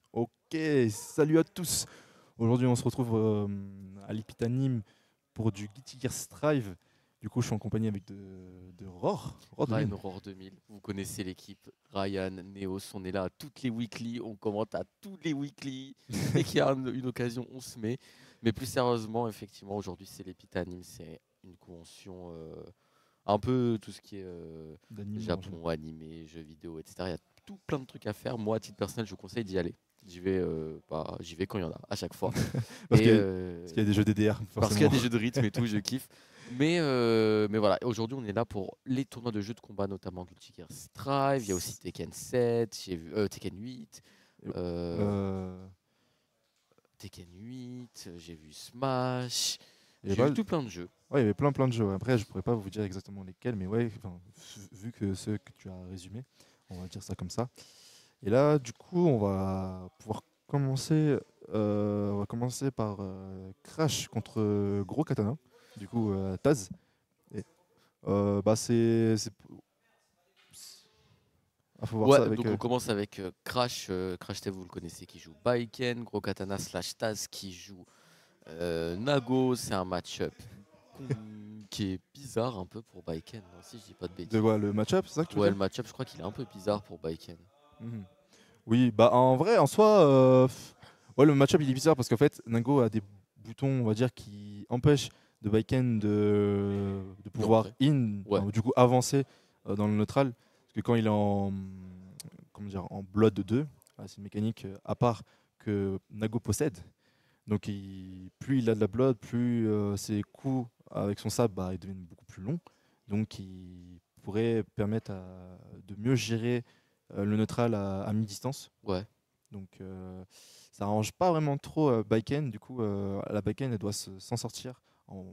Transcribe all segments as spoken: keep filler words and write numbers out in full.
Ok, salut à tous. Aujourd'hui, on se retrouve euh, à l'Epitanime pour du Guilty Gear Strive. Du coup, je suis en compagnie avec de, de Roar. Roar deux Ryan mille. Aurore deux mille, vous connaissez l'équipe. Ryan, Neos, on est là à toutes les weekly, on commente à tous les weekly. Dès qu'il y a un- une occasion, on se met. Mais plus sérieusement, effectivement, aujourd'hui, c'est l'Epitanime, c'est une convention euh, un peu tout ce qui est euh, D'anime en général. Japon, animé, jeux vidéo, et cetera. Il y a tout plein de trucs à faire. Moi, à titre personnel, je vous conseille d'y aller. J'y vais, euh, bah, j'y vais quand il y en a, à chaque fois. Parce Et qu'il y, a- parce euh, qu'il y a des jeux D D R, parce qu'il y a forcément. des jeux de rythme et tout, je kiffe. Mais, euh, mais voilà, aujourd'hui on est là pour les tournois de jeux de combat, notamment Guilty Gear Strive. Il y a aussi Tekken sept, j'ai vu, euh, Tekken huit, euh, Euh, Tekken huit, j'ai vu Smash, il y j'ai avait vu pas- tout plein de jeux. ouais, il y avait plein plein de jeux. Ouais. Après, je pourrais pas vous dire exactement lesquels, mais ouais, enfin, vu que ceux que tu as résumés, on va dire ça comme ça. Et là, du coup, on va pouvoir commencer. euh, on va commencer par euh, Crash contre euh, Gros Katana. Du coup, euh, Taz. Et, euh, bah c'est, c'est- ah, faut voir ça Ouais, avec. donc on euh, commence avec euh, Crash, euh, Crash T, vous le connaissez, qui joue Baiken, Gros Katana slash Taz qui joue euh, Nago. C'est un match-up qu'on- qui est bizarre un peu pour Baiken, non, si je dis pas de de bêtises. quoi, le match-up, c'est ça que tu veux Ouais, dire? le match-up, je crois qu'il est un peu bizarre pour Baiken. Mhm. Oui, bah en vrai, en soi, euh, pff, ouais, le match-up il est bizarre parce qu'en fait, Nago a des boutons, on va dire, qui empêchent de Baiken de, de pouvoir D'entrer. in, Ouais. enfin, du coup avancer euh, dans le neutral. Parce que quand il est en, comment dire, en Blood deux, ah, c'est une mécanique euh, à part que Nago possède. Donc il- plus il a de la Blood, plus euh, ses coups avec son sabre bah, ils deviennent beaucoup plus longs. Donc il pourrait permettre à- de mieux gérer euh, le neutral à, à mi-distance. Ouais. Donc euh, ça arrange pas vraiment trop euh, Baiken. Du coup, euh, la Baiken elle doit se- s'en sortir en,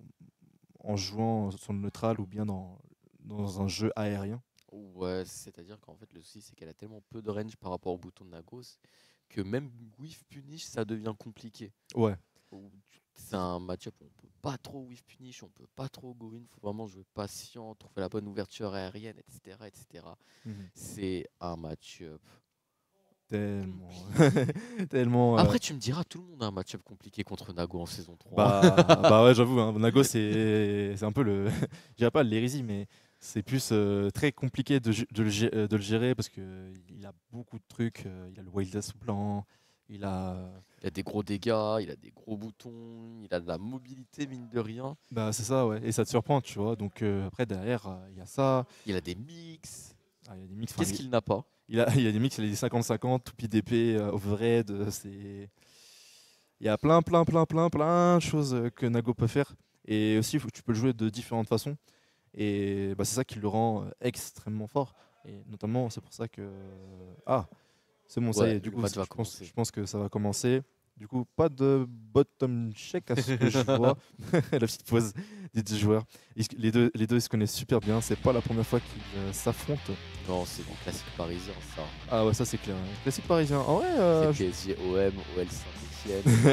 en jouant sur le neutral ou bien dans, dans un jeu aérien. Ouais, c'est-à-dire qu'en fait, le souci, c'est qu'elle a tellement peu de range par rapport au bouton de Nagos que même Whiff Punish, ça devient compliqué. Ouais, Ou tu- C'est un match-up où on peut pas trop Whiff Punish, on peut pas trop go in, faut vraiment jouer patient, trouver la bonne ouverture aérienne, et cetera et cetera. mhm. C'est un match-up Tellement, compliqué. tellement. euh, Après, tu me diras, tout le monde a un match-up compliqué contre Nago en saison trois. Bah, bah ouais, j'avoue, hein, Nago, c'est c'est un peu le. Je dirais pas l'hérésie, mais c'est plus euh, très compliqué de, gé- de, le gé- euh, de le gérer parce qu'il a beaucoup de trucs. euh, il a le Wildest blanc, il a. Il a des gros dégâts, il a des gros boutons, il a de la mobilité, mine de rien. Bah, c'est ça, ouais. Et ça te surprend, tu vois. Donc euh, après, derrière, euh, il y a ça. Il a des mix. Ah, il y a des mix. Enfin, Qu'est-ce il, qu'il n'a pas? il a, il y a des mix, il a des cinquante cinquante, toupie d'épée, euh, overhead. euh, c'est. Il y a plein, plein, plein, plein, plein de choses euh, que Nago peut faire. Et aussi, faut- tu peux le jouer de différentes façons. Et bah, c'est ça qui le rend euh, extrêmement fort. Et notamment, c'est pour ça que. Ah, c'est bon, ça y Ouais, est. Du le coup, match je va pense, je commencer. pense que ça va commencer. Du coup, pas de bottom check à ce que je vois. La petite pause des deux joueurs. Ils se- les, deux, les deux ils se connaissent super bien. C'est pas la première fois qu'ils euh, s'affrontent. Non, c'est du classique parisien, ça. Ah ouais, ça c'est clair. Classique parisien. En vrai, euh, C'est je- P S G, O M, O L Saint-Etienne.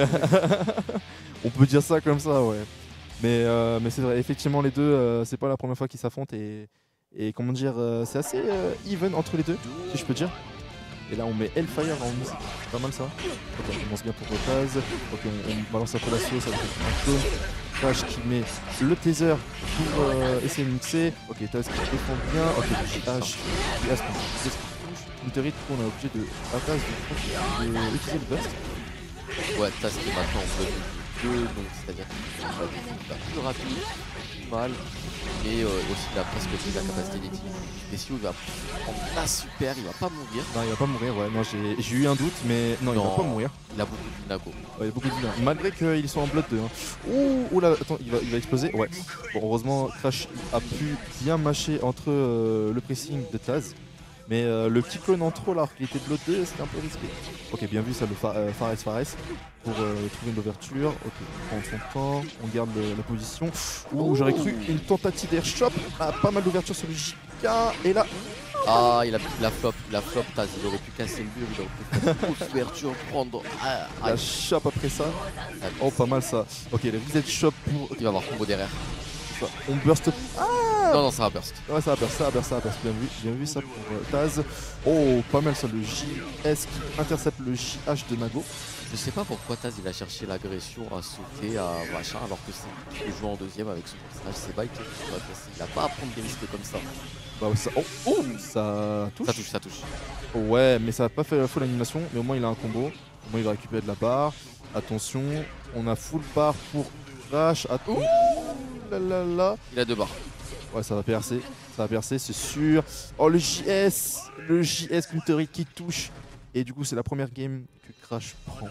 on peut dire ça comme ça, ouais. Mais, euh, mais c'est vrai, effectivement, les deux, euh, c'est pas la première fois qu'ils s'affrontent. Et, et comment dire, euh, c'est assez euh, even entre les deux, si je peux dire. Et là, on met Hellfire en musique. C'est pas mal ça. Ok, on commence bien pour Taz. Ok, on, on balance un peu la sauce avec un clone. Crash qui met le taser pour euh, essayer de mixer. Ok, Taz qui défend bien. Ok, H qui a ce qu'on ce qui touche. Une du coup, on est obligé de. À Taz, de, de utiliser le burst. Ouais, Taz qui est maintenant en mode deux, donc c'est-à-dire qu'il va va plus rapide, plus mal, et euh, aussi il a presque plus la capacité d'équilibre spéciaux, il va prendre la super, il va pas mourir. Non, il va pas mourir, ouais. Non, j'ai j'ai eu un doute, mais non, il va pas mourir. Il a beaucoup de Nago. Ouais, il y a beaucoup de vilains. Malgré qu'ils sont en blood deux. Hein. Ouh, ouh là, attends, il va, il va exploser. Ouais. Bon, heureusement, Crash a pu bien mâcher entre euh, le pressing de Taz. Mais euh, le petit clone en trop, là, qui était blood deux, c'était un peu risqué. Ok, bien vu ça, le fa euh, Fares Fares. Pour euh, trouver une ouverture. Ok, on prend son temps, on garde le- la position. Ouh, j'aurais cru une tentative d'airshot. Ah, pas mal d'ouverture sur le J K. Et là, Ah, il a, il a flop, il a flop Taz, il aurait pu casser le mur, il aurait pu faire une grosse ouverture, prendre... Ah, ah, la chop après ça. ah, Oh, pas mal ça. Ok, le reset shop pour. il va avoir combo derrière. pas. On burst. Ah Non, non, ça va burst. Ouais, ça va burst, ça va burst, ça va burst. Bien vu, bien vu ça pour euh, Taz. Oh, pas mal ça, le J S qui intercepte le J H de Nago. Je sais pas pourquoi Taz il a cherché l'agression à sauter, à machin, alors que c'est lui qui joue en deuxième avec son personnage, c'est Bike. Il a pas à prendre des risques comme ça. Bah ouais, ça. Oh, oh, ça touche. Ça touche, ça touche. Ouais, mais ça a pas fait la full animation, mais au moins il a un combo. Au moins il va récupérer de la barre. Attention, on a full barre pour Crash. Attention. Là, là, là. Il a deux barres. Ouais, ça va percer. Ça va percer, c'est sûr. Oh, le J S. Le J S Counter qui touche. Et du coup, c'est la première game que Crash prend.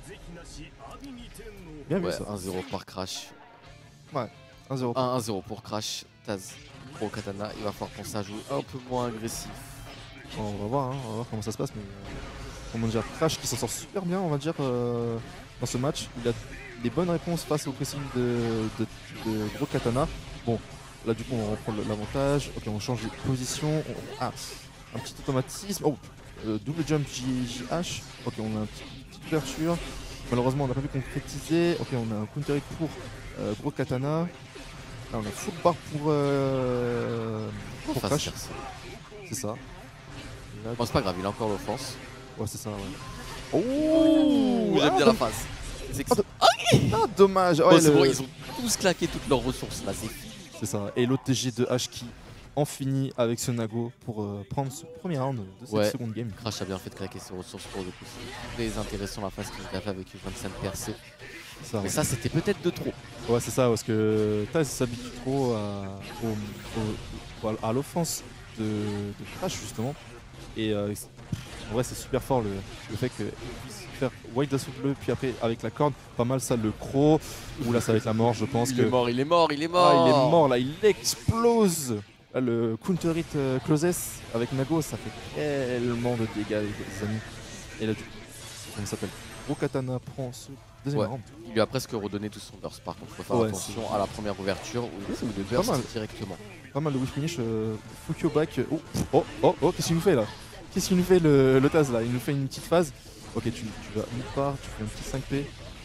Bien vu Ouais, ça. un zéro par Crash. Ouais, un zéro. un zéro pour Crash. Taz pro Katana. Il va falloir penser à jouer un peu moins agressif. On va voir, hein, on va voir comment ça se passe. Mais euh, comment dire, Crash qui s'en sort super bien, on va dire, euh, dans ce match. Il a des bonnes réponses face au pressing de, de, de Gros Katana. Bon, là du coup on reprend l'avantage. Ok, on change de position. On- ah, un petit automatisme. Oh, euh, double jump J H. Ok, on a une petite ouverture. Malheureusement, on n'a pas pu concrétiser. Ok, on a un counter hit pour euh, Gros Katana. Là, on a full bar pour, euh, pour Face Crash. percée. C'est ça. Là, Bon, c'est pas grave, il a encore l'offense. ouais, c'est ça, ouais. Ouh, j'aime ah, bien la phase. C'est Ah, Ah, dommage. bon, Ouais, c'est le- bon, ils ont tous claqué toutes leurs ressources là, c'est fini. C'est ça. Et l'O T G de H qui en finit avec ce Nago pour euh, prendre ce premier round de cette Ouais. seconde game. Crash a bien fait de claquer ses ressources pour le coup. C'est très intéressant la phase qu'il a fait avec vingt-cinq percés. Ça, ouais. Mais ça, c'était peut-être de trop. Ouais, c'est ça, parce que Taz s'habitue trop à, au- au- à l'offense de, de Crash justement. Et euh, en vrai, c'est super fort le, le fait qu'il puisse faire Wild Assault bleu, puis après avec la corde, pas mal ça, le croc. Ou là, ça va être la mort, je pense. Il que... est mort, il est mort, il est mort. Ah, il est mort là, il explose. Là, le counter hit euh, closest avec Nago, ça fait tellement de dégâts, les amis. Et là, du coup, comment ça s'appelle Gros Katana prend ce deuxième Ouais. round. Il lui a presque redonné tout son burst. Par contre, il faut faire Ouais, attention à la première ouverture où il essaie de Pas mal. burst directement. Pas mal de whiff finish. Euh, Fukio back. Oh, oh, oh, oh, qu'est-ce qu'il nous fait là Qu'est-ce qu'il nous fait le, le Taz là Il nous fait une petite phase. Ok, tu, tu vas mid-part, tu fais un petit cinq P.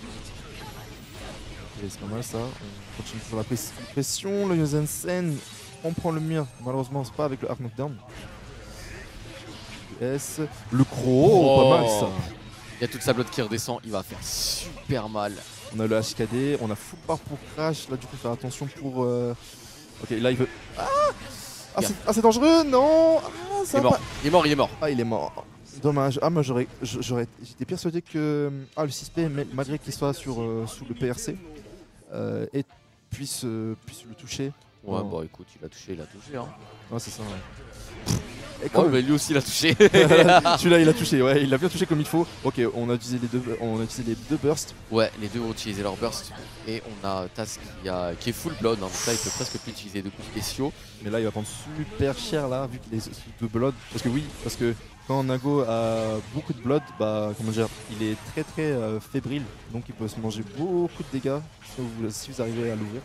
Ok, c'est pas mal ça. On continue sur la press- pression. Le Yozensen, on prend le mire. Malheureusement, c'est pas avec le hard knockdown. S. Le croc, Oh. pas mal ça. Il y a toute sa blotte qui redescend, il va faire super mal. On a le H K D, on a full bar pour Crash. Là, du coup, faire attention pour. euh, Ok, là, il veut. Ah Ah, c'est ah, c'est dangereux, non Ah, ça Il est va mort, pas- il est mort, il est mort. Ah, il est mort. Dommage. Ah, moi, j'aurais. j'aurais J'étais persuadé que. Ah, le six P, mais- malgré qu'il soit sur, euh, sous le P R C, euh, et puisse, euh, puisse le toucher. Ouais, Non. bon, écoute, il a touché, il a touché. Hein. Ouais, c'est ça, ouais. Et quand Oh, même- mais lui aussi, il a touché. Celui-là, il a touché, ouais, il a bien touché comme il faut. Ok, on a utilisé les deux, on a utilisé les deux bursts. Ouais, les deux ont utilisé leur burst. Et on a Taz qui, a, qui est full blood. Hein. Donc là, il peut presque plus utiliser de coups spéciaux. Mais là, il va prendre super cher là, vu qu'il est sous de blood. Parce que oui, parce que quand Nago a beaucoup de blood, bah comment dire, il est très très euh, fébrile, donc il peut se manger beaucoup de dégâts si vous, si vous arrivez à l'ouvrir.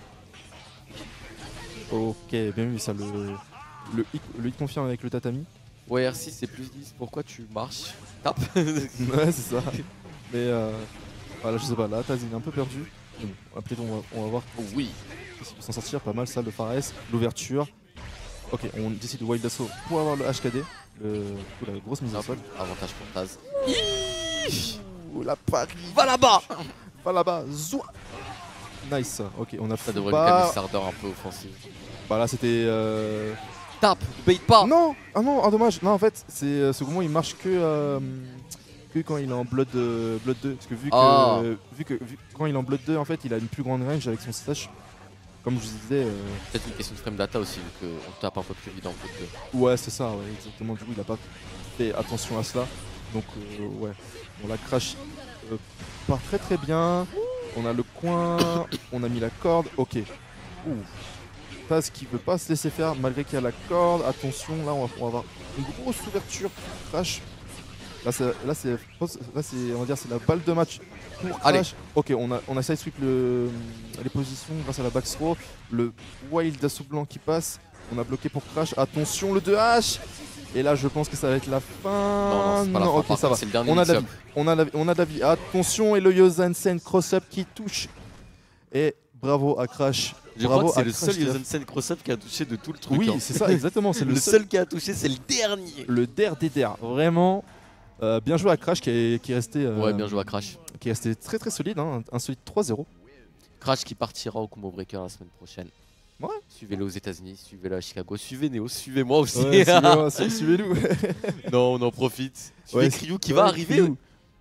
Ok, bien vu ça, le, le, hit, le hit confirme avec le tatami. Ouais, R six, c'est plus dix. Pourquoi tu marches Tape. Ouais, c'est ça. Mais euh, voilà, je sais pas, là, Taz il est un peu perdu. Mais bon, après, on va, on va voir Oui. s'il peut s'en sortir. Pas mal ça, le Fares, l'ouverture. Ok, on décide de Wild Assault pour avoir le H K D, le, du coup, la grosse mise au Hop, sol. avantage pour Taz. Ouh, la Paris, Va là-bas. va là-bas, zoua. Nice, ok, on a Ça full devrait lui bar. calmer sa ardeur un peu offensive. Bah là c'était... Euh... Tape, bait pas. Non, ah non, ah dommage, non en fait, c'est euh, ce moment il marche que, euh, que quand il est en Blood, euh, Blood deux. Parce que vu que, Ah. euh, vu que vu, quand il est en Blood deux, en fait, il a une plus grande range avec son slash. Comme je vous disais, euh, Peut-être une question de frame data aussi, vu qu'on tape un peu plus vite en fait. que- ouais c'est ça, ouais, exactement, du coup il a pas fait attention à cela. Donc euh, ouais, on la crash euh, part très très bien. On a le coin, on a mis la corde, ok. Ouh. Taz qui veut pas se laisser faire malgré qu'il y a la corde. Attention, là on va, on va avoir une grosse ouverture pour Crash. Là c'est, là c'est, là c'est, on va dire c'est la balle de match pour Crash. Allez. Ok, on a, on a side sweep le, les positions grâce à la back throw. Le wild assaut blanc qui passe. On a bloqué pour Crash. Attention le deux H. Et là je pense que ça va être la fin. Non, non, c'est pas la fin, ok par ça contre, va. c'est le dernier On a de la mix-up. vie. On a, la, on a de la vie. Attention et le Yozensen cross-up qui touche. Et bravo à Crash. Je bravo crois que c'est à le Crash seul qui a- Yosensen cross-up qui a touché de tout le truc. Oui, hein. c'est ça, exactement. C'est le le, seul qui a touché, c'est le dernier. Le der des der. Vraiment, euh, bien joué à Crash qui est, qui est resté. euh, Ouais, bien joué à Crash. Qui est resté très très solide, hein, un solide trois zéro. Crash qui partira au Combo Breaker la semaine prochaine. Ouais. Suivez-le aux États-Unis, suivez-le à Chicago, suivez Neo, suivez-moi aussi. Ouais, suivez-moi, su- suivez-nous. Non, on en profite. Suivez Ouais, Cryu qui ouais, va arriver. Cryu.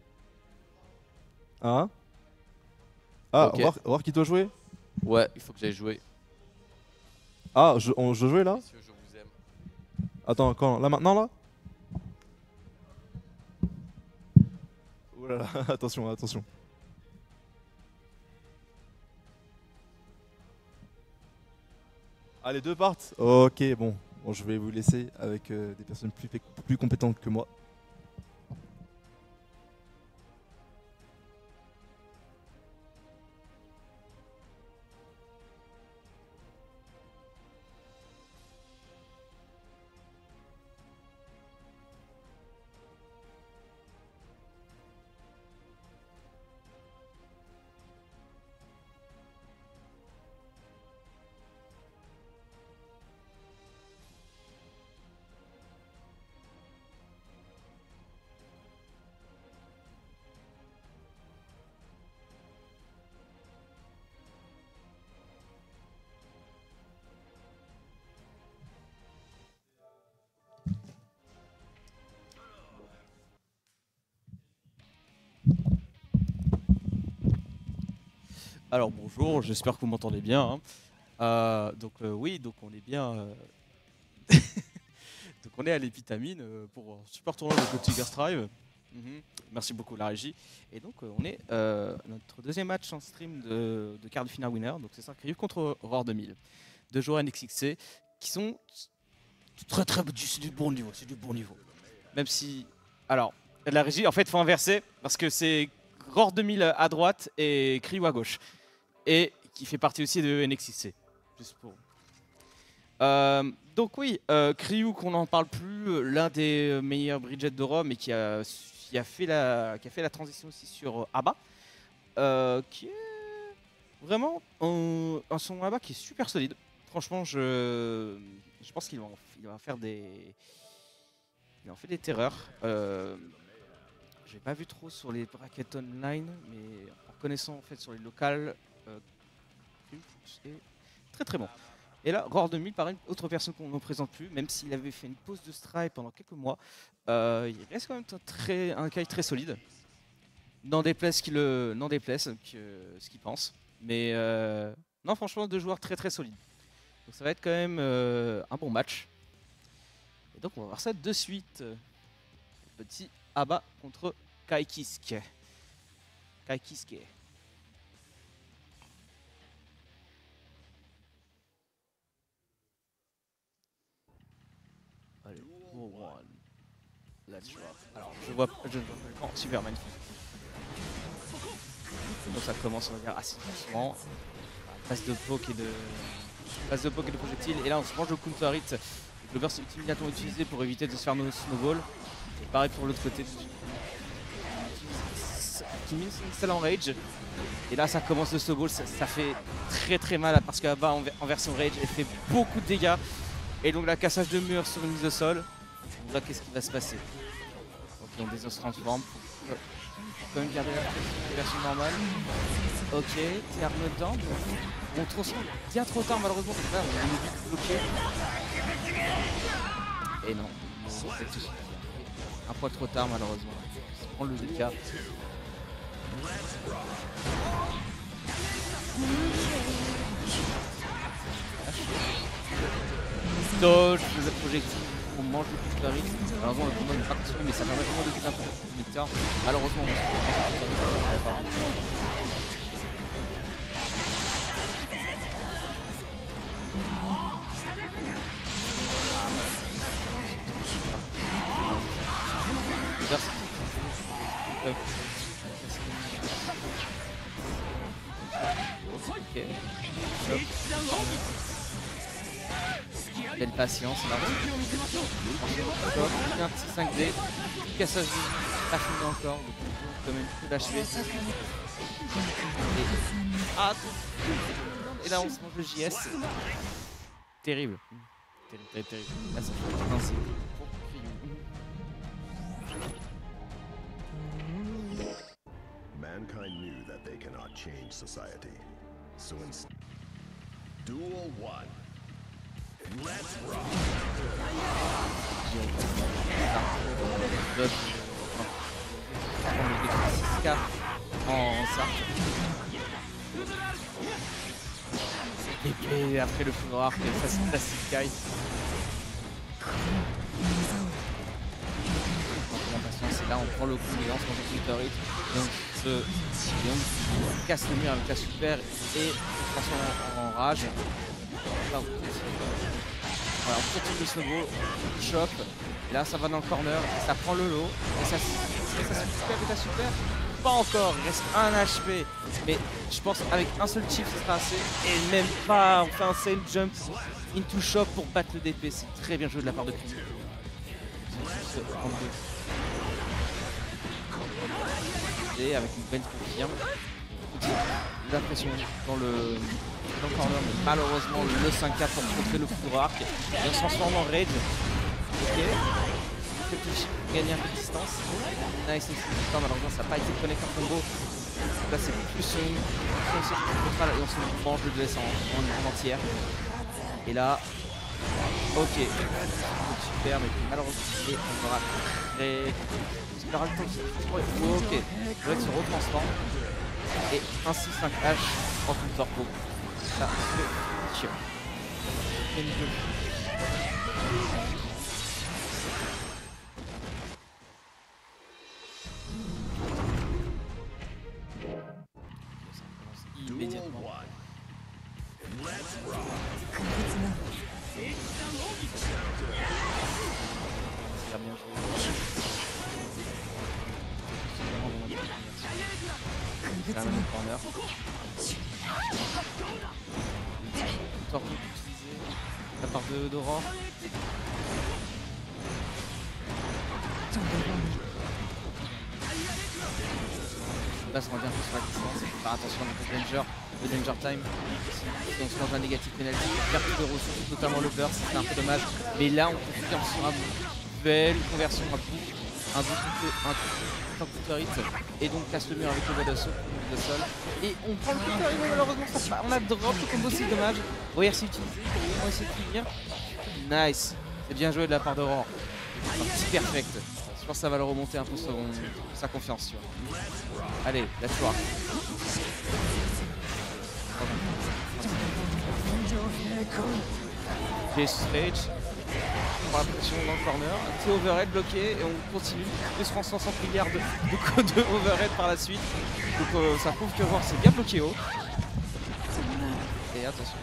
Hein Ah, Ok. voir, voir qui doit jouer. Ouais, il faut que j'aille jouer. Ah, je, on, je jouais là. Messieurs, je vous aime. Attends, quand là maintenant là. Oh là là, attention, attention. Ah, les deux partent. Ok, bon. Bon, je vais vous laisser avec euh, des personnes plus, plus compétentes que moi. Alors bonjour, j'espère que vous m'entendez bien. hein. Euh, donc euh, oui, donc on est bien. euh, donc on est à l'Épitamine euh, pour un super tournoi de Tiger Strive. Mhm. Merci beaucoup la régie. Et donc euh, on est euh, notre deuxième match en stream de, de quart de finale winner. Donc c'est ça qui arrive contre Roar deux mille. Deux joueurs N X X C qui sont très très du, c'est du bon niveau, c'est du bon niveau. Même si, alors la régie en fait faut inverser parce que c'est Roar deux mille à droite et Cryu à gauche. Et qui fait partie aussi de N X X C. Juste pour. Euh, donc oui, euh, Cryu qu'on n'en parle plus, l'un des meilleurs Bridget de Rome et qui a, qui a, fait, la, qui a fait la transition aussi sur Abba, euh, qui est vraiment un, un son Abba qui est super solide. Franchement, je, je pense qu'il va, en- il va faire des, il en fait des terreurs. Euh, J'ai pas vu trop sur les brackets online, mais en connaissant en fait sur les locales, euh, c'est très très bon. Et là, Roar deux mille, pareil, autre personne qu'on ne présente plus, même s'il avait fait une pause de strike pendant quelques mois, euh, il reste quand même un, très, un caille très solide. N'en déplaise qu'il le, n'en déplaise que ce qu'il pense. Mais euh, non, franchement, deux joueurs très très solides. Donc ça va être quand même euh, un bon match. Et donc on va voir ça de suite. Petit Abba contre Kaikiske. Kaikiske. Allez, go one. Let's rock. Alors, je vois, je ne vois pas le camp. Super magnifique. Donc ça commence, on va dire, assez doucement. Passe de poke et de, passe de poke et de projectiles. Et là, on se mange le counter hit. Le burst est immédiatement utilisé pour éviter de se faire nos snowball. Et pareil pour l'autre côté. Qui mise une selle en rage. Et là, ça commence le snowball. Ça, ça fait très très mal parce qu'à bas en, en version rage, elle fait beaucoup de dégâts. Et donc, la cassage de mur sur une mise au sol. On voit qu'est-ce qui va se passer. Donc, on des os transforme. Pour quand même garder la version normale. Ok, t'es armé dedans. On transforme bien trop tard, malheureusement. Là, on est vite bloqué. Et non, c'est tout. Un poil trop tard malheureusement. On prend le D K. Dodge, le projectile, on mange le coup de Paris. Malheureusement le combat n'est pas continué, mais ça permet vraiment de quitter un peu le nectar. Malheureusement, on Ok. Hop. Belle patience là. Un petit cinq D. Cassage pas fini encore, donc on peut quand même tout l'achever. Et... Ah, et là on se mange le J S. Terrible. Terrible, terrible, terrible. Là ça fait un cycle pour Ryu. Mankind knew that they cannot change society. So instead, Duel one. Let's rock. En ça. Et après le fou noir, qui est facile classique Kai. Et là on prend le coup de lance quand on fait le rythme. Et on se et on casse le mur avec la super et on se transforme en, en rage. Là, on voilà, on continue le snowball, on chope, et là ça va dans le corner, et ça prend le lot, et ça, est-ce que ça se fait avec la super? Pas encore, il reste un H P, mais je pense avec un seul chip ce sera assez, et même pas, on fait un sail jump into shop pour battre le D P, c'est très bien joué de la part de Kryu. Et avec une belle confirme, la pression dans le... dans le corner, mais malheureusement le cinq K pour contrer le foudre arc et on se transforme en rage. Ok, gagner un peu de distance. Nice, nice. Malheureusement ça n'a pas été connecté en combo. Là c'est plus une et on se mange le deux S en, en, en entière. Et là, ok, super, mais malheureusement on aura très... on aura le temps de... Ok, le mec se retransforme et un six cinq H en tout torpedo. Ça fait chiant. Quel jeu. Immédiatement. C'est bien joué. C'est la même corner. Torpedo utilisé de la part de d'Aurore. Là, ça revient un peu sur la distance. Il faut faire attention avec le danger, le danger time. Si on se mange un négatif penalty, on perd plus de ressources, notamment le burst, c'est un peu dommage. Mais là, on peut faire sur un belle conversion à bout, un bout un coup hit et donc casse le mur avec le bas de sol. Et on prend le coup hit, malheureusement, ça, on a drop le combo, c'est dommage. On va essayer d'utiliser, on va essayer de finir. Nice, c'est bien joué de la part d'Aurore. Un petit perfect. Je pense que ça va le remonter un peu son, sa confiance. Tu vois. Allez, let's rock. Jesus Rage. On prend la pression dans le corner. Un petit overhead bloqué et on continue. deux cent soixante milliards de, de, de overhead par la suite. Donc euh, ça prouve que Roar c'est bien bloqué haut. Et attention.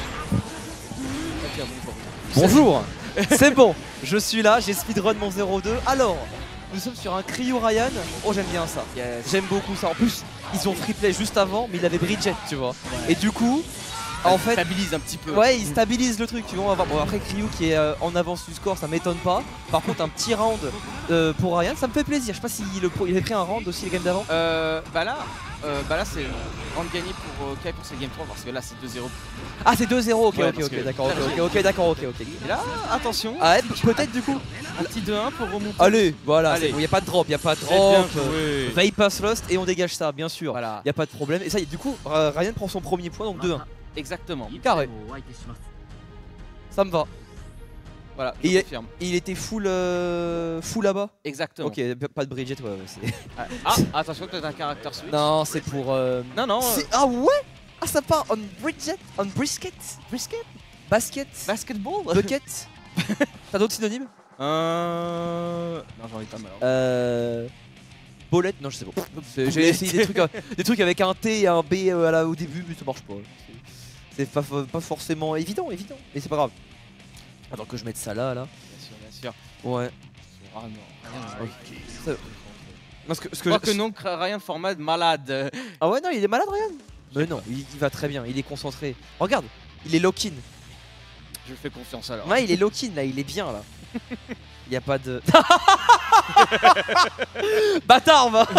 Bonjour. C'est bon, je suis là, j'ai speedrun mon zéro deux. Alors, nous sommes sur un Kryu Ryan. Oh, j'aime bien ça. Yes. J'aime beaucoup ça. En plus, ils ont free play juste avant, mais il avait Bridget, tu vois. Ouais. Et du coup, ça en fait, stabilise un petit peu. Ouais, il stabilise le truc, tu vois. Bon, après Kryu qui est euh, en avance du score, ça m'étonne pas. Par contre, un petit round euh, pour Ryan, ça me fait plaisir. Je sais pas s'il il avait pris un round aussi les games d'avant. Euh, bah là, euh, bah là c'est round gagné pour euh, Kai pour ses game trois parce que là c'est deux zéro. Ah, c'est deux zéro. Ok, ouais, ok, ok, d'accord, ok, ok, ok, d'accord, ok, ok. Et là, attention. Ah, ouais, peut-être du coup. Un petit deux un pour remonter. Allez, voilà, il bon, n'y a pas de drop, il n'y a pas de drop. Euh, Vapors Lost et on dégage ça, bien sûr. Il voilà. n'y a pas de problème. Et ça, du coup, Ryan prend son premier point, donc deux un. Exactement. Carré. Ça me va. Voilà, et je confirme. Il était full, euh, full là-bas. Exactement. Ok, pas de Bridget, ouais, ouais ah, ah, attention, peut-être un caractère switch. Non, c'est pour. Euh... Non, non. Euh... Ah ouais. Ah, ça part on Bridget, on brisket, brisket, basket, basketball, bucket. T'as d'autres synonymes? Euh. Non, j'en ai pas mal. Euh. Bolette, non, je sais pas. J'ai essayé des trucs, des trucs avec un T et un B à la, au début, mais ça marche pas. C'est pas, pas forcément évident, évident, mais c'est pas grave. Attends que je mette ça là, là. Bien sûr, bien sûr. Ouais. Vraiment, rien. Okay. Ça... Parce que, je crois que non, Ryan format malade. Ah ouais, non, il est malade, Ryan. Mais non, il, il va très bien, il est concentré. Regarde, il est lock-in. Je fais confiance alors. Ouais, il est lock-in là, il est bien là. Il y a pas de. Bâtard, va.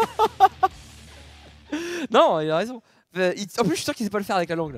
Non, il a raison. Euh, il- En plus, je suis sûr qu'il sait pas le faire avec la langue là.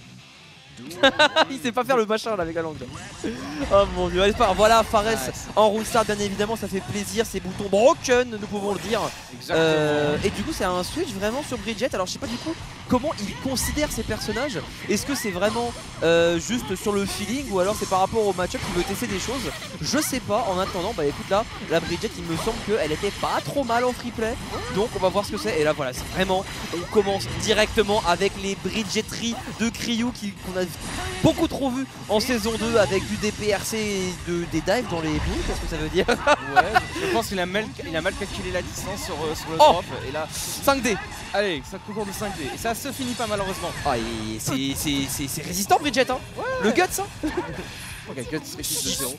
Il sait pas faire le machin là avec la langue là. Oh mon dieu, allez, c'est pas grave. Voilà, Fares Ouais, en Roustar, bien évidemment, ça fait plaisir. Ces boutons broken, nous pouvons le dire. Exactement. Euh, et du coup, c'est un switch vraiment sur Bridget. Alors, je sais pas du coup comment il considère ces personnages. Est-ce que c'est vraiment euh, juste sur le feeling ou alors c'est par rapport au match-up qu'il veut tester des choses? Je sais pas. En attendant, bah écoute là, la Bridget, il me semble qu'elle était pas trop mal en free play. Donc, on va voir ce que c'est. Et là, voilà, c'est vraiment. On commence directement avec les Bridgetteries de Cryu qui- qu'on a beaucoup trop vu en saison deux avec du D P R C et de, des dives dans les boules. Qu'est-ce que ça veut dire? Ouais, je je pense qu'il a mal, il a mal calculé la distance sur, euh, sur le Oh drop. Et là, cinq D. allez, ça concourt de cinq D. Et ça se finit pas malheureusement. Ah, et c'est- c'est c'est- c'est résistant Bridget hein. Le guts hein. Ok, cut se réussit de zéro.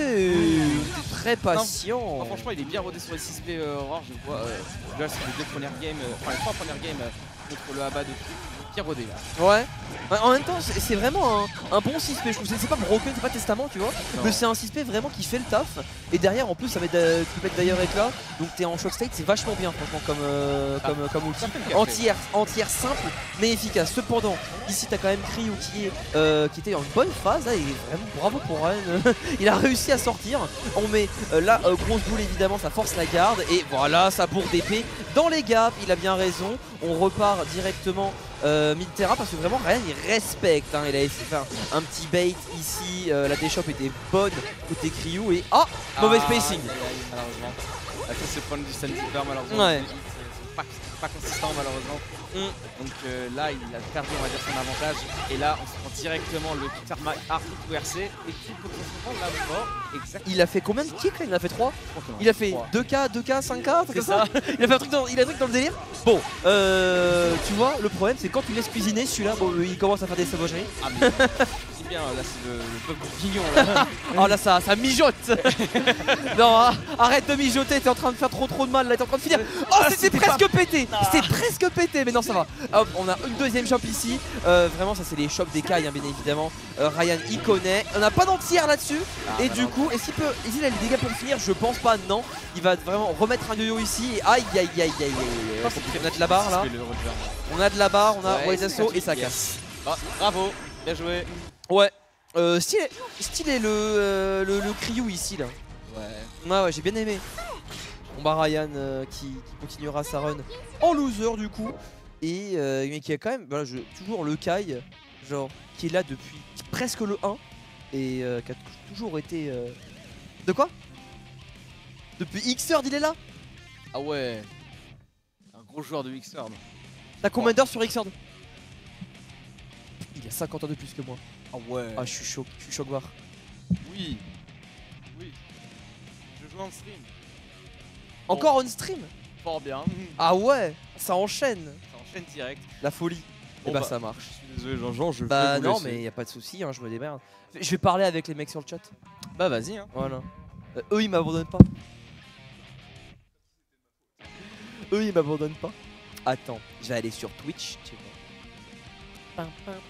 Peu, très patient. Ah, franchement, il est bien rodé sur les six P euh, Aurore. Je vois. Euh, là, c'est les deux premières games, euh, enfin les trois premières games euh, contre le Abba de Cru. Bien rodé là. Ouais. Ouais, en même temps, c'est c'est vraiment un, un bon six P. Je trouve c'est c'est pas broken, c'est pas testament, tu vois. Non. Mais c'est un six P vraiment qui fait le taf. Et derrière, en plus, ça met de- tu peux mettre d'ailleurs éclat. Donc t'es en shock state, c'est vachement bien, franchement, comme euh, Ah, comme comme ulti. ça fait le café. Entière, entière simple, mais efficace. Cependant, ici t'as quand même Cryu qui est euh, qui était en bonne phase. Là, et vraiment bravo pour Ryan. Il a réussi à sortir. On met euh, là euh, grosse boule évidemment, ça force la garde. Et voilà, ça bourre d'épée dans les gaps. Il a bien raison. On repart directement euh, mid-terra parce que vraiment Ryan il respecte hein. Il a essayé de faire un petit bait ici, euh, la D-shop était bonne côté Cryu et ah mauvais Ah, spacing. aïe, aïe, malheureusement. Ah, ça, c'est le problème du Sandkeeper malheureusement. Ouais. Les hits, euh, sont pas, sont pas consistants malheureusement. Mm. Donc euh, là, il a perdu, on va dire, son avantage. Et là, on se prend directement le Kick Art ou R C. Et qui peut prendre la mort. Exactement. Il a fait combien de kicks là? Il en a fait trois. Il a fait deux K, deux K, cinq K, C'est ça. Il a fait un truc dans, il a un truc dans le délire. Bon, euh, tu vois, le problème c'est quand tu laisses cuisiner celui-là, bon, il commence à faire des sauvageries. Ah, mais c'est bien, là, c'est le, le peuple bourguignon là. Oh là, ça, ça mijote. Non, ah, arrête de mijoter, t'es en train de faire trop trop de mal là, t'es en train de finir. Oh, Ah, c'était c'était presque pété. C'était presque pété, mais non, ça va. Hop, on a une deuxième shop ici. Euh, vraiment, ça c'est les shops des cailles, hein, bien évidemment. Euh, Ryan il connaît. On n'a pas d'entière là-dessus. Ah, et bah du non. coup, est-ce qu'il peut, est-ce qu'il a les dégâts pour finir? Je pense pas, non. Il va vraiment remettre un yo-yo ici. Et aïe aïe aïe aïe aïe. aïe. On a de la barre là. C'est le Roger. On a de la barre, on a Ouais, ouais, les c'est assauts et gratuit, ça yes. casse. Ah, bravo, bien joué. Ouais. Euh, stylé, stylé le, euh, le, le Cryu ici là. Ouais. Ouais ouais, j'ai bien aimé. On bat Ryan euh, qui, qui continuera sa run en loser du coup. Et euh, mais qui a quand même, voilà, je, toujours le Kai, genre, qui est là depuis presque le un. Et euh, qui a toujours été... euh, De quoi? Depuis Xrd il est là? Ah ouais. Un gros joueur de Xrd. T'as combien d'heures sur Xrd? Il a cinquante ans de plus que moi. Ah ouais. Ah je suis choc, je suis choc var. Oui. Oui. Je joue en stream. Encore on stream? Fort bien. Ah ouais, ça enchaîne. Ça enchaîne direct. La folie. Et Bon bah, bah, ça marche. Je suis désolé Jean-Jean, je Bah vais vous non laisser. mais y a pas de souci, hein, je me démerde. Je vais parler avec les mecs sur le chat. Bah vas-y hein. Voilà. Euh, eux ils m'abandonnent pas. Eux ils m'abandonnent pas. Attends, je vais aller sur Twitch. Tu vois.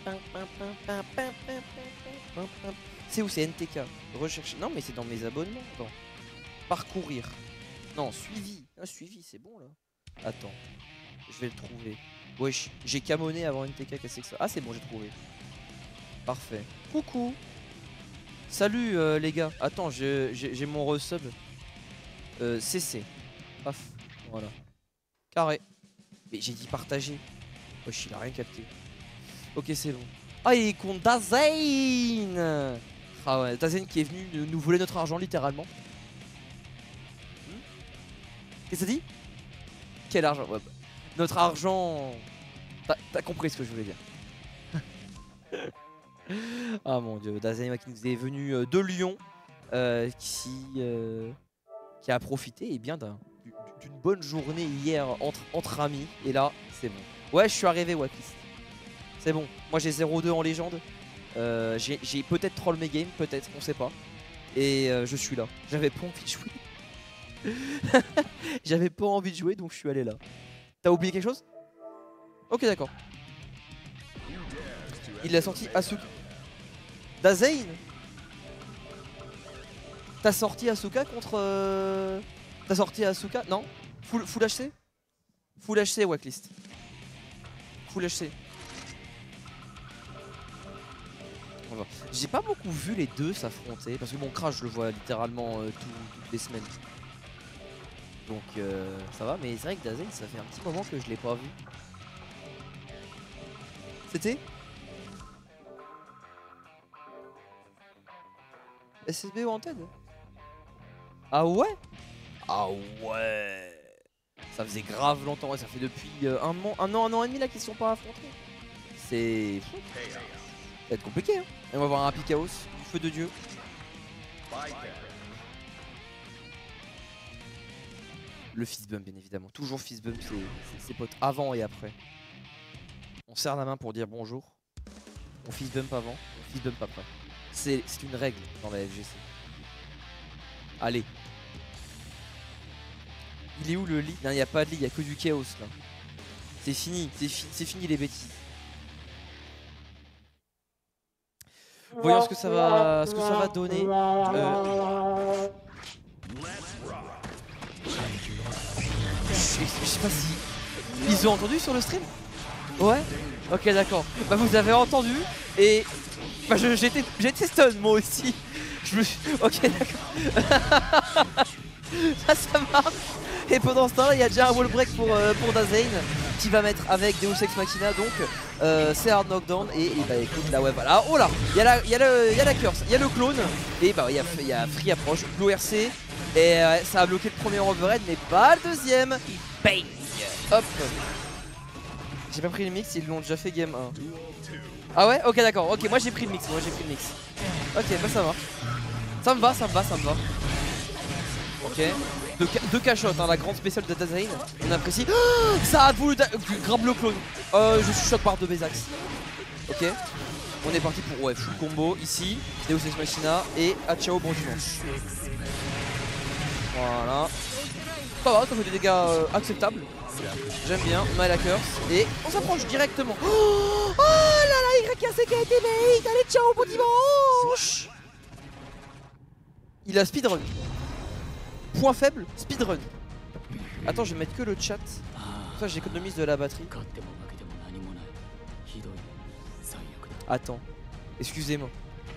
C'est où? C'est N T K. Rechercher. Non mais c'est dans mes abonnements. Attends. Parcourir. Non, suivi. Ah, suivi, c'est bon là. Attends. Je vais le trouver. Wesh, j'ai camoné avant N T K, qu'est-ce que c'est que ça? Ah c'est bon, j'ai trouvé. Parfait. Coucou. Salut euh, les gars. Attends, je- j'ai j'ai mon resub. Euh, C C. Paf. Voilà. Carré. Mais j'ai dit partager. Wesh, il a rien capté. Ok, c'est bon. Ah, il est contre Dazain. Ah ouais, Dazain qui est venu nous- nous voler notre argent littéralement. Hmm. Qu'est-ce que ça dit? Quel argent? Ouais, bah, notre argent. T'as t'as compris ce que je voulais dire. Ah mon dieu, Dazain qui nous est venu euh, de Lyon, euh, qui, euh, qui a profité eh bien d'un- d'une bonne journée hier entre, entre amis. Et là, c'est bon. Ouais, je suis arrivé, Wakis. C'est bon. Moi j'ai zéro deux en légende. Euh, j'ai j'ai peut-être troll mes games, peut-être, on sait pas. Et euh, je suis là. J'avais pas envie de jouer. J'avais pas envie de jouer, donc je suis allé là. T'as oublié quelque chose? Ok, d'accord. Il a sorti Asuka. Dazain. T'as sorti Asuka contre... Euh... T'as sorti Asuka? Non? Full, full H C? Full H C, Wacklist. Full H C. J'ai pas beaucoup vu les deux s'affronter parce que bon, Crash je le vois littéralement euh, tout, toutes les semaines. Donc euh, ça va, mais c'est vrai que Dazen ça fait un petit moment que je l'ai pas vu. C'était S S B Wanted? Ah ouais? Ah ouais. Ça faisait grave longtemps, ouais, ça fait depuis euh, un, an, un an, un an et demi là qu'ils se sont pas affrontés. C'est... Ça va être compliqué hein. Et on va voir un Happy Chaos, du feu de Dieu. Le fist bump bien évidemment, toujours fist bump ses potes avant et après. On serre la main pour dire bonjour. On fist bump avant, on fist bump après. C'est une règle dans la F G C. Allez. Il est où le lit? Non, il n'y a pas de lit, il n'y a que du chaos là. C'est fini, c'est fi fini les bêtises. Voyons ce que ça va, ce que ça va donner. Euh... Je, je sais pas si ils ont entendu sur le stream. Ouais. Ok d'accord. Bah vous avez entendu et bah j'étais j'étais stun moi aussi. Je me suis... Ok d'accord. Ça ça marche. Et pendant ce temps là il y a déjà un wall break pour, euh, pour Dasein qui va mettre avec Deus Ex Machina donc euh, c'est hard knockdown et, et bah écoute là ouais voilà. Oh là il y, y, y a la curse, il y a le clone et bah il y, y a free approche, blue R C et euh, ça a bloqué le premier overhead mais pas le deuxième. Bang. Hop. J'ai pas pris le mix, ils l'ont déjà fait game un. Ah ouais ok d'accord, ok moi j'ai pris le mix, moi j'ai pris le mix. Ok bah ça marche. Ça me va, ça me va, ça me va. Ok. Deux, deux cachottes, hein, la grande spéciale de Dasein. On apprécie. Oh, ça a voulu grab le clone. Euh, je suis choc par deux Bézax. Ok. On est parti pour ouais, full combo ici. Deus Ex Machina et Achao bon dimanche. Voilà. Ça va, ça fait des dégâts euh, acceptables. J'aime bien, on a la curse et on s'approche directement. Oh, oh là là, Y A C qui a été made. Allez, ciao, bon dimanche. Il a speedrun. Point faible, speedrun. Attends, je vais mettre que le chat. Comme ça, j'économise de la batterie. Attends, excusez-moi.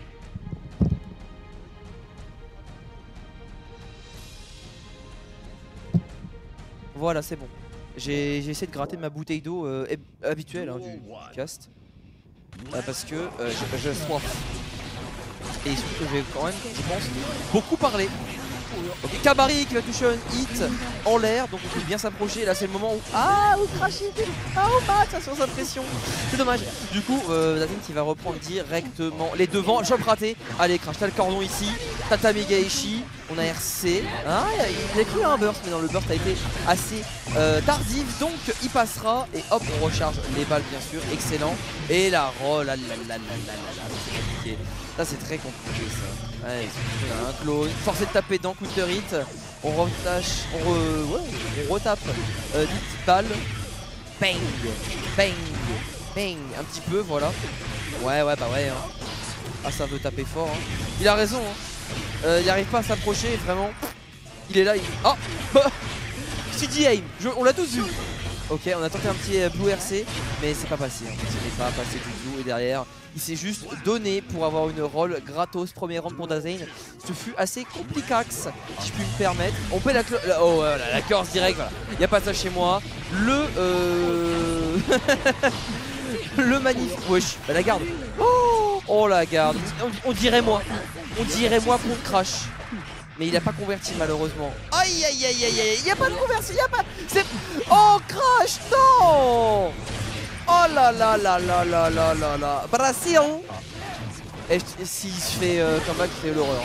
Voilà, c'est bon. J'ai essayé de gratter ma bouteille d'eau euh, habituelle hein, du, du cast. Euh, parce que euh, j'ai soif. Et surtout que j'ai quand même, je pense, beaucoup parlé. Ok, Kabari qui va toucher un hit en l'air, donc on peut bien s'approcher. Là c'est le moment où... Ah, où Crash Ah, où match, ça sur sa pression. C'est dommage. Du coup, euh, Dasein qui va reprendre directement les devants. Job raté. Allez, Crash, t'as le cordon ici. Tatami Gaishi. On a R C. Ah, il a cru à un burst, mais non, le burst a été assez euh, tardif. Donc il passera. Et hop, on recharge les balles, bien sûr. Excellent. Et la roll. La, la, la, la, la, la, c'est compliqué. Ça, c'est très compliqué ça. Ouais, un clone, forcé de taper dans counter hit, on retache, on, re, ouais, on retape euh, dix petites balles, bang, bang, bang, un petit peu, voilà. Ouais, ouais, bah ouais, hein. Ah, ça veut taper fort, hein. Il a raison, hein. Euh, il n'arrive pas à s'approcher, vraiment. Il est là, il... Oh C D aim, je... on l'a tous vu. Ok, on a tenté un petit euh, blue R C, mais c'est pas passé, hein. Ce n'est pas passé du tout, et derrière... Il s'est juste donné pour avoir une roll gratos, premier round pour Dasein. Ce fut assez complicax, si je puis me permettre. On peut la... la oh, la, la curse direct, voilà. Il n'y a pas ça chez moi. Le... Euh... le magnifique... Wesh, bah la garde. Oh, oh la garde. On, on dirait moi. On dirait moi contre Crash. Mais il n'a pas converti malheureusement. Aïe aïe aïe aïe aïe. Il n'y a pas de conversion, il n'y a pas... C'est... Oh Crash, non. Oh là là là là là là là là. Brasil. Et s'il se fait euh, comeback, c'est l'horreur.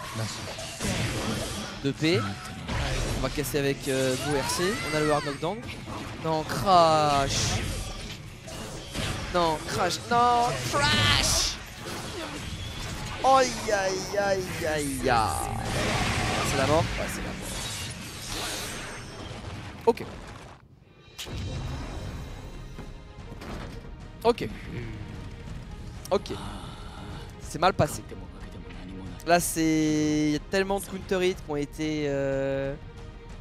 deux P. On va casser avec euh, Blue R C. On a le hard knockdown. Non, Crash. Non, Crash. Non, Crash. Aïe aïe aïe aïe aïe. C'est la mort? Ouais, c'est la mort. Ok. Ok. Ok. C'est mal passé. Là c'est... Il y a tellement de counter hits qui ont été... Euh...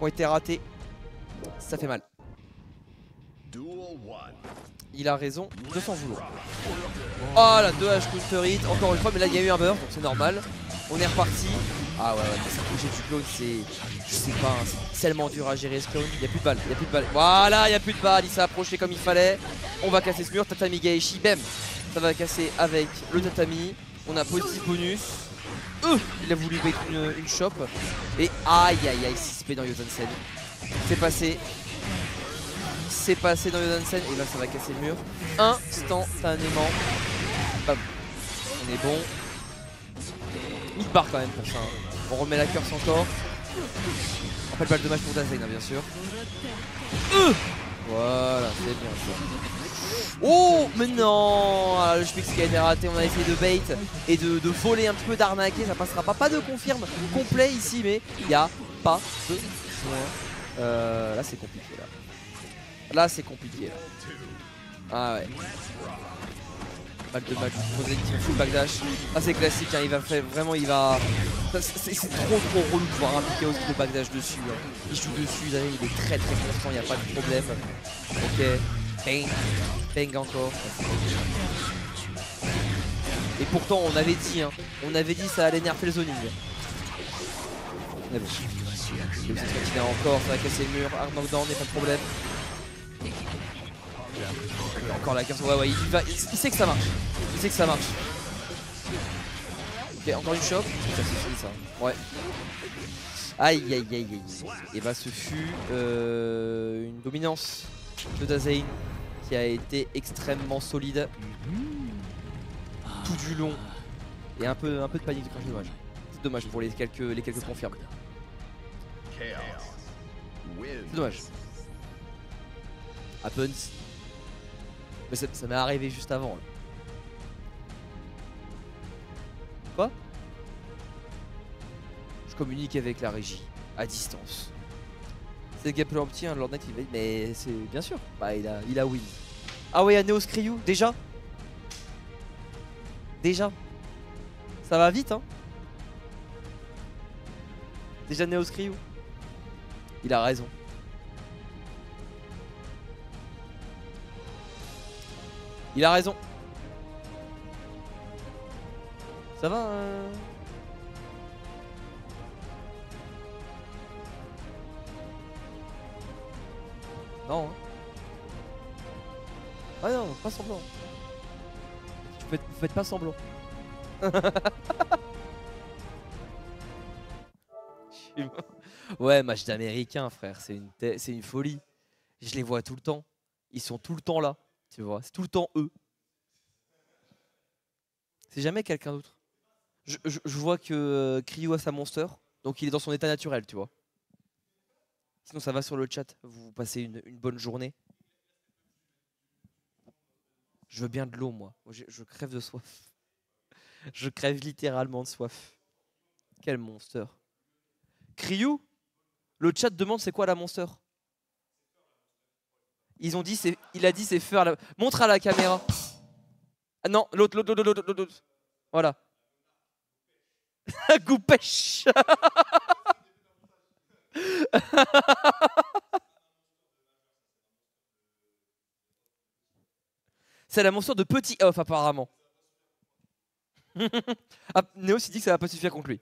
ont été ratés. Ça fait mal. Duel one. Il a raison de s'en vouloir. Oh la deux H counter hit, encore une fois, mais là il y a eu un beurre, donc c'est normal. On est reparti. Ah ouais, ouais, mais ça j'ai du clone, c'est. Je sais pas, hein, c'est tellement dur à gérer ce clone. Il n'y a plus de balles, il n'y a plus de balles. Voilà, il n'y a plus de balles, il s'est approché comme il fallait. On va casser ce mur, tatami Gaeshi, bam. Ça va casser avec le tatami. On a petit bonus. Euh, il a voulu bait une, une shop. Et aïe aïe aïe, six P dans Yosansen. C'est passé. C'est passé dans Yosansen et là ça va casser le mur instantanément. Bam. On est bon. mille barres quand même pour ça. On remet la curse encore. On fait pas le dommage pour Dasein hein, bien sûr. Euh voilà, c'est bien ça. Oh mais non ah, le Spix qui a été raté, on a essayé de bait et de, de voler un petit peu, d'arnaquer, ça passera pas. Pas de confirme complet ici, mais il n'y a pas de soin. Euh, là c'est compliqué là. Là c'est compliqué là. Ah ouais. Balle de match, full backdash. Ah c'est classique, hein, il va faire vraiment, il va. C'est trop trop relou de pouvoir appliquer aussi le backdash dessus. Hein. Il joue dessus, il est très très constant, il n'y a pas de problème. Ok, bang, bang encore. Et pourtant on avait dit, hein, on avait dit ça allait nerfer le zoning. Mais bon. Le petit il a encore, ça va casser le mur, hard knockdown, n'est pas de problème. Il a encore la carte, ouais ouais, il, va, il, il sait que ça marche. Il sait que ça marche. Ok, encore une chope. Ça suffit ça. Ouais. Aïe aïe aïe aïe. Et bah ce fut euh, une dominance de Dasein qui a été extrêmement solide tout du long. Et un peu, un peu de panique de crash, dommage. C'est dommage pour les quelques, les quelques confirmes. C'est dommage. Happens. Mais ça, ça m'est arrivé juste avant. Là. Quoi? Je communique avec la régie, à distance. C'est gameplay en petit, hein, Lord Knight il va... Mais c'est bien sûr, bah il a, il a win. Ah ouais, il y a Neos Kryu, déjà? Déjà? Ça va vite hein? Déjà Neos Kryu. Il a raison. Il a raison. Ça va euh... Non. Hein. Ah non, pas semblant. Vous faites, vous faites pas semblant. Ouais, match d'américain, frère. C'est une, c'est une folie. Je les vois tout le temps. Ils sont tout le temps là. Tu vois, c'est tout le temps eux. C'est jamais quelqu'un d'autre. Je, je, je vois que euh, Kryu a sa monster, donc il est dans son état naturel, tu vois. Sinon ça va sur le chat, vous passez une, une bonne journée. Je veux bien de l'eau moi, je, je crève de soif. Je crève littéralement de soif. Quel monster. Kryu, le chat demande c'est quoi la monster. Ils ont dit, c'est, il a dit c'est feu à la... Montre à la caméra. Ah non, l'autre, l'autre, l'autre, l'autre, l'autre. Voilà. Goupèche. C'est la monster de petit off apparemment. Ah, Néo s'il dit que ça va pas suffire contre lui.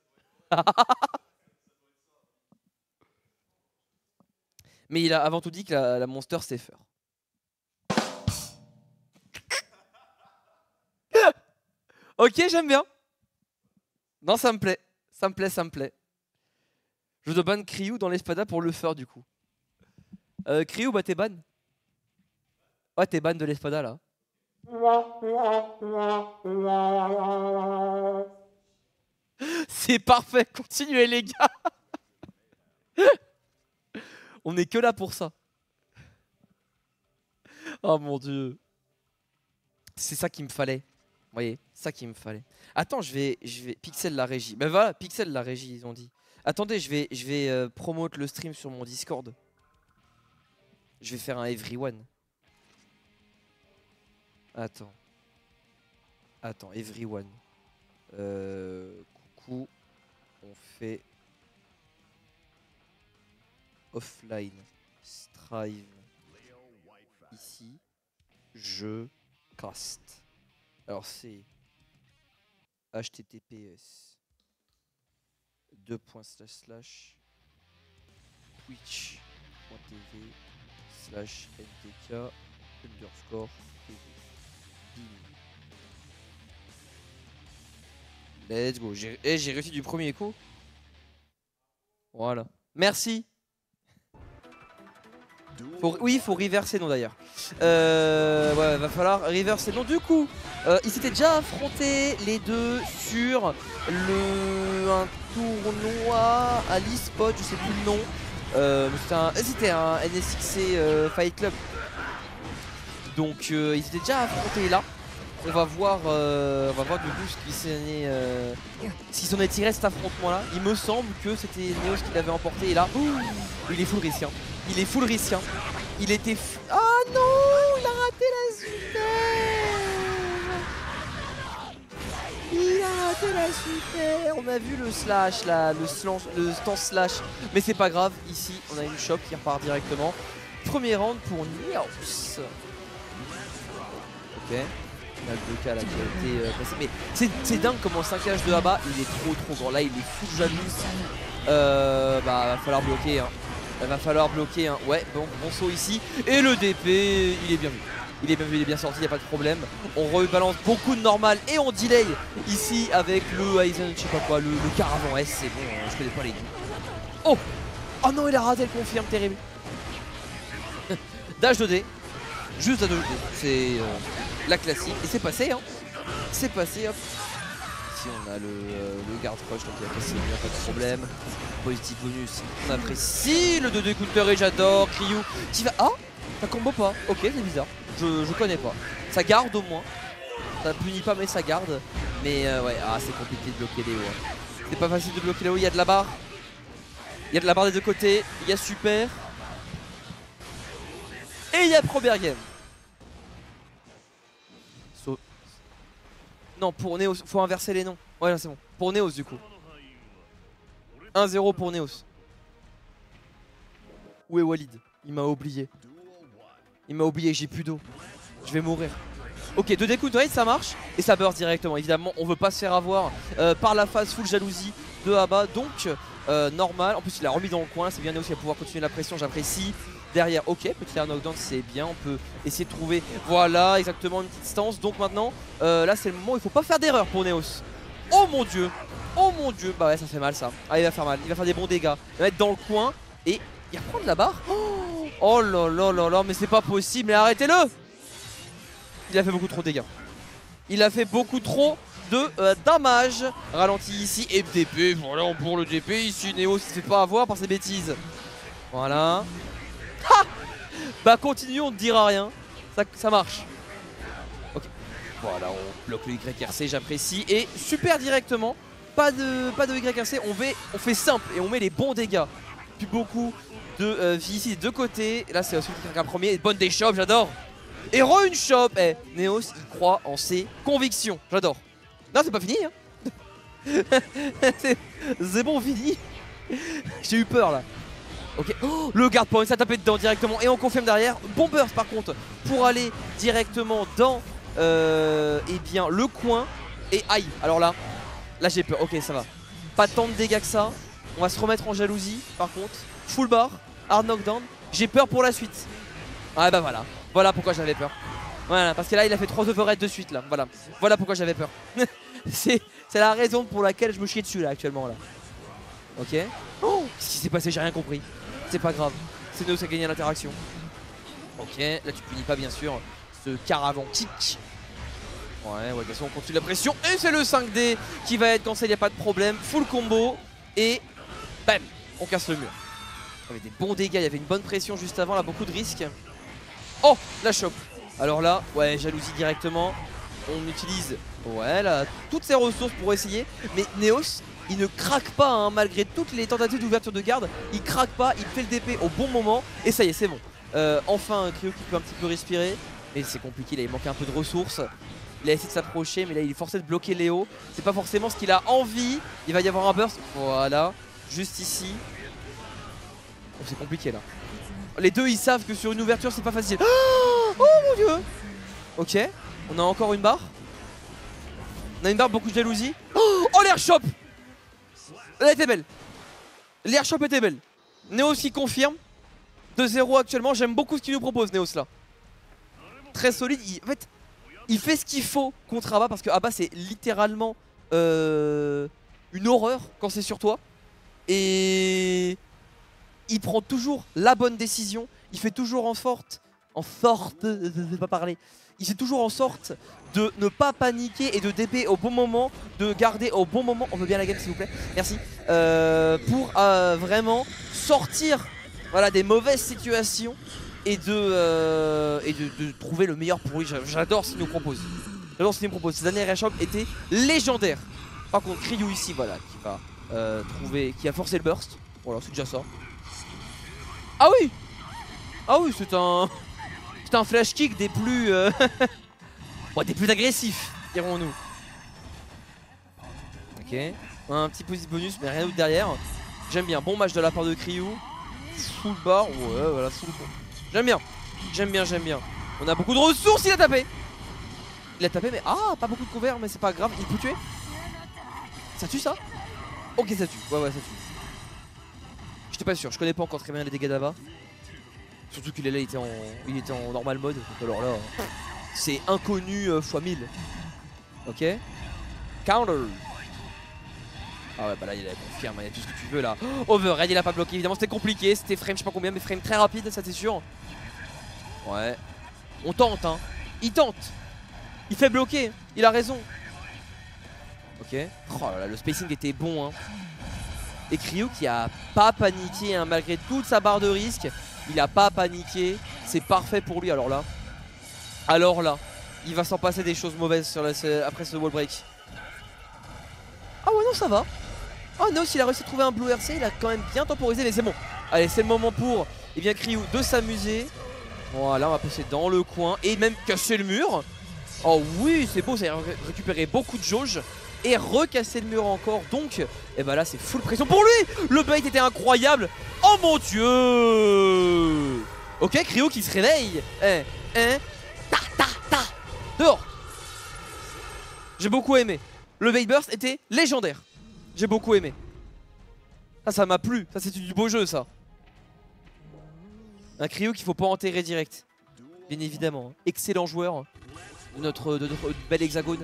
Mais il a avant tout dit que la, la monster c'est feu. Ok, j'aime bien. Non, ça me plaît. Ça me plaît, ça me plaît. Je dois ban Kryu dans l'espada pour le fur du coup. Euh, Kryu, bah t'es ban. Ouais, t'es ban de l'espada là. C'est parfait, continuez les gars. On est que là pour ça. Oh mon dieu. C'est ça qu'il me fallait. Vous voyez, ça qu'il me fallait. Attends, je vais, je vais pixel la régie. Ben voilà, pixel la régie, ils ont dit. Attendez, je vais, je vais euh, promote le stream sur mon Discord. Je vais faire un everyone. Attends. Attends, everyone. Euh, coucou. On fait offline strive ici, je cast. Alors c'est H T T P S deux points slash slash twitch.tv slash ntk underscore tv. Let's go. J'ai eh, j'ai réussi du premier coup. Voilà. Merci. Faut, oui, il faut reverser non d'ailleurs. Euh, ouais, va falloir reverser non. Du coup, euh, ils s'étaient déjà affrontés les deux sur le un tournoi à l'e-spot, je sais plus le nom. Euh, C'était un, un N S X C euh, Fight Club. Donc euh, ils étaient déjà affrontés là. On va voir, euh, on va voir du coup ce qui s'en est, euh, ce qui s'en est tiré de cet affrontement là. Il me semble que c'était Neos qui l'avait emporté et là, ouh, il est full risquien. Il est full risquien. Il était f... Ah non, il a raté la super. Il a raté la super. On a vu le slash là, le slash, le stand slash, mais c'est pas grave. Ici, on a une chope qui repart directement. Premier round pour Neos. Ok. Il y a le deux K là qui a été euh, passé. Mais c'est dingue comment cinq H de là-bas, il est trop trop grand. Là, il est fou jaloux. Euh, bah, va falloir bloquer. Hein. Il va falloir bloquer. Hein. Ouais, bon, bon saut ici. Et le D P, il est bien vu. Il est bien vu, il est bien sorti, il n'y a pas de problème. On rebalance beaucoup de normal et on delay ici avec le Aizen, je sais pas quoi, le, le Caravan S. C'est bon, hein, je connais pas les noms. Oh! Oh non, il a raté le confirme, terrible. Dash deux D. Juste à deux D. C'est. Euh... la classique, et c'est passé, hein. C'est passé, hop. Ici on a le, euh, le garde crush, donc il a cassé, il n'y a pas de problème. Positif bonus, on apprécie le deux deux counter et j'adore. Ryu qui va. Ah, ça combo pas. Ok, c'est bizarre. Je, je connais pas. Ça garde au moins. Ça punit pas, mais ça garde. Mais euh, ouais, ah, c'est compliqué de bloquer les hauts. Hein. C'est pas facile de bloquer les hauts. Il y a de la barre. Il y a de la barre des deux côtés. Il y a super. Et il y a première game. Non, pour Neos, faut inverser les noms. Ouais, là c'est bon. Pour Neos du coup. un zéro pour Neos. Où est Walid? Il m'a oublié. Il m'a oublié, j'ai plus d'eau. Je vais mourir. Ok, deux D counter hit, ça marche. Et ça burst directement. Évidemment, on veut pas se faire avoir euh, par la phase full jalousie de Abba. Donc, euh, normal. En plus, il a remis dans le coin. C'est bien Neos qui va pouvoir continuer la pression. J'apprécie. Derrière, ok, petit air knockdown, c'est bien, on peut essayer de trouver, voilà, exactement une petite stance. Donc maintenant, euh, là c'est le moment où il faut pas faire d'erreur pour Neos. Oh mon dieu, oh mon dieu, bah ouais, ça fait mal ça. Ah, il va faire mal, il va faire des bons dégâts. Il va être dans le coin et il reprend de la barre. Oh, oh là là là là, mais c'est pas possible, mais arrêtez-le. Il a fait beaucoup trop de dégâts. Il a fait beaucoup trop de euh, damage. Ralenti ici et D P, voilà pour le D P ici. Neos il se fait pas avoir par ses bêtises. Voilà. Ah, bah continue, on ne dira rien. Ça, ça marche. Ok. Voilà, on bloque le Y R C, j'apprécie. Et super directement. Pas de, pas de Y R C. On fait, on fait simple et on met les bons dégâts. Plus beaucoup de euh, vie ici des deux côtés. Et là, c'est celui qui a un premier. Bonne des shops, j'adore. Et re une shop. Eh, Neos, il croit en ses convictions. J'adore. Non, c'est pas fini. Hein. C'est bon, fini. J'ai eu peur là. Ok, oh, le guard point, ça tapé dedans directement et on confirme derrière. Bon burst par contre pour aller directement dans euh, eh bien, le coin. Et aïe, alors là, là j'ai peur, ok ça va. Pas tant de dégâts que ça, on va se remettre en jalousie par contre. Full bar, hard knockdown, j'ai peur pour la suite. Ah bah voilà, voilà pourquoi j'avais peur. Voilà, parce que là il a fait trois overheads de suite là, voilà. Voilà pourquoi j'avais peur. C'est la raison pour laquelle je me chiais dessus là actuellement là. Ok. Oh, qu'est-ce qui s'est passé, j'ai rien compris. C'est pas grave, c'est nous qui a gagné l'interaction. Ok, là tu punis pas bien sûr ce caravan kick. Ouais, ouais, de toute façon on continue la pression. Et c'est le cinq D qui va être cancel, y a pas de problème. Full combo. Et bam, on casse le mur. Il y avait des bons dégâts, il y avait une bonne pression juste avant, là beaucoup de risques. Oh, la chope. Alors là, ouais, jalousie directement. On utilise, ouais, là, toutes ses ressources pour essayer. Mais Neos, il ne craque pas hein, malgré toutes les tentatives d'ouverture de garde. Il craque pas, il fait le D P au bon moment. Et ça y est, c'est bon. Euh, enfin, un Cryo qui peut un petit peu respirer. Mais c'est compliqué, là, il manquait un peu de ressources. Il a essayé de s'approcher, mais là, il est forcé de bloquer Léo. C'est pas forcément ce qu'il a envie. Il va y avoir un burst. Voilà, juste ici. Oh, c'est compliqué là. Les deux ils savent que sur une ouverture c'est pas facile. Oh, oh mon dieu. Ok, on a encore une barre. On a une barre, beaucoup de jalousie. Oh, oh l'airshop. Elle était belle. L'airshop était belle. Neos qui confirme. deux zéro actuellement, j'aime beaucoup ce qu'il nous propose Neos là. Très solide, il, en fait il fait ce qu'il faut contre Abba parce que Abba c'est littéralement euh, une horreur quand c'est sur toi. Et il prend toujours la bonne décision, il fait toujours en sorte, en sorte, je ne vais pas parler, il fait toujours en sorte de ne pas paniquer et de D P au bon moment, de garder au bon moment, on veut bien la game s'il vous plaît, merci, euh, pour euh, vraiment sortir voilà, des mauvaises situations et de, euh, et de, de trouver le meilleur pour lui. J'adore ce qu'il nous propose, j'adore ce qu'il nous propose, ces derniers airshop étaient légendaires. Par contre Kryu ici voilà, qui va euh, trouver, qui a forcé le burst, voilà c'est déjà ça. Ah oui, ah oui c'est un, c'est un flash kick des plus... Euh ouais, des plus agressifs, dirons-nous. Ok, on a un petit positif bonus, mais rien d'autre derrière. J'aime bien, bon match de la part de Kryu. Full bar, ouais, voilà, full bar. J'aime bien, j'aime bien, j'aime bien. On a beaucoup de ressources, il a tapé. Il a tapé, mais ah, pas beaucoup de couvert, mais c'est pas grave, il peut tuer. Ça tue ça? Ok, ça tue, ouais, ouais, ça tue. J'étais pas sûr, je connais pas encore très bien les dégâts d'Ava. Surtout qu'il est là, il était en, il était en normal mode, donc alors là... C'est inconnu euh, fois mille. Ok. Counter. Ah ouais bah là il a confirme, il y a tout ce que tu veux là. Oh, overhead il a pas bloqué, évidemment c'était compliqué. C'était frame je sais pas combien mais frame très rapide, ça c'est sûr. Ouais. On tente hein. Il tente. Il fait bloquer, il a raison. Ok. Oh là là le spacing était bon hein. Et Kryu qui a pas paniqué hein, malgré toute sa barre de risque. Il a pas paniqué. C'est parfait pour lui alors là. Alors là, il va s'en passer des choses mauvaises sur la, après ce wall break. Ah ouais non ça va. Oh non s'il a réussi à trouver un blue R C, il a quand même bien temporisé mais c'est bon. Allez c'est le moment pour eh bien, Kryu de s'amuser. Voilà on va passer dans le coin et même casser le mur. Oh oui c'est beau, ça a récupéré beaucoup de jauge. Et recasser le mur encore donc et eh ben là c'est full pression pour lui. Le bait était incroyable. Oh mon dieu. Ok Kryu qui se réveille. Eh, eh. Ta ta ta. Dehors. J'ai beaucoup aimé. Le bait burst était légendaire. J'ai beaucoup aimé. Ça ça m'a plu. Ça c'était du beau jeu ça. Un Kryu qu'il faut pas enterrer direct. Bien évidemment. Excellent joueur de notre, de notre bel hexagone.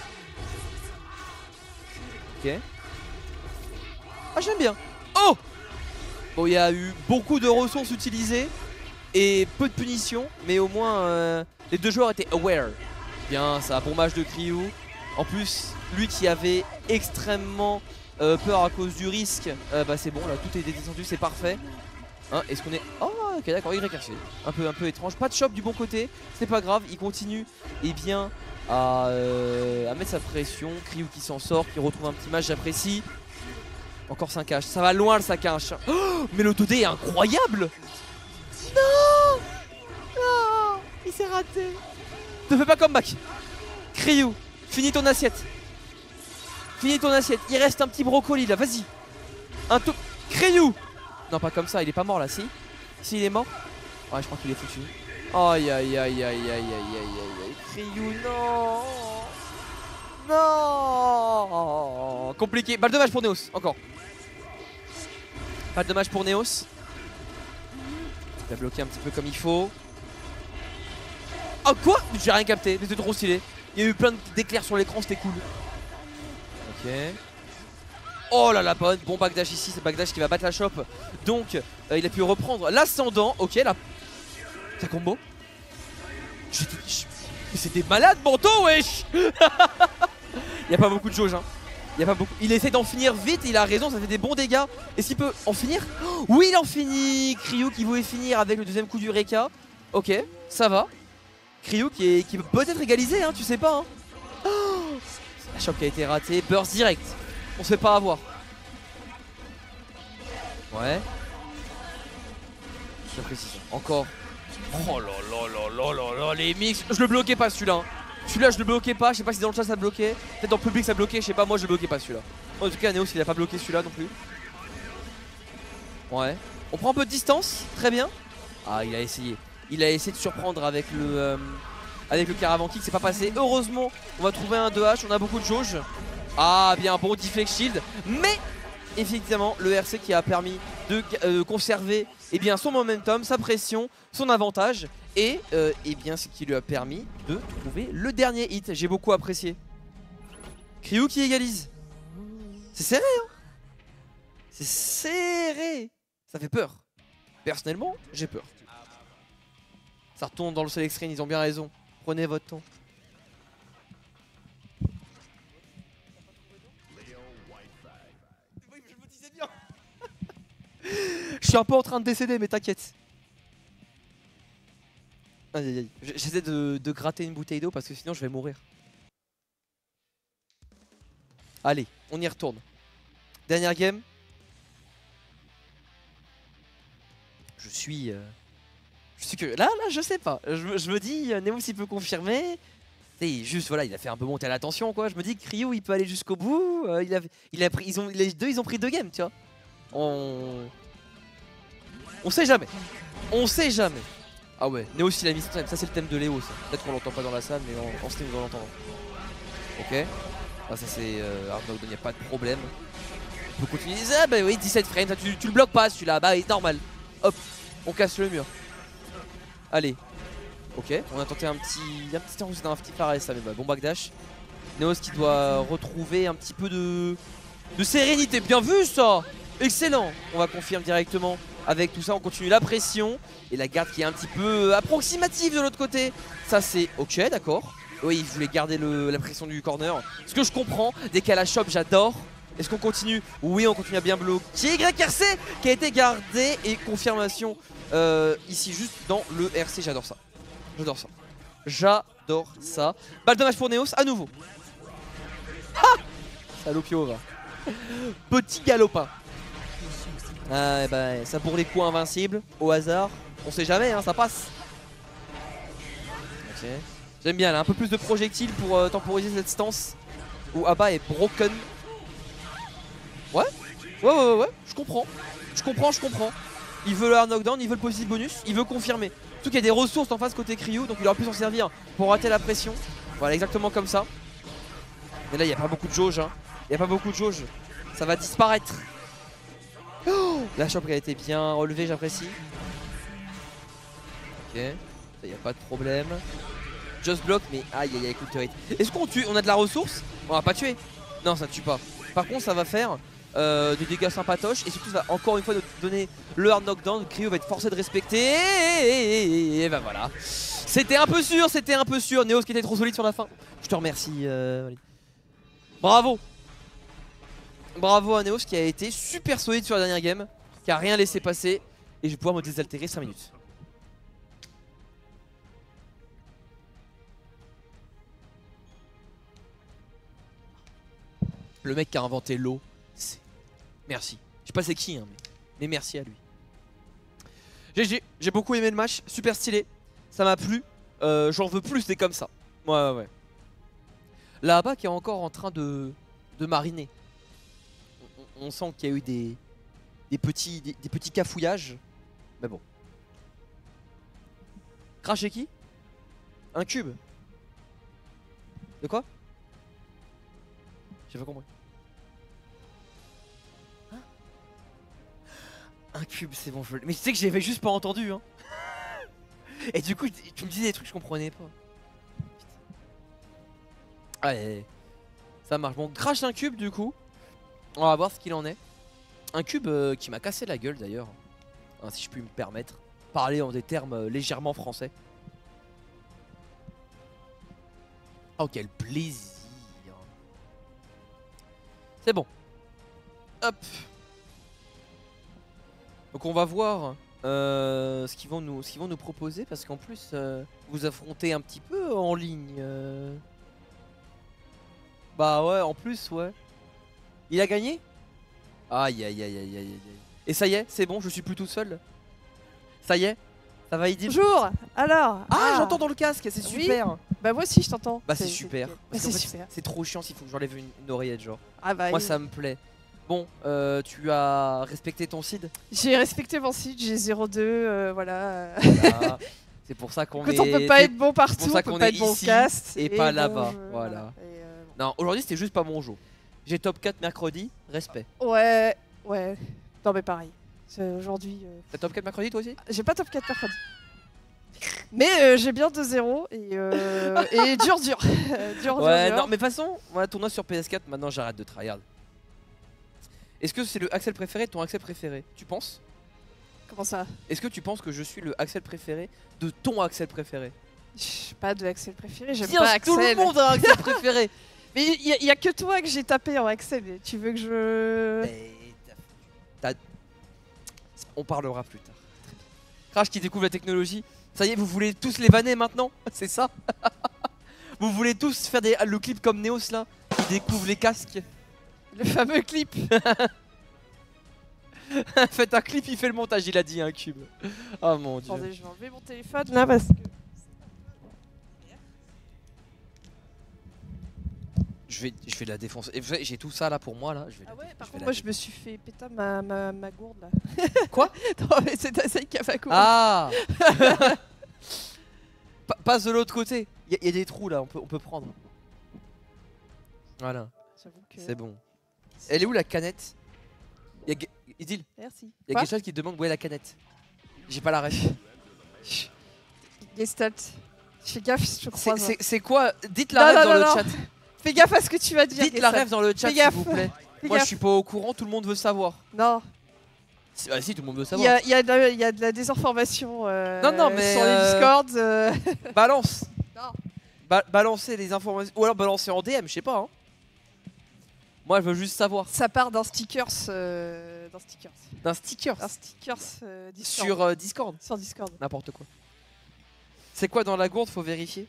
Ok. Ah j'aime bien. Oh. Bon il y a eu beaucoup de ressources utilisées et peu de punitions, mais au moins euh, les deux joueurs étaient aware. Bien ça, bon match de Kryu. En plus lui qui avait extrêmement euh, peur à cause du risque, euh, bah c'est bon là tout est descendu, c'est parfait. Hein, est-ce qu'on est... Oh ok d'accord, Y R C. Un peu, un peu étrange, pas de shop du bon côté, c'est pas grave, il continue et bien à, euh, à mettre sa pression. Kryu qui s'en sort, qui retrouve un petit match, j'apprécie. Encore cinq H, ça va loin le cinq H. Oh, mais l'autodé est incroyable. Non. Non. Il s'est raté. Ne fais pas comeback. Kryu, finis ton assiette. Finis ton assiette, il reste un petit brocoli là, vas-y. Un tout... Kryu. Non pas comme ça, il est pas mort là, si. Si il est mort. Ouais je crois qu'il est foutu. Aïe aïe aïe aïe aïe aïe aïe aïe. Kryu non. Non. Compliqué, balle de match pour Neos, encore. Pas de dommage pour Neos. Il a bloqué un petit peu comme il faut. Oh quoi? J'ai rien capté, mais c'était trop stylé. Il y a eu plein d'éclairs sur l'écran, c'était cool. Ok. Oh là là, bonne, bon backdash ici, c'est backdash qui va battre la shop. Donc euh, il a pu reprendre l'ascendant. Ok là. Ça combo. Mais c'était malade Manteau wesh. Il n'y a pas beaucoup de jauge hein. Il, y a pas beaucoup... il essaie d'en finir vite, il a raison, ça fait des bons dégâts. Est-ce qu'il peut en finir? Oui il en finit. Kryu qui voulait finir avec le deuxième coup du Reka. Ok, ça va. Kryu qui, est... qui peut peut-être égaliser hein, tu sais pas hein. Oh, la shop qui a été ratée, burst direct. On se fait pas avoir. Ouais. J'apprécie ça. Encore. Oh là là là là là là, les mix. Je le bloquais pas celui-là. Celui-là je le bloquais pas. Je sais pas si dans le chat ça bloquait. Peut-être dans le public ça bloquait. Je sais pas, moi je le bloquais pas celui-là. En tout cas Neos il a pas bloqué celui-là non plus. Ouais. On prend un peu de distance, très bien. Ah, il a essayé. Il a essayé de surprendre avec le, euh, avec le Caravan Kick, c'est pas passé. Heureusement, on va trouver un deux H, on a beaucoup de jauge. Ah, bien, bon Deflect Shield. Mais, effectivement, le R C qui a permis de euh, conserver eh bien, son momentum, sa pression, son avantage. Et euh, eh bien, ce qui lui a permis de trouver le dernier hit. J'ai beaucoup apprécié. Kryu qui égalise. C'est serré, hein. C'est serré. Ça fait peur. Personnellement, j'ai peur. Ça retourne dans le select screen, ils ont bien raison. Prenez votre temps. Oui, je me disais bien. Je suis un peu en train de décéder, mais t'inquiète. Aïe aïe aïe. J'essaie de, de gratter une bouteille d'eau parce que sinon je vais mourir. Allez, on y retourne. Dernière game. Je suis... Euh... Je suis que... Là, là, je sais pas. Je, je me dis, euh, Neos il peut confirmer. Et juste, voilà, il a fait un peu monter à l'attention, quoi. Je me dis que Kryu, il peut aller jusqu'au bout. Euh, il a, il a pris, ils ont, les deux, ils ont pris deux games, tu vois. On... On sait jamais. On sait jamais. Ah ouais, Neos il a mis ça, ça c'est le thème de Léo, ça. Peut-être qu'on l'entend pas dans la salle, mais en, en stream, on l'entend. Ok. Ah, ça c'est euh, Arnaud, il n'y a pas de problème. On peut continuer. Ah bah oui, dix-sept frames, ça, tu, tu le bloques pas celui-là. Bah oui, normal. Hop, on casse le mur. Allez. Ok, on a tenté un petit. Un petit c'était un petit arrêt ça, mais bah, bon backdash. Neos qui doit retrouver un petit peu de. de sérénité. Bien vu ça. Excellent. On va confirmer directement. Avec tout ça, on continue la pression. Et la garde qui est un petit peu approximative de l'autre côté. Ça c'est ok, d'accord. Oui, il voulait garder le, la pression du corner. Ce que je comprends, dès qu'à la chope, j'adore. Est-ce qu'on continue? Oui, on continue à bien bloquer. Y R C qui a été gardé. Et confirmation euh, ici juste dans le R C. J'adore ça. J'adore ça. J'adore ça. Balle de match pour Neos à nouveau. Ah, Salopio va. Petit galopin. Ah, bah, ça pour les coups invincibles. Au hasard. On sait jamais, hein, ça passe. Ok. J'aime bien, là, un peu plus de projectiles pour euh, temporiser cette stance où Abba est broken. Ouais, ouais, ouais, ouais, ouais, je comprends. Je comprends, je comprends. Il veut le hard knockdown, il veut le positif bonus, il veut confirmer. Surtout qu'il y a des ressources en face côté Kryu, donc il aurait pu s'en servir pour rater la pression. Voilà, exactement comme ça. Mais là, il n'y a pas beaucoup de jauge. Hein. Il n'y a pas beaucoup de jauge. Ça va disparaître. Oh, la chope a été bien relevée, j'apprécie. Ok, il n'y a pas de problème. Just block, mais aïe aïe aïe, counter hit. Est-ce qu'on tue? On a de la ressource? On va pas tuer. Non, ça tue pas. Par contre, ça va faire euh, des dégâts sympatoches. Et surtout, ça va encore une fois nous donner le hard knockdown. Kryu va être forcé de respecter. Et bah voilà. C'était un peu sûr, c'était un peu sûr. Neos qui était trop solide sur la fin. Je te remercie. Euh... Bravo. Bravo à Neos qui a été super solide sur la dernière game. Qui a rien laissé passer. Et je vais pouvoir me désaltérer cinq minutes. Le mec qui a inventé l'eau, merci. Je sais pas c'est qui, hein, mais... mais merci à lui. G G, j'ai beaucoup aimé le match, super stylé. Ça m'a plu, euh, j'en veux plus des comme ça. Ouais, ouais, ouais. Là-bas qui est encore en train de, de mariner. On, on sent qu'il y a eu des, des, petits, des, des petits cafouillages. Mais bon. Crash et qui? Un cube. De quoi? J'ai pas compris. Hein? Un cube, c'est bon, je veux... Mais tu sais que j'avais juste pas entendu, hein. Et du coup, tu me disais des trucs que je comprenais pas. Allez, ça marche. Bon, crash un cube du coup. On va voir ce qu'il en est. Un cube euh, qui m'a cassé la gueule d'ailleurs. Hein, si je puis me permettre. Parler en des termes euh, légèrement français. Oh, quel plaisir. C'est bon. Hop. Donc on va voir euh, ce qu'ils vont nous, ce qu'ils vont nous proposer parce qu'en plus euh, vous affrontez un petit peu en ligne. Euh... Bah ouais, en plus ouais. Il a gagné? Aïe aïe aïe aïe aïe aïe. Et ça y est, c'est bon, je suis plus tout seul. Ça y est, ça va y dire. Bonjour. Alors. Ah, ah. j'entends dans le casque, c'est Oui. super. Bah moi aussi je t'entends. Bah c'est super. Bah, Parce c'est qu'en fait, super. c'est trop chiant s'il faut que j'enlève une, une oreillette genre. Ah bah Moi oui. ça me plaît. Bon, euh, tu as respecté ton seed. J'ai respecté mon site, j'ai zéro deux, euh, voilà. Voilà. C'est pour ça qu'on Quand est. on peut pas c'est être bon partout, pour ça on peut qu'on pas est être bon au ici cast. et pas bon là-bas, jeu, voilà. Et, euh, Non, aujourd'hui c'était juste pas mon jeu. J'ai top quatre mercredi, respect. ouais, ouais. Non mais pareil. C'est Aujourd'hui, euh, T'as top quatre mercredi toi aussi? j'ai pas top quatre mercredi. Mais euh, j'ai bien deux zéro et, euh, et dur dur. dur Ouais, dur, non, dur. mais de toute façon, voilà, tournoi sur P S quatre, maintenant j'arrête de tryhard. Est-ce que c'est le Axel préféré de ton Axel préféré? Tu penses? Comment ça? Est-ce que tu penses que je suis le Axel préféré de ton Axel préféré? J'ai pas de Axel préféré, j'aime Bien, pas Axel. tout le monde a un Axel préféré. Mais il y, a- y a que toi que j'ai tapé en Axel. et Tu veux que je. Mais t'as- t'as- On parlera plus tard. Crash qui découvre la technologie. Ça y est, vous voulez tous les vanner maintenant? C'est ça? Vous voulez tous faire des... le clip comme Neos là, qui découvre les casques? Le fameux clip. Faites un clip, il fait le montage, il a dit un cube. Oh mon dieu. Attendez, je vais enlever mon téléphone là parce que. Je vais, je vais la défoncer. Et vous savez, j'ai tout ça là pour moi là. Je vais Ah la- ouais, par je vais contre, la moi dé- je me suis fait péter ma, ma, ma gourde là. Quoi? Non, mais c'est Tasei qui a ma gourde. Ah Pa- Passe de l'autre côté. Il y, a des trous là, on peut, on peut prendre. Voilà, J'avoue que. c'est bon. Elle est où la canette? Il y a Ge- Idil, Merci. il y a Quoi Gestalt qui te demande où est la canette. J'ai pas la ref. Gestalt. Fais gaffe, je C'est- croise. C'est c'est quoi? Dites la Non, ref non, dans non, le non. chat. Fais gaffe à ce que tu vas dire. Dites la Gestalt. ref dans le chat Fais s'il gaffe. vous plaît. Fais Moi je gaffe. suis pas au courant, tout le monde veut savoir. Non, Si- Ah si, tout le monde veut il savoir. y a, il y, a de la- il y a de la désinformation euh, Non, non, mais, sur les euh, Discords. euh. Balance. Non. Ba- balancer les informations. Ou alors balancer en D M, je sais pas. Hein. Moi je veux juste savoir. Ça part d'un stickers. euh, d'un stickers. D'un sticker Un stickers euh, Discord. sur euh, Discord. Sur Discord. N'importe quoi. C'est quoi dans la gourde? Faut vérifier.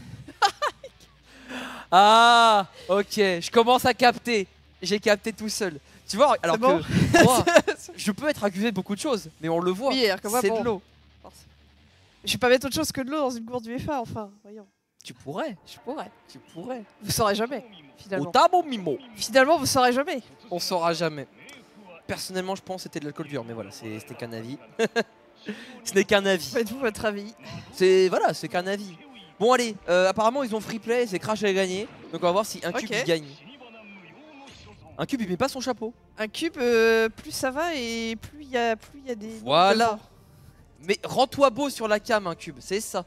Ah, ok, je commence à capter. J'ai capté tout seul. Tu vois, alors C'est bon que moi, je peux être accusé de beaucoup de choses, mais on le voit. Oui, alors que moi, C'est bon. de l'eau. Je vais pas mettre autre chose que de l'eau dans une gourde U F A, enfin, voyons. Tu pourrais, Je pourrais. tu pourrais. Vous saurez jamais, Au finalement. tabo mimo. Finalement, vous saurez jamais. On saura jamais. Personnellement, je pense que c'était de l'alcool dur, mais voilà, c'est- c'était qu'un avis. Ce n'est qu'un avis. Faites-vous votre avis. C'est voilà, c'est qu'un avis. Bon allez, euh, apparemment ils ont free play, c'est Crash à gagner. Donc on va voir si un cube Ok. il gagne. Un cube il met pas son chapeau. Un cube, euh, plus ça va et plus il y a, plus il y a des. Voilà. Mais rends-toi beau sur la cam un cube, c'est ça.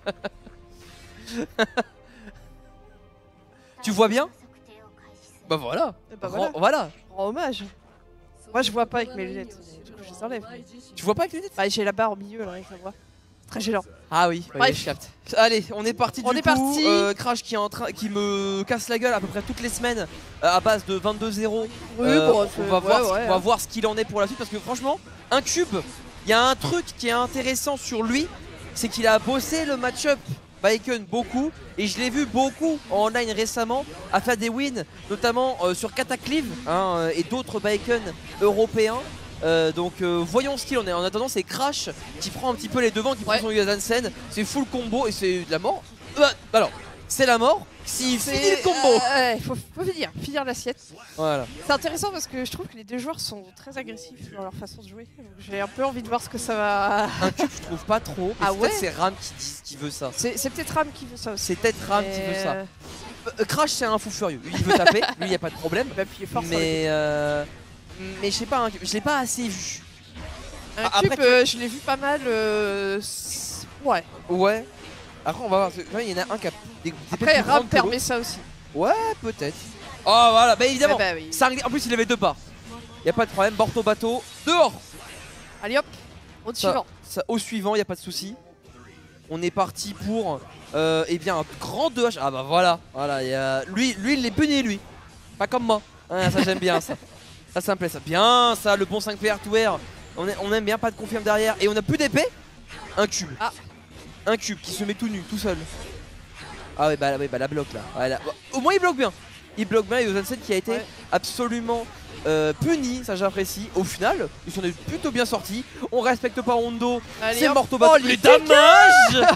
Tu vois bien? Bah voilà. Eh bah Rends- voilà. voilà. Je rends hommage. Moi, je vois pas avec mes lunettes. Du coup, je les enlève. Tu vois pas avec les lunettes? Bah, j'ai la barre au milieu là, avec la voix. Très gênant. Ah oui, oui, Bref. je capte. Allez, on est parti On du est coup. parti. Euh, Crash qui est en train, qui me casse la gueule à peu près toutes les semaines euh, à base de vingt-deux zéro. Oui, Euh, bon, on c'est- va voir, ouais, ce- ouais. on va voir ce qu'il en est pour la suite parce que franchement, un cube, il y a un truc qui est intéressant sur lui, c'est qu'il a bossé le match-up Bacon beaucoup et je l'ai vu beaucoup en online récemment à faire des wins, notamment euh, sur Cataclysm hein, euh, et d'autres Bacon européens. Euh, donc euh, voyons ce qu'il en est. En attendant, c'est Crash qui prend un petit peu les devants, qui Ouais. prend son Yazansen, c'est full combo et c'est de la mort. Euh, alors, c'est la mort s'il C'est- finit le combo. euh, ouais, faut, faut finir, finir l'assiette. Voilà. C'est intéressant parce que je trouve que les deux joueurs sont très agressifs dans leur façon de jouer. Donc, j'ai un peu envie de voir ce que ça va. Un cube, je trouve pas trop. Mais Ah c'est ouais peut-être c'est Ram qui dit qui veut ça. C'est c'est peut-être Ram qui veut ça aussi. C'est peut-être Ram qui Mais, veut ça. euh, Euh, Crash, c'est un fou furieux. Lui, il veut taper. Lui, il y a pas de problème. Il va appuyer fort sur le Mais euh, mais je sais pas, un cube, je l'ai pas assez vu. Un Ah, cube, après, tu- euh, je l'ai vu pas mal. euh, s- Ouais. Ouais. Après, on va voir. parce que, Il y en a un qui a des, des Après, pets plus Ram grandes que permet l'autre. ça aussi. Ouais, peut-être. Oh voilà, bah évidemment. Ouais, bah oui. Ça a réglé- En plus, il avait deux pas. Y a pas de problème. Borto bateau dehors. Allez hop, au Ça- suivant. Ça, au suivant, y a pas de souci. On est parti pour euh, eh bien un grand deux H. Ah bah voilà, voilà. Y a... Lui, lui, il est puni lui. Pas comme moi. Ah, ça j'aime bien ça. Ça, ça me plaît ça. Bien ça, le bon cinq P R to air. On, est- on aime bien, pas de confirme derrière. Et on a plus d'épée. Un cube. Ah. Un cube qui se met tout nu, tout seul. Ah ouais bah, ouais, bah la bloque là. Ouais, là. Au moins il bloque bien. Il bloque bien. Et Yosansen qui a été Ouais. absolument euh, puni, ça j'apprécie. Au final, ils sont plutôt bien sortis. On respecte pas Hondo. Allez, C'est hop. mort au bateau. Oh, Les les damages.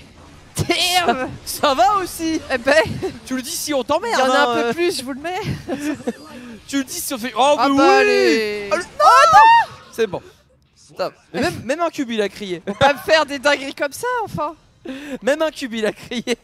Damn. Ça va aussi. Eh ben, Tu le dis si on il t'emmerde. y en a hein, un euh. peu plus, je vous le mets. Tu le dis si on fait. Oh, Ah mais bah oui allez. Ah, le- C'est bon. Stop. Mais même, même un cube il a crié. Faut pas me faire des dingueries comme ça, enfin. Même un cube il a crié.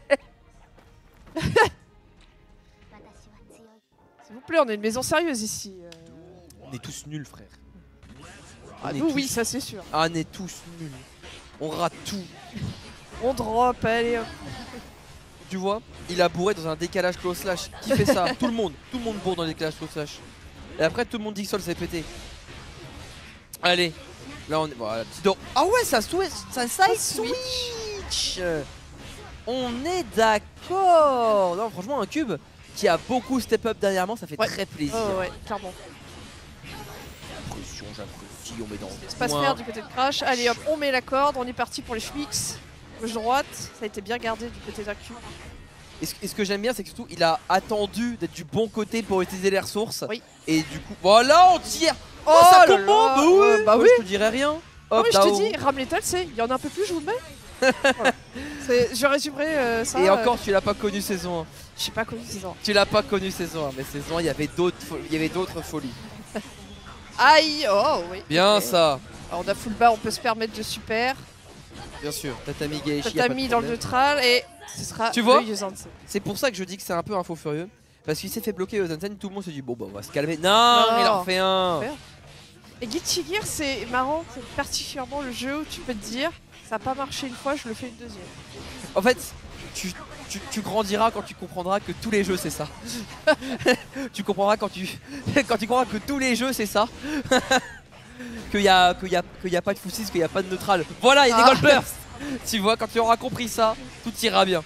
S'il vous plaît, on est une maison sérieuse ici. euh. On est tous nuls, frère. Ah, On est nous, tous- oui, ça c'est sûr. Ah, on est tous nuls. On rate tout. On drop, allez hop. Tu vois, il a bourré dans un décalage close slash. Qui fait ça? Tout le monde. Tout le monde bourre dans le décalage close slash. Et après, tout le monde dit que Sol s'est pété. Allez. Là, on est. Voilà, petit dos. Ah ouais, ça switch. Ça side switch. On est d'accord. Non, franchement, un cube qui a beaucoup step up dernièrement, ça fait Ouais. très plaisir. Oh ouais, clairement. Pression, j'apprécie, on met dans le Se passe coin. faire du côté de Crash. Allez hop, on met la corde, on est parti pour les schmicks. Gauche-droite, ça a été bien gardé du côté d'un cube. Et ce, et ce que j'aime bien, c'est que surtout, il a attendu d'être du bon côté pour utiliser les ressources. Oui. Et du coup, voilà, on tire. Oh, ça là combo, là, bah oui. euh, bah Moi, oui. je te dirais rien. Non, Hop, mais je te Dao. dis, Ram Lethal, c'est il y en a un peu plus, je vous le mets. Voilà. C'est- Je résumerai euh, ça. Et euh, encore, tu l'as pas connu saison un. J'ai pas connu ces ans. Tu l'as pas connu saison un, mais saison un, il y avait d'autres fo- il y avait d'autres folies. Aïe, oh oui. Bien Ok. ça, Alors, on a full bas, on peut se permettre de super. bien sûr. Tatami Gaishi, y a pas de Tatami dans le problème. neutral et ce sera Tu vois le Yuzansen. C'est pour ça que je dis que c'est un peu un faux furieux. Parce qu'il s'est fait bloquer aux antennes, tout le monde se dit bon bah on va se calmer. Non, Non. il en refait un. Faire. Et Guilty Gear, c'est marrant, c'est particulièrement le jeu où tu peux te dire ça a pas marché une fois, je le fais une deuxième. En fait, tu, tu, tu grandiras quand tu comprendras que tous les jeux c'est ça. Tu comprendras quand tu quand tu comprendras que tous les jeux c'est ça. Qu'il y a qu'il y a qu'il y a pas de foussis, qu'il y a pas de neutral. Voilà, il y a des Ah. gold bursts. Tu vois, quand tu auras compris ça, tout ira bien.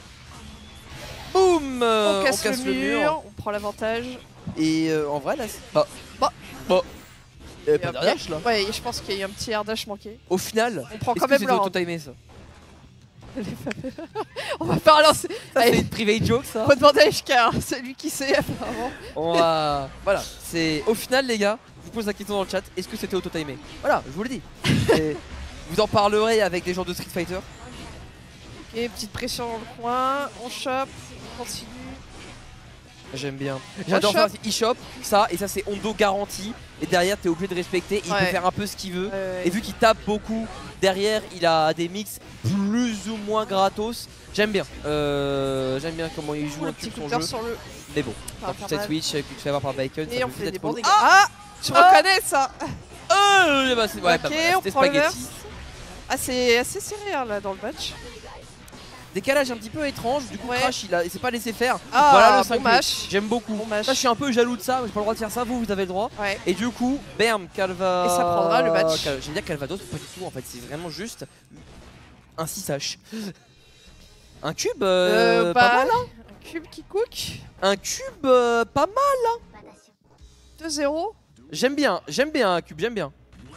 Boum, euh, on casse, le, mur, on prend l'avantage. Et euh, en vrai là, c'est pas. Bah. Bah. Il y avait Et pas de après- dash là. Ouais, je pense qu'il y a eu un petit air dash manqué. Au final, On prend est-ce quand que même c'était leur. auto-timé ça? On va pas relancer. Ça Allez. c'est une private joke ça. Faut demander à H K, hein, c'est lui qui sait apparemment. On va... Voilà, c'est au final les gars, je vous pose la question dans le chat, est-ce que c'était auto-timé? Voilà, je vous le dis. Et vous en parlerez avec les gens de Street Fighter. Ok, petite pression dans le coin, on chope, on continue. J'aime bien. J'adore ça, shop. il chope ça et ça c'est Hondo garanti. Et derrière t'es obligé de respecter, il Ouais. peut faire un peu ce qu'il veut. Euh, Et vu qu'il tape beaucoup, derrière il a des mix plus ou moins gratos. J'aime bien. Euh, J'aime bien comment il joue le un petit cube coup son de cœur jeu. sur le. Mais bon, Enfin, quand tu pas sais mal. Twitch, que tu te fais avoir par Bacon, Et ça on peut fait vite des être bons relou. dégâts. Ah, tu Ah reconnais ça. Euh, bah, c'est- ouais, Ok, bah, voilà, on c'était prend le spaghetti. verse. Ah, c'est assez serré hein, là dans le match. Décalage un petit peu étrange, du coup Ouais. Crash il, a- il s'est pas laissé faire. Ah, Voilà le bon cinq match. J'aime beaucoup. Bon match. Ça je suis un peu jaloux de ça, mais j'ai pas le droit de faire ça, vous vous avez le droit. Ouais. Et du coup, bam, Calva. Et ça prendra le match. Cal- J'allais dire Calvados, pas du tout en fait, c'est vraiment juste un six H. Un cube euh, Euh, pas bah, mal hein. un cube qui cook. Un cube euh, pas mal. deux zéro. J'aime bien, j'aime bien un cube, j'aime bien.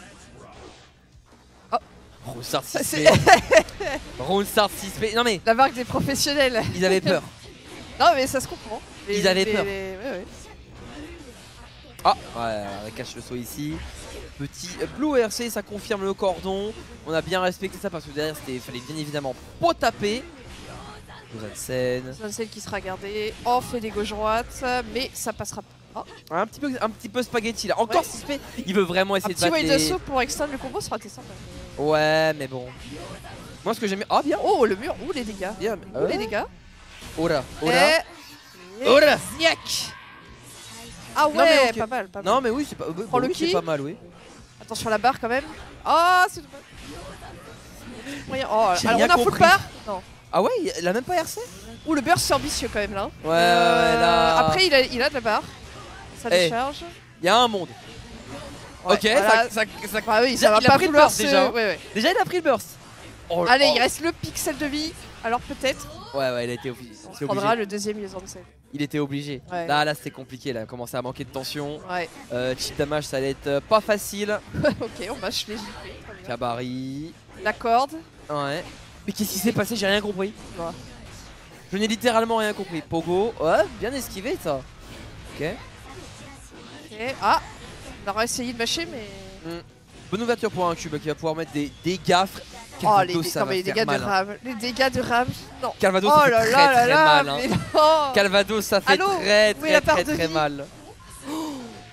Oh. Ronsard Ça, six c'est P. Ronsard six P. Non mais, la marque des professionnels. ils avaient peur. Non, mais ça se comprend. Les- Ils avaient les- peur. les- ouais, ouais. Ah, ouais, on cache le saut ici. Petit Blue R C, ça confirme le cordon. On a bien respecté ça parce que derrière, il fallait bien évidemment pas taper. Rosansen. C'est celle qui sera gardée. On fait des gauche-droite, mais ça passera pas. Oh, Un petit peu, un petit peu spaghetti là. Encore Ouais. six P. Il veut vraiment un essayer de petit battre way de les... saut pour extendre le combo sera été sympa. Ouais, mais bon. Moi, ce que j'aime bien. Ah, bien. Oh, le mur. Ouh, les dégâts. Bien. Ouh, les dégâts. Oh là, oh là. Et... Oh là. Ziak. Ah ouais, Non, mais ok. pas mal, pas mal. Non, mais oui, c'est pas. euh, Prends oui, le c'est ki. pas mal, oui. Attention à la barre quand même. Ah, c'est dommage. Moyen. Oh, J'ai alors rien on a full compris. bar. Non. Ah ouais, il a même pas R C. Ouh, le burst c'est ambitieux quand même là. Ouais, ouais, là. Après, il a, il a de la barre. Ça Eh. décharge. Il y a un monde. Ouais, ok, voilà. ça, ça, ça- Bah oui, Déjà, ça va il a pas pris le vouloir burst, se- déjà. Ouais, ouais. Déjà, il a pris le burst. Oh, Allez, oh. il reste le pixel de vie. Alors peut-être, Ouais, ouais, il a été obligé. on c'est prendra obligé. le deuxième Yuzansen. Il était obligé. Ouais. Là, là, c'était compliqué. Là, il commençait à manquer de tension. Ouais. Euh, chip damage, ça allait être euh, pas facile. Ok, on mâche les J P. très bien. Kabari. La corde. Ouais. Mais qu'est-ce qui s'est passé? J'ai rien compris. Ouais. Je n'ai littéralement rien compris. Pogo. Ouais, bien esquivé ça. Ok. Ok. Ah, on aura essayé de mâcher, mais. Bonne ouverture pour un cube qui va pouvoir mettre des dégâts. Oh, les, Calvados, dé- ça non, va mais les faire dégâts mal, de hein. rame. Les dégâts de rame. Non. Calvados, Oh ça fait là très là là très là, mal. hein. mais non. Calvados, ça fait Allô, très où est la très part de très vie mal.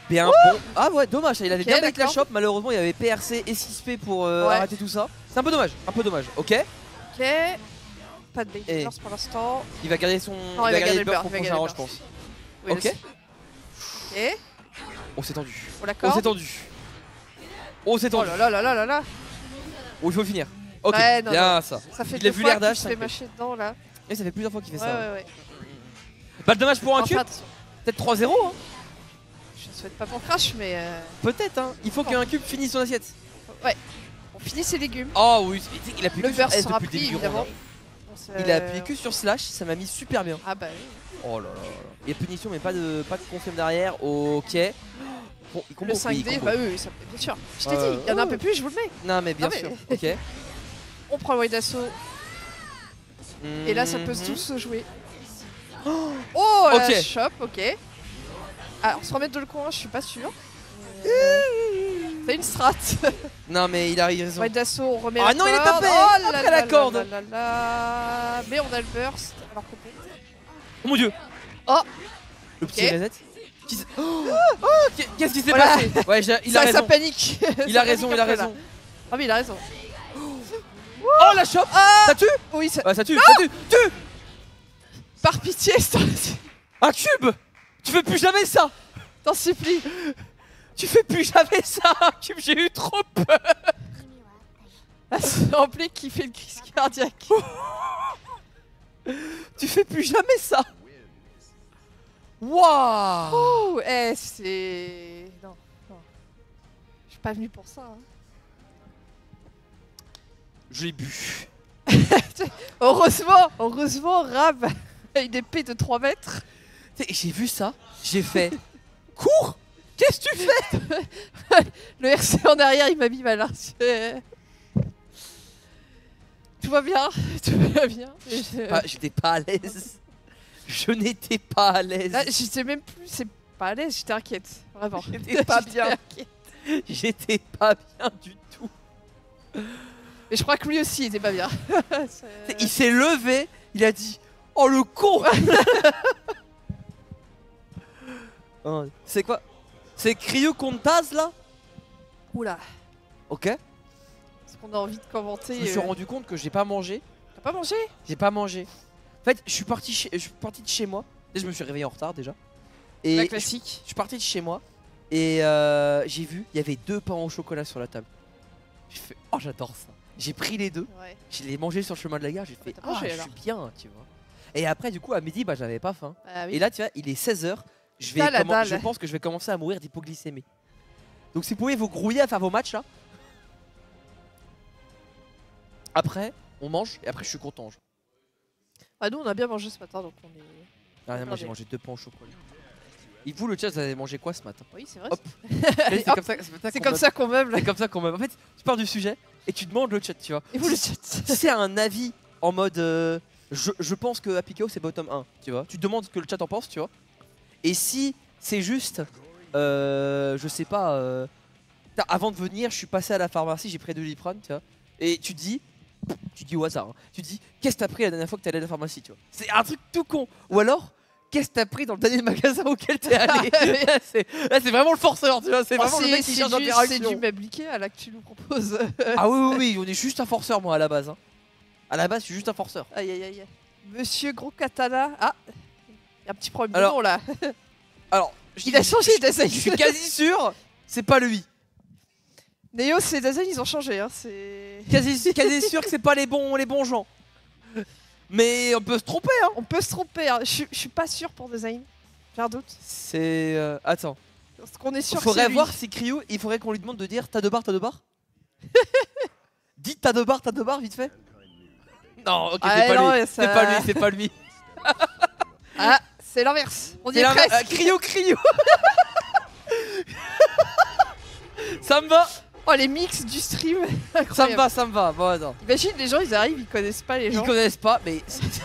bien bon. Ah ouais, dommage, il avait Ok, bien avec la d'accord. shop. Malheureusement, il y avait P R C et six P pour euh, Ouais. arrêter tout ça. C'est un peu dommage, un peu dommage. Ok, Ok. Pas de Et- Baby pour l'instant. il va garder son. Non, il va garder le beurre, pour il va prochain garder round, le je pense. Oui, Ok. là, c'est- Ok. On s'est tendu. Oh On d'accord. s'est tendu. On s'est Oh tendu. là là là là là là. Oh, il faut finir. Ok, Ouais, non, bien ça. Ça fait Il a deux vu fois l'air d'âge, qu'il se ça fait me mâcher dedans là. Et ça fait plusieurs fois qu'il fait Ouais ça. ouais ouais. Pas de dommage pour un Enfin, cube. attention. Peut-être trois zéro. Hein. Je ne souhaite pas mon crash mais euh, Peut-être. Hein. Il faut qu'un cube finisse son assiette. on finit ses légumes. Oh oui, il a appuyé Le que sur beurre S sera depuis le pris début du évidemment. round. On se- Il a appuyé que sur slash, ça m'a mis super bien. Ah bah oui. Oh là là là. Il y a punition mais pas de pas de confirme derrière. Ok. Bon, il combo. Le cinq Oui, D, combo. bah oui, oui, ça, bien sûr. Je t'ai Euh, dit, il y en a un ouais. peu plus, je vous le mets. Non mais bien Non, mais- sûr. Ok. On prend le wide assaut et là ça peut Mhm. tout se jouer. Oh la Ok. shop, ok. Alors se remettre de le coin, je suis pas sûre. Euh, C'est une strat. Non mais il a raison. Wide assaut, on remet Ah la non, il est corde. tapé Oh là après là la là corde. là là là. Mais on a le burst. Alors que Oh mon dieu. Oh. Le petit Ok. reset. Qui s- Oh, oh, qu'est-ce qui s'est Voilà. passé? Ouais, j'ai- il ça, a ça raison. panique. Il Ça a raison, panique il a un peu, là. raison. Ah mais il a raison. Oh la chope. Ça tue? Oui, ça... Ouais, ça tue, ça tue. Tue. par pitié, t'en Un cube. Tu fais plus jamais ça. t'en supplie. Tu fais plus jamais ça. Un cube, j'ai eu trop peur. Ah, c'est rempli qui fait une crise cardiaque. Tu fais plus jamais ça. Waouh. Ouh, eh, c'est... Non, non. Je suis pas venu pour ça. hein. Je l'ai bu. Heureusement, heureusement, Rab a une épée de trois mètres. Tu sais, j'ai vu ça. J'ai fait. Cours. Qu'est-ce que tu fais? Le R C en arrière, il m'a mis mal. hein. C'est- Tout va bien, tout va bien. Et je- Ah, j'étais pas à l'aise. Je n'étais pas à l'aise. Là, j'étais même plus, c'est pas à l'aise, j'étais inquiète. Vraiment. J'étais pas J'étais bien. inquiète. J'étais pas bien du tout. Mais je crois que lui aussi, il était pas bien. C'est- Il s'est levé, il a dit oh le con. Oh, c'est quoi? C'est Cryo contre Taz là? Oula, Ok. est-ce qu'on a envie de commenter Je me suis euh, rendu compte que j'ai pas mangé. T'as pas mangé? J'ai pas mangé. En fait, je suis parti, chez... je suis parti de chez moi. Déjà, je me suis réveillé en retard déjà. Et La je... classique. je suis parti de chez moi et euh, j'ai vu, il y avait deux pains au chocolat sur la table. J'ai fait oh j'adore ça. J'ai pris les deux, Ouais. je les ai mangés sur le chemin de la gare. J'ai fait t'as ah mangé, je alors. suis bien, tu vois. Et après du coup à midi bah j'avais pas faim. Ah oui. Et là tu vois, il est seize heures. Je vais Putain, la commen- dalle. je pense que je vais commencer à mourir d'hypoglycémie. Donc si vous pouvez vous grouiller à faire vos matchs là. Après, on mange et après je suis content. genre. Ah, nous, on a bien mangé ce matin, donc on est. Ah, non, moi j'ai Regardez. mangé deux pains au chocolat. Et vous le chat, vous avez mangé quoi ce matin? Oui, c'est vrai. Hop. Allez, C'est hop, comme ça, c'est comme ça C'est qu'on comme meuble. ça qu'on meuble. C'est comme ça qu'on meuble. En fait, tu pars du sujet et tu demandes le chat, tu vois. Et vous le Si- chat. Si c'est un avis en mode euh, je, je pense que Happy Cow c'est bottom un, tu vois. Tu demandes ce que le chat en pense, tu vois. Et si c'est juste, euh, je sais pas, euh, t'as- avant de venir, je suis passé à la pharmacie, j'ai pris deux Doliprane, tu vois. Et tu dis, tu dis au hasard, hein, tu dis, qu'est-ce que t'as pris la dernière fois que t'es allé à la pharmacie, tu vois. C'est un truc tout con. Ou alors, qu'est-ce que t'as pris dans le dernier magasin auquel t'es allé. Là, c'est là, c'est vraiment le forceur, tu vois. C'est Oh, vraiment le c'est mec qui c'est cherche du, c'est l'interaction. du meuble Ikea là que tu nous proposes. Ah oui, oui, oui, on est juste un forceur, moi, à la base. Hein. À la base, je suis juste un forceur. Aïe aïe aïe. Monsieur Gros Katana. Ah, il y a un petit problème Alors, de nom là. Alors, Il a changé je, Dasein. je suis quasi sûr, c'est pas lui. Néo et Dasein, ils ont changé. Hein. C'est. Quasi, quasi sûr que c'est pas les bons, les bons gens. Mais on peut se tromper, hein. On peut se tromper. Hein. Je suis- je suis pas sûr pour Dasein. J'ai un doute. C'est. euh, Attends. Parce qu'on est Il sûr que faudrait c'est lui. voir si Cryo, il faudrait qu'on lui demande de dire t'as deux barres, t'as deux barres. Dites t'as deux barres, t'as deux barres, vite fait. Non, ok, Ah, c'est pas non, lui. ça- C'est pas lui, c'est pas lui. Ah, c'est l'inverse. On y C'est est la- presque. euh, Cryo, Cryo. Ça me va, Oh, les mix du stream. ça me Incroyable. va, ça me va. Bon, attends. Imagine, les gens, ils arrivent, ils connaissent pas les Ils gens. connaissent pas, mais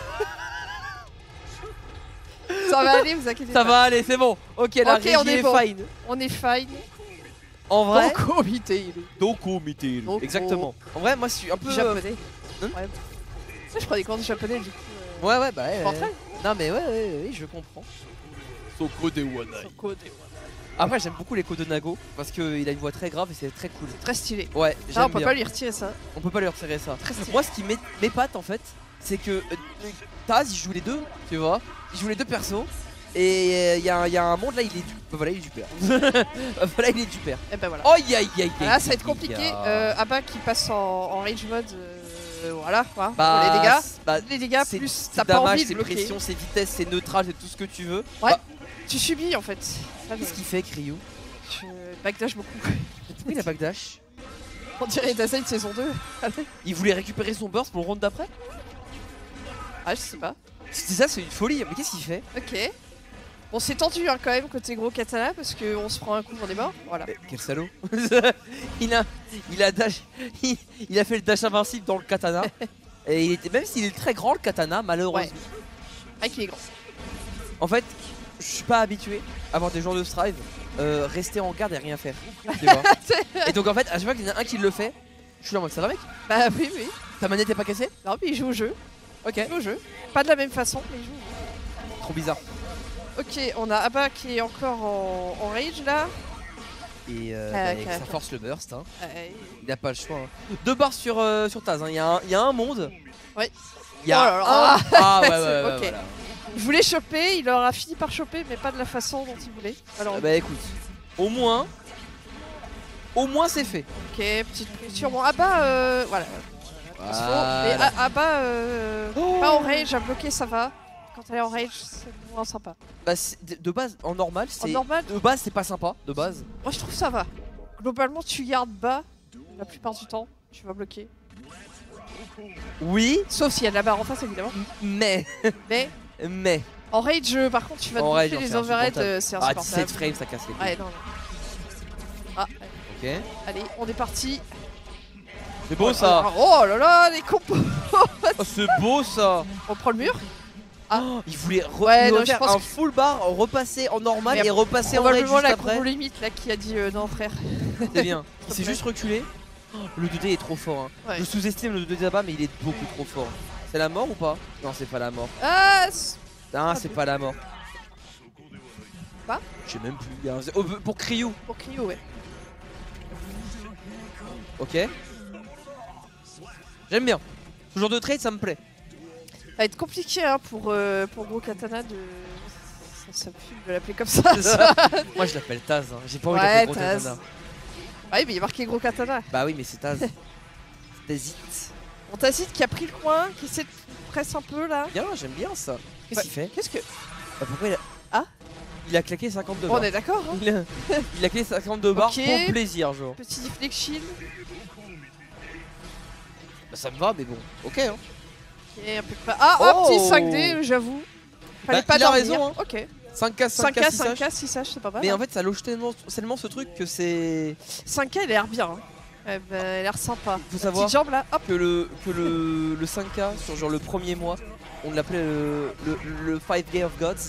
Ça va aller, vous inquiétez ça pas. va aller, c'est bon. Ok, la Ok, régie on est est bon. fine. On est fine. En vrai, Donc, au Mité, Doko Miteru. Doko. Exactement. En vrai, moi, je suis un peu. euh, japonais. hein Ouais. Ça, je prends des cours de japonais, du coup. euh, Ouais, ouais, bah ouais. Pas ouais. très. Non, mais ouais, ouais, ouais, je comprends. Soko de Wanai. Soko de- Après j'aime beaucoup l'écho de Nago parce qu'il a une voix très grave et c'est très cool. Très stylé. Ouais, Ah, j'aime on peut bien. pas lui retirer ça. On peut pas lui retirer ça. Très stylé. Moi ce qui m'é- m'épate en fait, c'est que euh, Taz il joue les deux, tu vois. Il joue les deux persos. Et il y, y a un monde là, il est du. Bah voilà, il est du père. Voilà, il est du père. Et ben voilà. Oh, aïe aïe aïe. Là, ça va être compliqué. Euh, Abba qui passe en, en rage mode. euh, voilà, quoi. Bah, Pour les dégâts. c'est- bah, Les dégâts, c'est plus c'est t'as pas damage, envie de c'est bloquer. pression, c'est vitesse, c'est neutral, c'est tout ce que tu veux. Ouais. Bah, Tu subis en fait. Ça, qu'est-ce qu'il fait, Kryu? je backdash beaucoup. Pourquoi il a backdash? On dirait Dasein saison deux. Il voulait récupérer son burst pour le round d'après? Ah, je sais pas. C'est ça, c'est une folie. Mais qu'est-ce qu'il fait? Ok. Bon, c'est tendu hein, quand même côté gros katana parce qu'on se prend un coup, on est mort. Voilà. Mais quel salaud. il, a, il, a dash, il, il a fait le dash invincible dans le katana. Et il était, même s'il est très grand le katana, malheureusement. Ah, qu'il est grand. En fait, je suis pas habitué à voir des joueurs de Strive euh, rester en garde et rien faire. Tu vois. Et donc en fait, à chaque fois qu'il y en a un qui le fait, je suis là en mode ça va mec? Bah oui, oui. Ta manette est pas cassée? Non, mais il joue au jeu. Ok. Il joue au jeu. Pas de la même façon, mais il joue au jeu. Trop bizarre. Ok, on a Abba qui est encore en, en rage là. Et euh, Ah, bah, ok, ça ok. force le burst. Hein. Euh, Il a pas le choix. Hein. Deux barres sur, euh, sur Taz. Hein. Il y, a un- il y a un monde. Ouais. Il y a Oh là là. un. Ah ouais, ouais, C'est- ouais, ok. voilà. Il voulait choper, il aura fini par choper, mais pas de la façon dont il voulait. Alors, Ah bah écoute, au moins. Au moins c'est fait. ok, petite pression. Bon, Abba, euh, voilà. Attention. Mais Voilà. A- Abba, euh, Oh. pas en rage, à bloquer, ça va. Quand elle est en rage, c'est moins sympa. Bah, c'est- de de base, en normal, En c'est. normal, De base, c'est pas sympa. De base. moi je trouve ça va. Globalement, tu gardes bas la plupart du temps, tu vas bloquer. Oui, Sauf s'il y a de la barre en face, évidemment. mais. Mais Mais. en rage, euh, par contre, tu vas te En rage, bouffer genre, les c'est overheads, insupportable. euh, c'est Ah, insupportable. dix-sept frames, ça casse les couilles. Ouais, non, non. Ah, Ok. allez, on est parti. C'est beau ça. Oh là là, les compos. Oh, c'est beau ça. On prend le mur. Oh, il voulait re- Ouais, il non, voulait je faire pense un que- full bar, repasser en normal Mais et repasser en rage Probablement juste la après. combo limite là qui a dit euh, non, frère. C'est bien. Il s'est plaît. juste reculé. Oh, le deux D est trop fort. Hein. Ouais. Je sous-estime le deux D là-bas, mais il est beaucoup trop fort. C'est la mort ou pas? Non, c'est pas la mort. Ah, c'est- Ah, c'est pas la mort. Pas Je sais même plus. Il y a un- Oh, pour Kryu. pour Cryo, ouais. Ok. J'aime bien. Ce genre de trade, ça me plaît. Ça va être compliqué hein, pour, euh, pour Gros Katana de. Ça, ça me fume de l'appeler comme ça. ça. Moi, je l'appelle Taz. Hein. J'ai pas envie Ouais, d'appeler Gros Taz. Katana. Ah oui, mais il y a marqué Gros Katana. Bah oui, mais c'est Taz. T'hésites. On Tacite qui a pris le coin, qui essaie de presser un peu là. Bien, j'aime bien ça. Qu'est-ce Ouais. qu'il fait? Qu'est-ce que. Bah, pourquoi il a. Ah Il a claqué cinquante-deux On barres. est d'accord, hein. Il a... il a claqué cinquante-deux barres Ok. pour plaisir, genre. Petit deflect shield. Bah, ça me va, mais bon. Ok, hein. Ok, un peu de pa- Ah, oh, Oh. petit cinq D, j'avoue. Fallait Bah, pas il a dormir. raison, hein. Ok. cinq K, cinq cinq K, K, six cinq H. K, six H, c'est pas mal. Mais hein. en fait, ça loge tellement, tellement ce truc que c'est. cinq K, elle a l'air bien. Hein. Eh ben, elle a l'air sympa. Faut savoir Petite jambe là, hop. que le, que le, le cinq K sur genre le premier mois, on l'appelait le, le, le five K of Gods.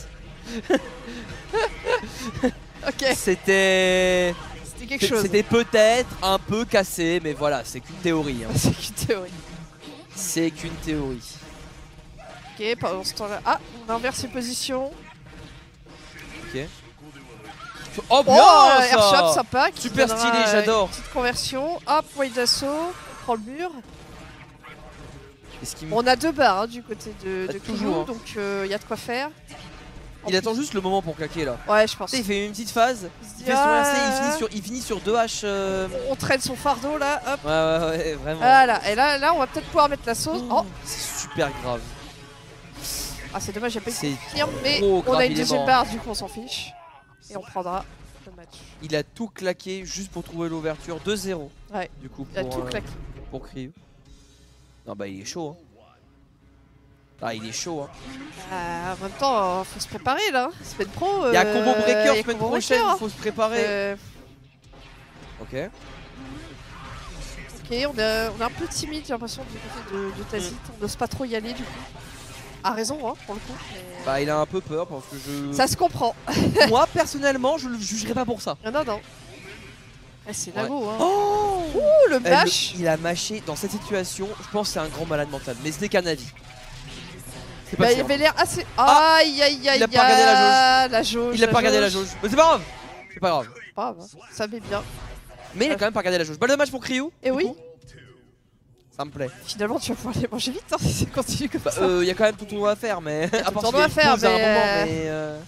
Ok, C'était. c'était quelque chose. C'était peut-être un peu cassé, mais voilà, c'est qu'une théorie. hein. C'est qu'une théorie. C'est qu'une théorie. Ok, pendant ce temps-là. Ah, on inverse les positions. Ok. Oh, bien Oh, ça airshot sympa. qui Super donnera, stylé, euh, j'adore. Petite conversion. Hop, wide d'assaut. On prend le mur. Est-ce qu'il Bon, on a deux barres hein, du côté de, Bah, de toujours, Toujours, hein. donc il y a de quoi faire. En Il plus- attend juste le moment pour claquer là. Ouais, je pense. Tu sais, il fait une petite phase, Il se dit, il fait son ah, R C, il finit sur, il finit sur deux H. euh, On traîne son fardeau là, hop. Ouais, ouais, ouais, vraiment. Voilà, et là, là on va peut-être pouvoir mettre la sauce. Oh, C'est super grave. ah, c'est dommage, j'ai pas eu C'est de tir, mais trop on grave, a une il est deuxième mort. barre, du coup on s'en fiche. Et on prendra le match. Il a tout claqué juste pour trouver l'ouverture. deux zéro. Ouais. Du coup, Il a pour, tout euh, claqué. pour Cryo. Non, bah il est chaud. Hein. Ah, il est chaud. Hein. Ah, en même temps, euh, faut se préparer là. Semaine pro. Il y a euh, combo il y breaker a semaine combo prochaine, breaker, il faut se préparer. Euh, Ok. ok, on est, on est un peu timide, j'ai l'impression, du côté de, de Tazit. On n'ose pas trop y aller du coup. A raison, hein, pour le coup. mais- Bah il a un peu peur parce que je. Ça se comprend. Moi personnellement, je le jugerai pas pour ça. Non, non, non. Eh, c'est Ouais. Nago, hein. Oh Ouh, le Elle bash. le- Il a mâché dans cette situation. Je pense que c'est un grand malade mental. Mais ce n'est qu'un avis. C'est pas Bah, il sûr. avait l'air assez. Ah, aïe, aïe, aïe, il a pas regardé la la jauge. Il a pas regardé la jauge. Mais c'est pas grave. C'est pas grave. Pas grave, hein. Ça met bien. Mais il a quand même pas regardé la jauge. Balle de match pour Cryo. Et oui, Ça me plaît. finalement tu vas pouvoir les manger vite hein, si ça continue comme Bah, ça. euh, y a quand même tout le tournoi à faire, mais. À part tournoi s'il y à a une faire, pause à un mais, moment, euh, mais. euh,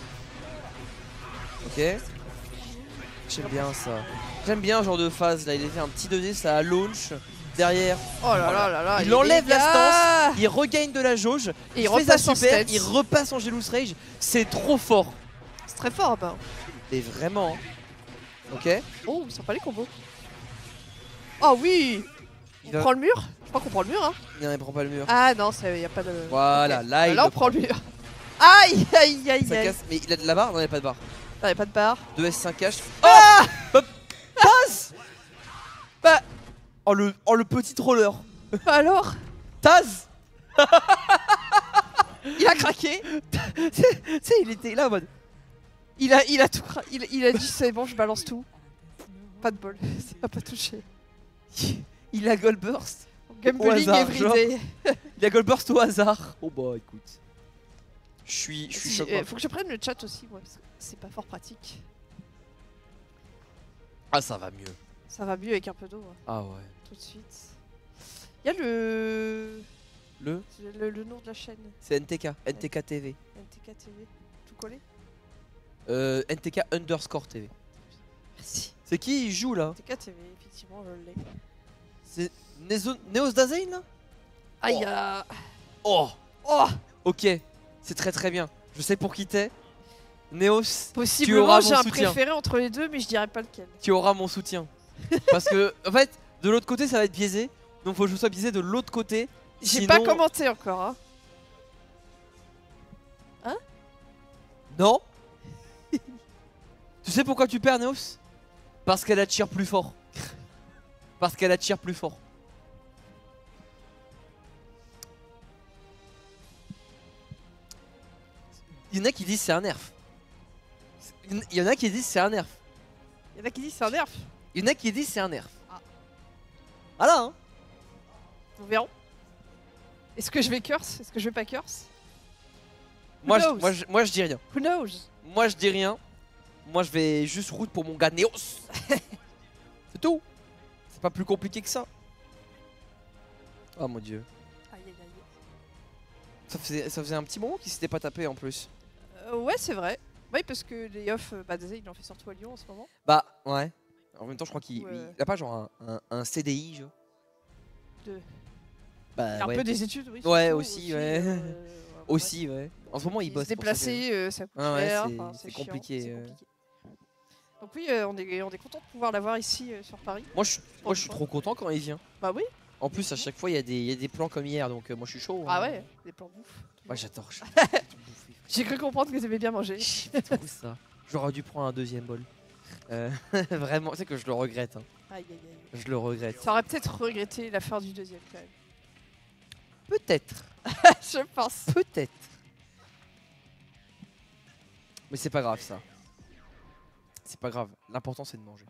Ok. J'aime bien ça. J'aime bien ce genre de phase là. Il a fait un petit deux D, ça launch. Derrière, Oh là là là là. il les enlève la gars. il regagne de la jauge. Et il fait repasse ça en super, stance. il repasse en Jealous Rage. C'est trop fort. C'est très fort, bah. Et vraiment. Ok. Oh, sympa les combos. Oh oui. Il On va- prend le mur. Je crois qu'on prend le mur, hein. Non, il prend pas le mur. Ah non, il y a pas de. Voilà, Ok. là il Là, on le prend le mur. Aïe, aïe, aïe, Ça aïe. casse. Mais il a de la barre? Non, il a pas de barre. Non, y a pas de barre. deux S cinq H. Oh bah, Taz. Bah. Oh le, oh le petit troller. Alors, Taz. il a craqué. Tu sais, il était là en mode. Il a, il a tout cra... il, il a dit c'est bon, je balance tout. Pas de bol, ça va pas toucher. Il a Gold Burst. Gambling hasard, everyday. Il a Gold Burst au hasard. Oh bah écoute. Je suis, je suis Si, choqué. euh, faut que je prenne le chat aussi, moi, parce que c'est pas fort pratique. Ah ça va mieux. Ça va mieux avec un peu d'eau, hein, Ah ouais. tout de suite. Il y a le... Le le... le nom de la chaîne, C'est N T K. N T K T V. N T K T V. Tout collé. Euh, N T K underscore T V. Merci. C'est qui il joue là? N T K T V, effectivement, je l'ai. C'est Nezo- Neos Dasein là? Ah, il y a... Oh. Oh, Ok. C'est très très bien. Je sais pour qui t'es. Neos, possiblement auras j'ai mon un soutien. préféré entre les deux, mais je dirais pas lequel. tu auras mon soutien. Parce que, en fait, de l'autre côté ça va être biaisé. Donc faut que je sois biaisé de l'autre côté. J'ai Sinon- pas commenté encore, hein. Non. Tu sais pourquoi tu perds, Neos? Parce qu'elle attire plus fort. Parce qu'elle attire plus fort. Il y en a qui disent c'est un nerf. Il y en a qui disent c'est un nerf. Il y en a qui disent c'est un nerf. Il y en a qui disent c'est un nerf. Ah. Voilà hein. Nous verrons. Est-ce que je vais curse? Est-ce que je vais pas curse? Moi je, knows? moi, je, moi je dis rien. Who knows? Moi je dis rien. Moi je vais juste route pour mon gars Neos. C'est tout. C'est pas plus compliqué que ça. Oh mon dieu. Aïe aïe aïe. Ça faisait, ça faisait un petit moment qu'il s'était pas tapé en plus. Euh, ouais, c'est vrai. Oui, parce que les off, euh, bah, déjà, il en fait surtout à Lyon en ce moment. Bah ouais. En même temps je crois qu'il Ouais. il a pas genre un, un, un C D I genre. De- Bah Il a un ouais. peu des études, oui. Ouais, surtout, aussi, ouais. euh, ouais, Aussi ouais. En ce moment il Se bosse. pour ça que- déplacer, euh, ça coûte Ah ouais, cher. c'est- enfin, c'est chiant, compliqué, c'est euh. compliqué. Donc oui, euh, on est, on est content de pouvoir l'avoir ici euh, sur Paris. Moi je, suis- moi je suis trop content quand il vient. Bah oui. En plus à chaque fois il y, a des- il y a des plans comme hier donc euh, moi je suis chaud. Ah hein. ouais, des plans bouffe. Ouais j'adore. j'adore bouffer. J'ai cru comprendre que t'aimais bien manger. J'aime trop ça. J'aurais dû prendre un deuxième bol. Euh, vraiment, c'est que je le regrette. hein. Aïe aïe aïe. Je le regrette. Ça aurait peut-être regretté la fin du deuxième quand même. Peut-être. Je pense. Peut-être. Mais c'est pas grave ça. C'est pas grave. L'important c'est de manger.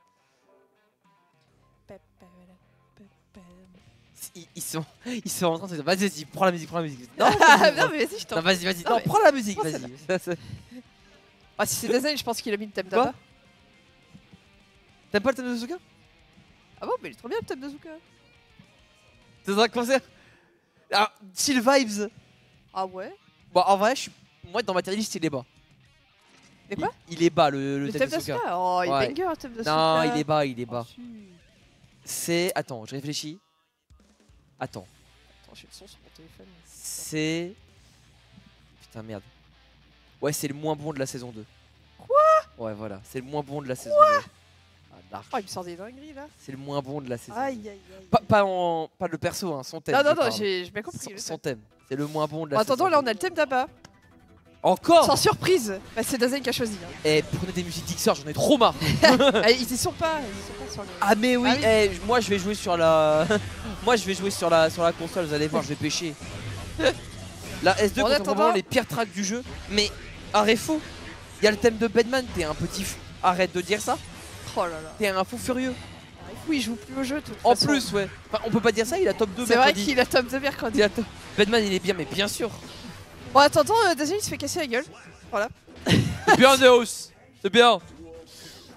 Ils, ils sont, ils sont en train de se dire vas-y, vas-y, prends la musique, prends la musique. Non, vas-y, non mais vas-y, je t'en non, vas-y, vas-y, Non, non, mais- prends la musique, prends vas-y. Ça, c'est- Ah si c'est Dazen, je pense qu'il a mis le thème Quoi d'Abba. T'aimes pas le thème de Suzuka? Ah bon, mais il est trop bien le thème d'Azuka. T'es dans un concert? Alors, chill vibes. Ah ouais. Bon, en vrai, je suis... moi dans ma tier list, il est bas. Mais quoi? il, il est bas le, le Le thème thème de Suzuka. d'Azuka. Oh, il Ouais. est banger le thème d'Azuka. Non, il est bas, il est Oh, bas. si. C'est. Attends, je réfléchis. Attends. Attends, j'ai le son sur mon téléphone. C'est. Putain, merde. Ouais, c'est le moins bon de la saison deux. Quoi? Ouais, voilà. C'est le moins bon de la saison deux. Ah, dark. Oh, il me sort des dingueries là. C'est le moins bon de la saison Aïe deux. aïe aïe. Pas, pas, en... pas le perso, hein, son thème. Non, je non, non, parle. j'ai j'ai bien compris. Son, le son thème. thème. C'est le moins bon de En la attendant, saison là, on deux. a le thème d'Abba. Encore. Sans surprise. Bah, c'est Dazen qui a choisi. hein. Eh, prenez des musiques Dixer, j'en ai trop marre. Ah, ils y sont pas. Ils y sont pas sur le. Ah mais oui, Ah oui. eh, moi je vais jouer sur la moi je vais jouer sur la sur la console, vous allez voir, je vais pêcher. La S deux En contient attendant- vraiment les pires tracks du jeu, mais arrête fou. Il y a le thème de Bedman, t'es un petit fou. Arrête de dire ça. Oh là là. T'es un fou furieux. Oui, il joue plus au jeu. de toute En façon. plus, ouais. Enfin, on peut pas dire ça, il a top deux C'est vrai mercredi. qu'il a top de mercredi. Il a top- Bedman il est bien, mais bien sûr. Bon, attendant, euh, Dazen il se fait casser la gueule. Voilà. C'est bien Neos. C'est bien.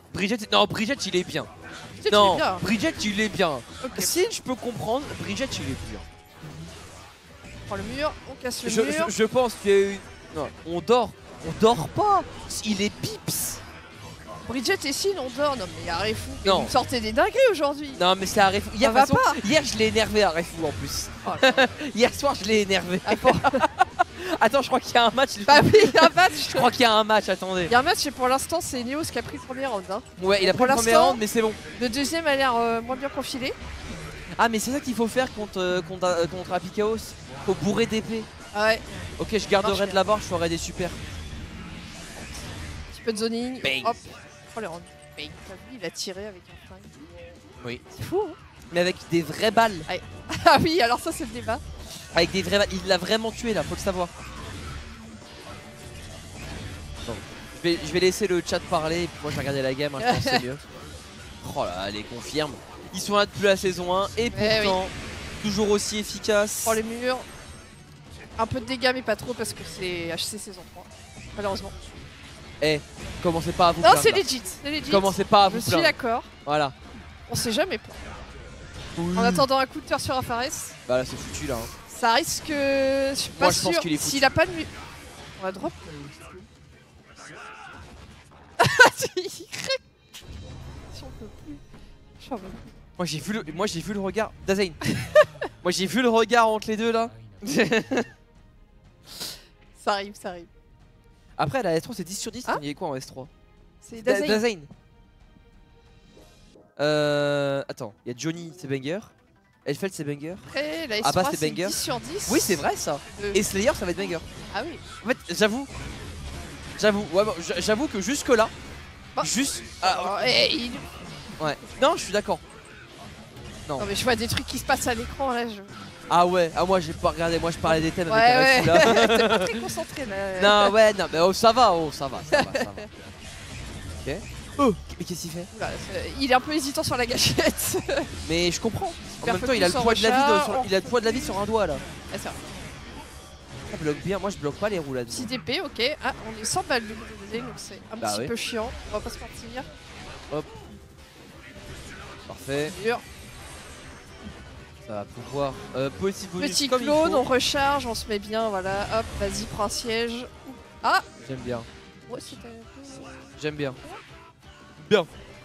Bridget, non, Bridget, il est bien. Bridget, non, il est bien. Bridget, il est bien. Ok, Si je peux comprendre, Bridget, il est bien. on prend le mur, on casse le Je, mur. je, je pense qu'il y a une... Non, on dort. On dort pas. Il est pips. Bridget et Sin, on dort. Non, mais Arefou, Non. vous me sortez des dingueries aujourd'hui. Non, mais c'est Arefou. Hier, Ça va de toute façon, pas. hier, je l'ai énervé, Arefou, en plus. Oh là là. Hier soir, je l'ai énervé. Ah, bon. Attends, je crois qu'il y a un match. Bah oui, il y a un match. Je crois qu'il y a un match, attendez. Il y a un match et pour l'instant, c'est Neos qui a pris le premier round. Hein. Ouais, il a pris Pour le premier l'instant- round, mais c'est bon. Le deuxième a l'air euh, moins bien profilé. Ah, mais c'est ça qu'il faut faire contre, euh, contre, euh, contre Apikaos. Faut bourrer d'épée. Ah ouais, Ok, je garderai Marche de bien. la barre, je ferai des super. un petit peu de zoning. Bang. Hop, oh les rounds. Bang. T'as vu, il a tiré avec un flingue. Oui. C'est fou. Hein. Mais avec des vraies balles. Ah oui, alors ça, c'est le débat. Avec des vraies balles. Il l'a vraiment tué là, faut le savoir. Bon. Je vais, je vais laisser le chat parler et puis moi je vais regarder la game, hein, je pense que c'est mieux. Oh là, allez, confirme. Ils sont là depuis la saison un et pourtant, toujours aussi efficaces. Prends les murs. Un peu de dégâts, mais pas trop parce que c'est H C saison trois. Malheureusement. Eh, commencez pas à vous Non, plaindre. c'est là. legit. C'est legit. Commencez pas à Je vous suis plaindre. d'accord. Voilà. On sait jamais. Oui. En attendant un counter sur Afares, Bah là c'est foutu là. Hein. ça risque. Je suis pas Moi, je pense sûr. qu'il est foutu. S'il a pas de mu. On va drop. Il craque. J'en peux plus. J'en peux plus. Moi j'ai vu le, moi j'ai vu le regard. Dasein. Moi j'ai vu le regard entre les deux là. Ça arrive, ça arrive. Après la S trois c'est dix sur dix, Ah il y a quoi en S trois? C'est Da- Dasein. Dasein. Euh. Attends, il y a Johnny, c'est banger. Elfeld, c'est banger. Après, la S Ah bah, trois, c'est c'est banger. dix sur dix. Oui, c'est vrai ça. Euh, Et Slayer, ça va être banger. Ah oui. En fait, j'avoue. J'avoue, ouais, bon, j'- j'avoue que jusque là. Bah. Juste. Ah, Oh, et il- ouais. Non, je suis d'accord. Non mais je vois des trucs qui se passent à l'écran là. Je... Ah ouais, ah moi j'ai pas regardé, moi je parlais des thèmes Ouais avec ouais. Arefou, là. T'es pas très concentré là. Non, ouais, non, mais oh, ça va, oh, ça va, ça va, ça va. Ok. Oh, mais qu'est-ce qu'il fait? Oula, c'est- il est un peu hésitant sur la gâchette. Mais je comprends. En Super même temps, il a le focus poids en de la vie, recharge, de- sur, il a le poids de la vie sur un doigt là. Ah, ça va. Ça bloque bien, moi je bloque pas les roues là-dessus. Petit épée, ok. Ah, on est sans balle de Dasein, donc c'est un Bah petit oui. peu chiant. On va pas se mentir. Parfait, Dur. ça va pouvoir. Euh, petit bonus Petit comme il clone, faut. on recharge, on se met bien, voilà. Hop, vas-y, prends un siège. Ah, J'aime bien, ouais, c'était un peu. j'aime bien. Bien.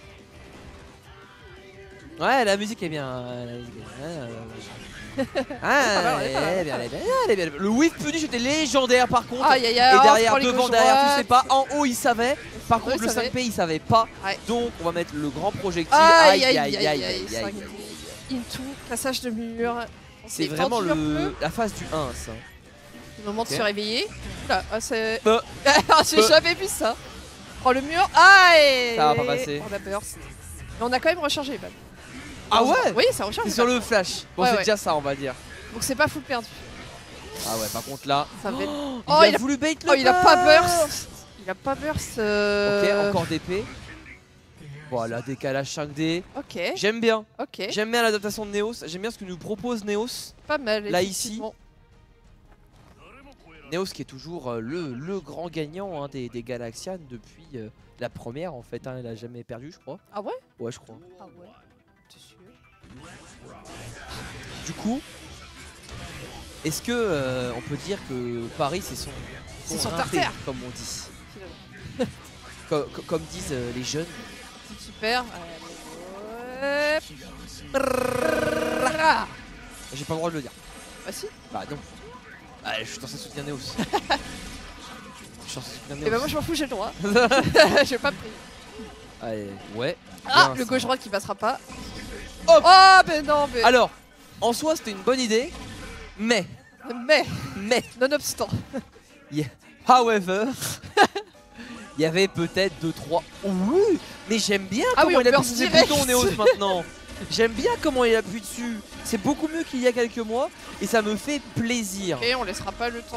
Ouais, la musique est bien. la musique est bien. Ah, pas mal, elle est pas mal. elle est bien, elle est bien, elle est bien. Le whiff punish était légendaire par contre. Aïe aïe Et aïe, oh, derrière, prends les devant, gauches derrière, tu sais droites. pas. En haut, il savait. Par Ouais, contre, le il savait. cinq P, il savait pas. Ouais. Donc, on va mettre le grand projectile. Aïe aïe aïe aïe aïe, aïe. cinq D. Into, passage de mur. On C'est s'est vraiment tendu un le, peu. la phase du un, ça. Le moment Ok. de se réveiller. Oula, ah, c'est. Bah. J'ai Bah. jamais vu ça. Prends le mur. Aïe. Ça va pas passer. On a burst. Mais on a quand même rechargé, Bad. Ah ouais? Oui, ça recharge. C'est sur le flash. Bon, Ouais, c'est ouais. déjà ça, on va dire. Donc c'est pas full perdu. Ah ouais, par contre là. Ça va être- Il Oh, a il a- voulu bait le Oh, il a pas burst. burst. Il a pas burst. euh, Ok, encore d'épée. Voilà, décalage cinq D. Ok, J'aime bien. ok. J'aime bien l'adaptation de Neos. J'aime bien ce que nous propose Neos. Pas mal. Là, effectivement. Neos qui est toujours euh, le, le grand gagnant hein, des, des Galaxian depuis euh, la première en fait. Hein, il a jamais perdu, je crois. Ah ouais? Ouais, je crois. Ah ouais. T'es sûr? Du coup, est-ce que euh, on peut dire que Paris c'est son, C'est son rinté, tartare. comme on dit, Finalement. Co- co- comme disent euh, les jeunes. C'est super. Allez, ouais. J'ai pas le droit de le dire. Ah si. Bah non. Ah, je suis censé soutenir Neos. Je suis censé soutenir Et bah Neos. moi je m'en fous, j'ai le droit. Je vais pas me prier. Allez, ouais. Ah, bien, le ça. gauche droite qui passera pas. Hop. Oh, ben non, mais. Alors, en soi c'était une bonne idée, mais, Mais, mais, nonobstant. however, il y avait peut-être deux trois. Oui, mais j'aime bien Ah oui, comment on il appuie burst sur ses direct. boutons Neos maintenant. J'aime bien comment il appuie dessus. C'est beaucoup mieux qu'il y a quelques mois et ça me fait plaisir. Et on laissera pas le temps.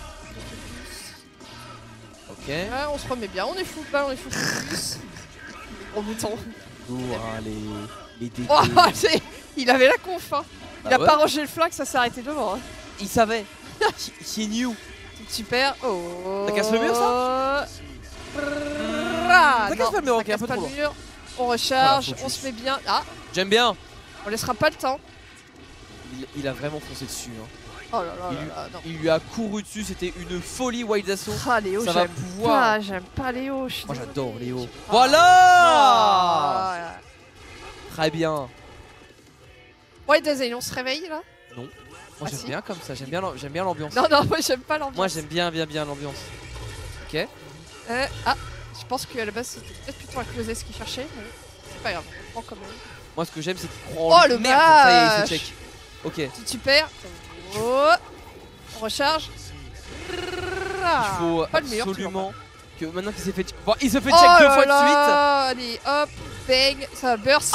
Ok. Ouais, on se remet bien, on est full balle, on est full focus. Gros bouton. Oh, hein, les, les dégâts. Oh, c'est- il avait la conf, hein. Il Bah a ouais. pas rangé le flag, ça s'est arrêté devant. Hein. Il savait. He, he knew. C'est super. Oh. Ça casse le mur, ça Ah, Ça casse non, pas le mur, ça ok, un casse peu pas trop le mur. On recharge, Voilà, on focus. se met bien. Ah, J'aime bien. on laissera pas le temps. Il, il a vraiment foncé dessus. Hein. Oh là là Il là lui- là, non. Il lui a couru dessus, c'était une folie Wild Assault. Ah, Léo, Ça va j'aime pouvoir. pas, j'aime pas Léo. je suis Moi désolée. j'adore Léo. Ah. Voilà. Ah. Très bien. Ouais, Daisy, on se réveille là? Moi Ah, j'aime si. bien comme ça, j'aime bien l'am- j'aime bien l'ambiance. Non, non, moi j'aime pas l'ambiance. Moi j'aime bien bien bien l'ambiance. Ok. Euh, ah, je pense qu'à la base c'était peut-être plutôt un closet ce qu'il cherchait, mais c'est pas grave, on prend quand même. Moi ce que j'aime c'est qu'il croit en Oh, lui. le Merde, ça y est, il vache. se check. Ok. Si tu perds, oh, on recharge. Il faut Pas le meilleur, absolument que maintenant qu'il s'est fait check. Bon, il se fait Oh check deux là fois de là, allez, hop, bang, ça burst.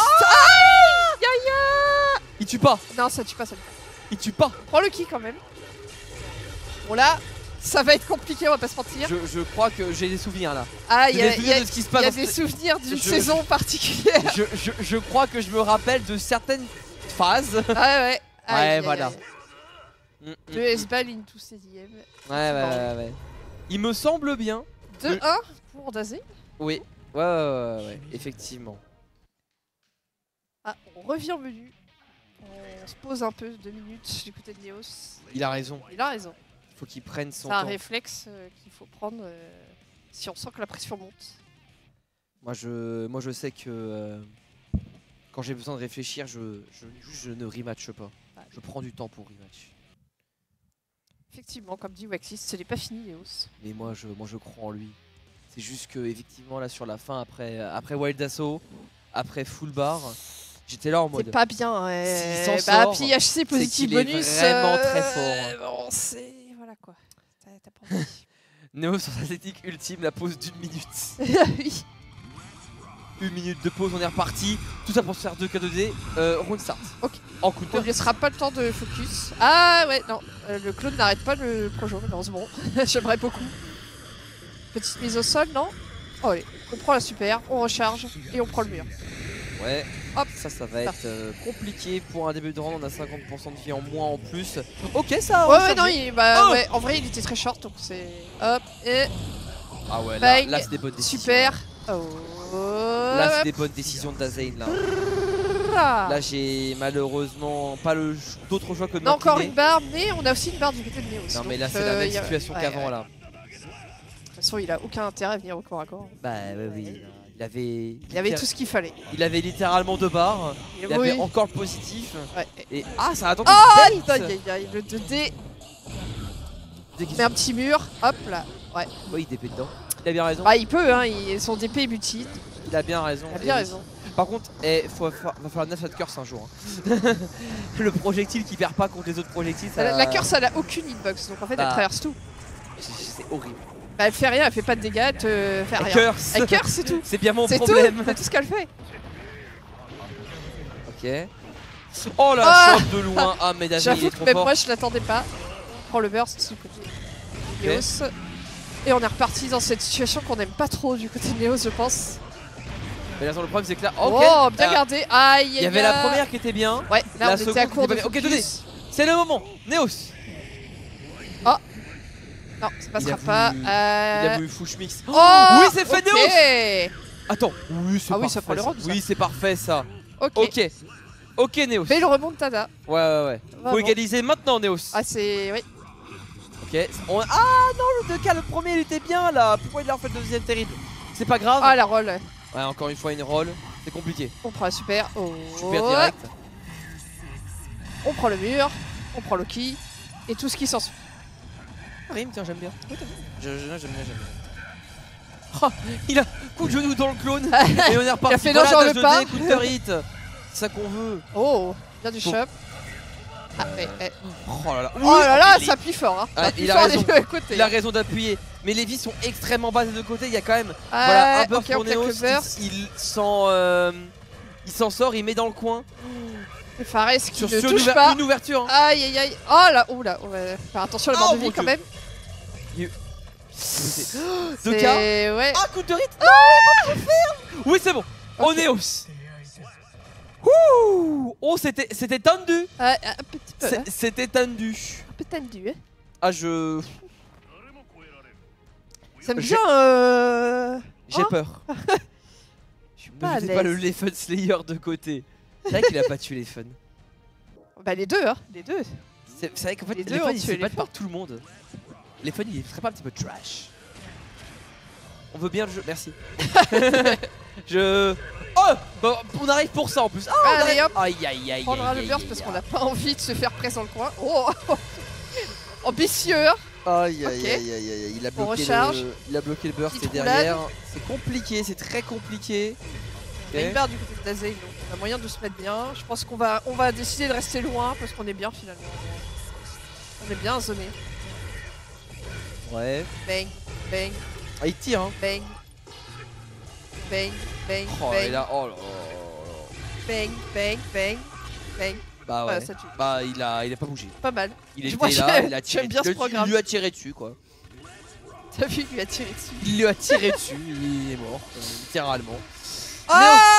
suite. Il tue pas. Non, ça tue pas, ça tue pas. Il tue pas. Prends le qui quand même. Bon là, ça va être compliqué, on va pas se mentir. Je, je crois que j'ai des souvenirs là. Ah, il y J'ai a, des il y a- souvenirs de ce qui se il passe y a dans des ce- souvenirs d'une Je- saison particulière. je, je, je crois que je me rappelle de certaines phases. Ah ouais. Aïe, aïe, voilà. aïe. Mm, mm, deux S-Ball into seizième. Ouais, ouais, ouais, ouais. Il me semble bien. deux un pour Dazé. Oui. Ouais, ouais, ouais, ouais, effectivement. Ah, on revient au menu. On se pose un peu, deux minutes du côté de Neos. Il a raison. Il a raison. Il faut qu'il prenne son C'est un temps. réflexe euh, qu'il faut prendre euh, si on sent que la pression monte. Moi, je, moi, je sais que euh, quand j'ai besoin de réfléchir, je, je, juste, je ne rematche pas. Je prends du temps pour rematch. Effectivement, comme dit Waxis, ce n'est pas fini, Neos. Mais moi, je, moi, je crois en lui. C'est juste que effectivement là sur la fin, après, après Wild Assault, après Full Bar, j'étais là en mode. C'est pas bien. Ouais. S'il s'en Bah, sort, puis H C positif qu'il est bonus. vraiment euh, très fort. Bon, c'est. Voilà quoi. T'as t'as pas envie. Néo sur sa technique ultime, la pause d'une minute. Oui. Une minute de pause, on est reparti. Tout ça pour se faire deux K deux D. Euh, round start. Ok. En On counter. ne laissera pas le temps de focus. Ah ouais, non. Euh, le clone n'arrête pas le projo, malheureusement. J'aimerais beaucoup. Petite mise au sol, non? Oh, allez. On prend la super, on recharge et on prend le mur. Ouais. Hop. Ça, ça va être euh, compliqué pour un début de round. On a cinquante pour cent de vie en moins en plus. Ok, ça a Ouais, ouais, rechargé. non, il, bah, Oh ouais, en vrai, il était très short, donc c'est. Hop, et Ah ouais, là, bang. là c'est des bonnes décisions. Super. Là, Oh. Là, c'est des bonnes décisions de Dasein. Là, Ah. là j'ai malheureusement pas le d'autre choix que de On a encore m'incliner. une barre, mais on a aussi une barre du côté de Néo. Non, mais là, c'est la même situation qu'avant là. De toute façon, il a aucun intérêt à venir au corps à corps. Bah ouais, oui. Il avait, Il avait tout ce qu'il fallait. il avait littéralement deux barres. Il avait Oui. encore le positif. Ouais. Et ah, ça a attendu. Oh, une aïe, bête. aïe, aïe, le deux D. Dès qu'il Mais un petit mur, hop là. Ouais. Oui, il D P dedans. Il a bien raison. Bah, il peut, hein, il- son D P est mutile. Il a bien raison. Il a Et bien oui. raison. Par contre, eh, faut, fa- va falloir neuf de curse un jour. hein. Le projectile qui perd pas contre les autres projectiles, ça... La, la curse, elle a aucune hitbox, donc en fait, Bah. elle traverse tout. c'est horrible. Bah, elle fait rien, elle fait pas de dégâts, elle te fait La rien. curse. Elle curse, c'est tout. C'est bien mon C'est tout, problème. c'est tout ce qu'elle fait. Ok. Oh la Ah. chope de loin. Ah, mais David, il J'avoue est que trop même fort. moi, je l'attendais pas. On prend le burst du côté de Neos. Et on est reparti dans cette situation qu'on n'aime pas trop du côté de Neos, je pense. Mais attends, le problème, c'est que là. Ok. Oh, bien Ah, gardé. Aïe, aïe, il y avait aïe. la première qui était bien. Ouais, là, la on seconde était à qui court était de pas bien. Ok, focus. C'est le moment. Néos. Non, ça Il passera a pas. voulu- Euh... Il a voulu push mix. Oh, oui, c'est fait ok. Néos. Attends. Oui, c'est Ah oui, parfait. ça prend le round, ça. Oui, c'est parfait ça. Ok. Ok. Ok, Néos. Belle remontada. Ouais, ouais, ouais. Faut Vraiment. égaliser maintenant, Néos. Ah, c'est. Oui. Ok. On- Ah non, le deux K, le premier, il était bien là. Pourquoi il a refait le deuxième terrible? C'est pas grave. Ah, la roll. Ouais, encore une fois, une roll. C'est compliqué. On prend la super. Oh. Super direct. On prend le mur. On prend le key. Et tout ce qui s'ensuit. Rime, tiens, j'aime bien. Oui, t'as vu. Je- je- J'aime bien, j'aime bien. Oh, il a coup de genou dans le clone. Et on est reparti. Il a fait Voilà, non, j'en dash veux de pas. dé, counter hit. C'est ça qu'on veut. Oh, bien du Faut- shop. Ah, mais, eh. Oh là là. Oh Oui, là là, il- ça appuie fort. Hein. Ah, Ça appuie il a fort raison. des deux côtés. Il a raison d'appuyer. Mais les vies sont extrêmement basses des deux côtés. Il y a quand même Ah, voilà, un buff ok, on pour claque Néos. le burst. Il, il s'en euh, il s'en sort, il met dans le coin. Le Fares qui Sur, ne sur touche une, ouver- pas. une ouverture. hein. Aïe aïe aïe. Oh là, oh là. On va faire attention à la barre Oh, de mon vie quand Dieu. même. C'est- deux K. C'est. Ouais. Ah, counter hit. Non, pas trop faire. Oui, c'est bon. Ok. Oh, Néos. Ouh. Oh, c'était c'était tendu. Ah, un petit peu. C'est- hein. C'était tendu. Un peu tendu. Hein. Ah, je. Ça me Je- vient. Euh... J'ai Oh. peur. Je suis Ne pas à mettez pas le l'aise. Leffen Slayer de côté. C'est vrai qu'il a pas tué Leffen. Bah les deux, hein, les deux. C'est c'est vrai qu'en fait, Les deux Leffen ont il tué se fait battre Leffen. par tout le monde. Leffen il serait pas un petit peu trash. On veut bien le jeu, merci. Je. Oh bah, on arrive pour ça en plus. Ah, on Allez, arrive- hop. Aïe aïe aïe. On prendra aïe, le aïe, burst aïe, parce aïe. qu'on n'a pas envie de se faire presser dans le coin. Oh ambitieux, hein. Aïe aïe Ok. aïe aïe aïe, il a On bloqué recharge. le, il a bloqué le burst Petite et derrière, c'est compliqué, c'est très compliqué. Il y a Ok. une barre du côté de Dazein, donc on a moyen de se mettre bien. Je pense qu'on va, on va décider de rester loin parce qu'on est bien finalement. On est bien zoné. Ouais. Bang, bang, Ah il tire hein. bang. Bang, bang, Oh bang, et là, oh là là là. bang, bang, bang, bang. Bah ouais. Voilà, ça tue. Bah il a, il a pas bougé. Pas mal. Il Je était vois, là, j'aime- il a tiré. j'aime bien ce il- programme. Il lui a tiré dessus quoi. T'as vu, il lui a tiré dessus. Il lui a tiré dessus, il est mort, euh, littéralement. Ah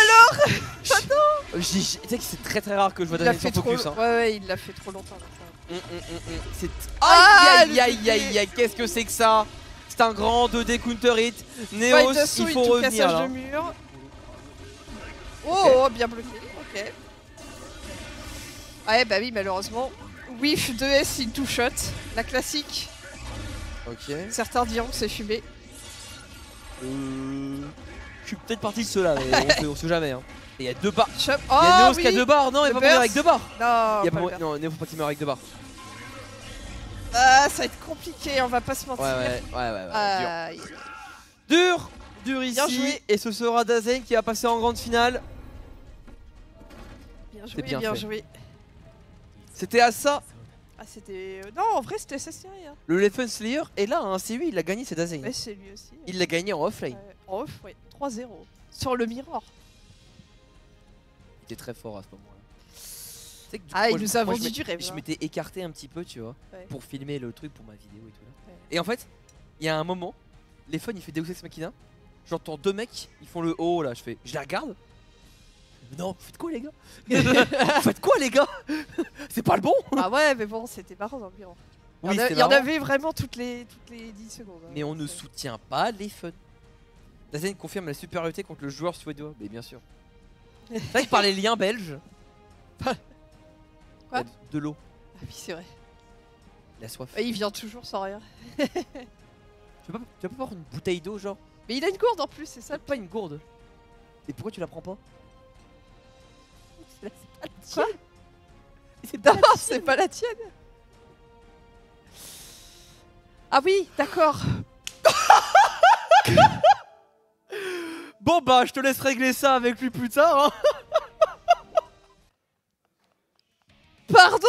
J'ai- j'ai- Tu sais que c'est très très rare que je vois Il l'a Dazein fait sans trop. focus. Hein. Ouais, ouais, il l'a fait trop longtemps. Là, ça. Hum, hum, hum, hum. C'est. Ah, Aïe le aïe aïe bébé. aïe aïe aïe, qu'est-ce que c'est que ça? C'est un grand deux D counter hit. Neos, Ouais, d'assaut, il et faut tout revenir cassage là. de mur. Oh, bien bloqué. Ok. Ouais, bah oui, malheureusement. Whiff deux S in two shot. La classique. Ok. Certains diront que c'est fumé. Euh... Je suis peut-être parti de ceux-là, mais on sait, on sait jamais. Hein. Et il y a deux barres. Chop. Il y a Oh, Neos oui. qui a deux barres. Non, il Le va pas mourir avec burst. deux barres. Non, Il y a pas pas le mo- burst. non, Neos faut pas qu'il meure avec deux barres. Ah, ça va être compliqué, on va pas se mentir. Ouais, ouais, ouais, ouais. ouais. Aïe. Dur. Dur, dur Bien ici. joué. Et ce sera Dazein qui va passer en grande finale. Bien C'est joué, bien bien, fait. joué. C'était à ça. Ah, c'était. euh, Non, en vrai, c'était assez serré. Hein. Le Leffen Slayer est là, hein. C'est lui, il l'a gagné, c'est Dazein. Ouais, c'est lui aussi. Il l'a gagné en offlane. Ouais, en off, ouais. trois zéro. Sur le mirror. Il était très fort à ce moment-là. Tu sais que du Ah, coup, il moi, nous je- a moi, vendu je du m'étais- rêve, Je hein. m'étais écarté un petit peu, tu vois, Ouais. pour filmer le truc pour ma vidéo et tout là. Ouais. Et en fait, il y a un moment, les fun il fait Deus Ex Machina. J'entends deux mecs, ils font le haut là, je fais, je les regarde. Non, vous faites quoi les gars? Vous faites quoi les gars? C'est pas le bon. Ah ouais, mais bon, c'était marrant dans le mirror. Il Oui, y en a- c'était il y en marrant. avait vraiment toutes les, toutes les dix secondes. hein. Mais on ne C'est- soutient pas les fun. Dazein confirme la supériorité contre le joueur suédois. Mais bien sûr. C'est vrai que par les liens belges. Quoi il y a de l'eau, Ah oui, c'est vrai. la soif. Ouais, il vient toujours sans rien. Tu veux pas, tu veux pas prendre une bouteille d'eau genre? Mais il a une gourde en plus, c'est ça. T'as pas une gourde. Et pourquoi tu la prends pas? Quoi? C'est Non, c'est pas la tienne. Ah oui, d'accord. Bon bah je te laisse régler ça avec lui plus tard hein. Pardon?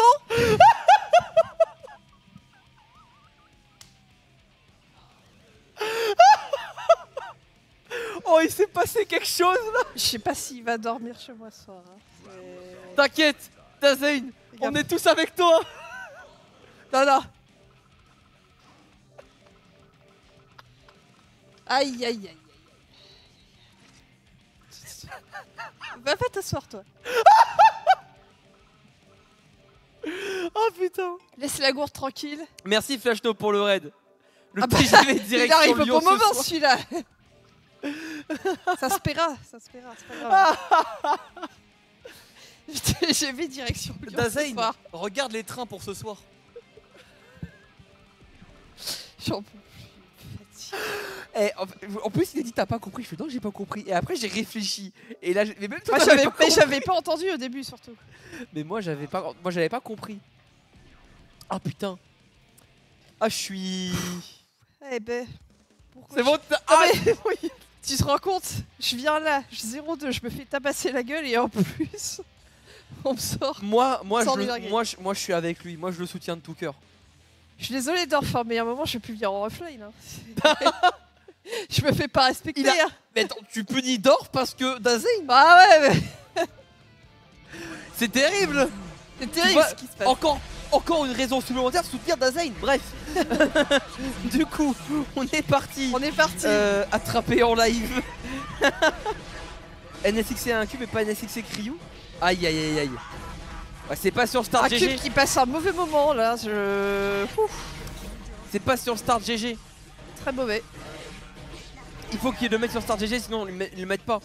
Oh il s'est passé quelque chose là. Je sais pas s'il va dormir chez moi ce soir. hein. C'est- T'inquiète, Dazein, on Regarde. est tous avec toi. Non, non. Aïe, aïe, aïe, aïe. Va pas t'asseoir, toi. Oh putain. Laisse la gourde tranquille. Merci Flashno pour le raid. Le Ah bah, T G V Il direction arrive au Lyon bon ce moment, soir. celui-là. Ça se paiera, ça se paiera, c'est pas grave. J'ai vu direction Lyon ce Dazein, soir. regarde les trains pour ce soir. J'en peux plus. Eh, en, en plus il a dit t'as pas compris, je fais non j'ai pas compris. Et après j'ai réfléchi. Et là, j'ai- mais même toi Moi, t'avais j'avais pas mais compris. j'avais pas entendu au début, surtout. Mais moi j'avais pas, moi j'avais pas compris. Ah putain. Ah je suis. Eh ben. pourquoi C'est je- bon. t'as- Ah, Ah, mais oui. Tu te rends compte? Je viens là, je zéro deux, je me fais tabasser la gueule et en plus, on me sort. moi, moi, Sans je, le- délarguer. moi, je, moi je suis avec lui. Moi je le soutiens de tout cœur. Je suis désolée Dorf, hein, mais à un moment je peux plus venir en offline. Hein. Je me fais pas respecter. Il a- hein. Mais attends, tu punis Dorf parce que Dazein. Ah ouais, mais C'est terrible. c'est terrible vois, ce qui se passe. Encore, encore une raison supplémentaire de soutenir Dazein. Bref. Du coup, on est parti. On est parti. Euh, attrapé en live. N S X C a un cube et pas N S X C Ryu. Aïe aïe aïe aïe. Ouais, c'est pas sur Start Un G cube G. qui passe un mauvais moment là, je. Ouf, C'est pas sur Start G G. très mauvais. il faut qu'ils le mettent sur Star G G, sinon ils, met, ils le mettent pas.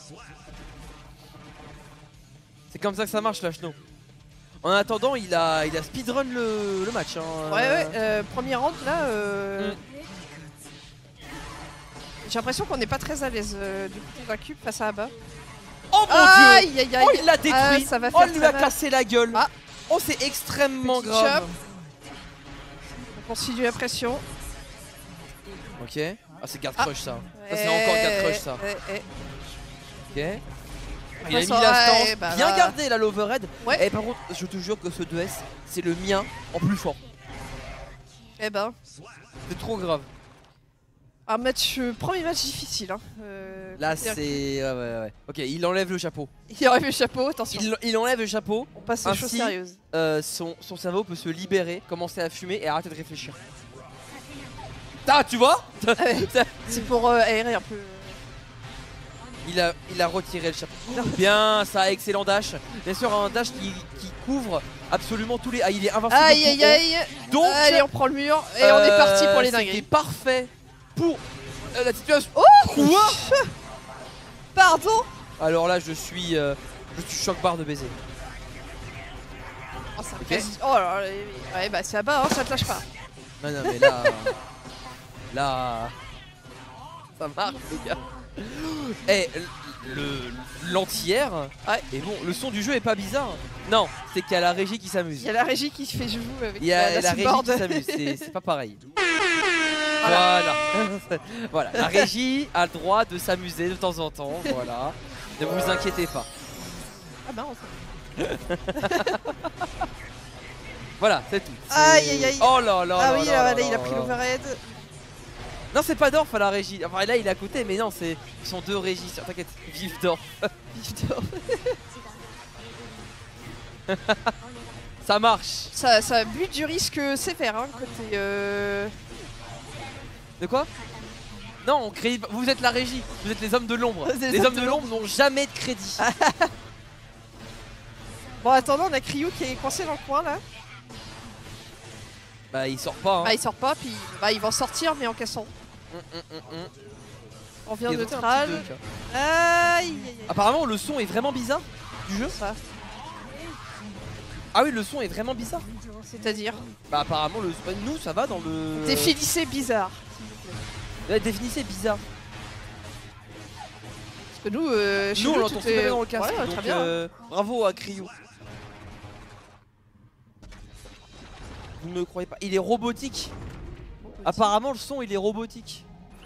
C'est comme ça que ça marche là, Chno. En attendant, il a, il a speedrun le, le match. Hein. Ouais, ouais, euh, premier round là. Euh... Mm. J'ai l'impression qu'on n'est pas très à l'aise euh, du côté d'un cube face à Abba. Oh mon Aïe, dieu! aïe, aïe. Oh, il l'a détruit! Ah, ça va Oh, faire il lui très a mal. cassé la gueule! Ah. Oh, c'est extrêmement Petit grave! chop. On continue la pression. Ok. Ah, c'est guard Ah. crush ça. Ça, c'est encore guard crush ça. Ouais, ouais. Ok. Il a mis façon, la ouais, stance. bah, Bien bah. gardé là, l'overhead. Ouais. Et par contre, je te jure que ce deux S, c'est le mien en plus fort. Eh ben, C'est trop grave. un match, euh, premier match difficile. Hein. Euh, Là, côté un c'est. Ouais, ouais, ouais. Ok, il enlève le chapeau. cube. Il enlève le chapeau, attention. Il, il enlève le chapeau. On passe aux Ainsi, choses sérieuses. euh, son, son cerveau peut se libérer, commencer à fumer et arrêter de réfléchir. Ah, tu vois? Ah ouais, c'est pour euh, aérer un peu. il, a, il a retiré le chapeau. Bien, ça, excellent dash. Bien sûr, un dash qui, qui couvre absolument tous les. Ah, il est invincible. Aïe pour aïe aïe. Donc, Allez, on prend le mur et on est parti pour les C'était dingueries. parfait pour euh, la situation. Oh Quoi? Pardon. Alors là, je suis. Euh, je suis choc barre de baiser. Oh, ça me Ok. casse- oh là là, ouais, bah c'est à bas, hein, ça te lâche pas. Non, non, mais là. là. Ça marche, les gars. Eh, le l'entière. Ouais. Et bon, le son du jeu est pas bizarre. Non, c'est qu'il y a la régie qui s'amuse. Il y a la régie qui se fait joue avec Il y a la, la régie soundboard. qui s'amuse, c'est c'est pas pareil. Voilà. Voilà, la régie a le droit de s'amuser de temps en temps, voilà. Ne vous inquiétez pas. Ah bah on s'en- Voilà, c'est tout. C'est- Aïe, aïe, aïe. Oh là là Ah là oui, là là, là là, il a là pris là. l'overhead. Non, c'est pas Dorf à la régie. Enfin, là, il est à côté, mais non, c'est ils sont deux régies. T'inquiète, vive Dorf. Ça marche. Ça, ça bute du risque sévère, hein, côté. Euh... De quoi? Non, on crédit pas- vous êtes la régie, vous êtes les hommes de l'ombre. Les Les hommes hommes de de l'ombre n'ont jamais de crédit. Bon, attendant, on a Kryu qui est coincé dans le coin là. Bah, il sort pas. Hein. Bah, il sort pas, puis bah, il va en sortir, mais en cassant. Hum, hum, hum, hum. On vient Il de y a un neutral. petit bug. Aïe, aïe, aïe. Apparemment, le son est vraiment bizarre du jeu. Ça, Ah oui, le son est vraiment bizarre. c'est-à-dire. Bah, apparemment, le nous, ça va dans le. Définissez bizarre. Ouais, définissez bizarre. Parce que nous, euh, chez Nous, on nous, l'entend tout super est- bien dans le casque. Ouais, donc, très bien. euh, bravo à Kryu. Vous ne me croyez pas? Il est robotique. Apparemment, le son, il est robotique.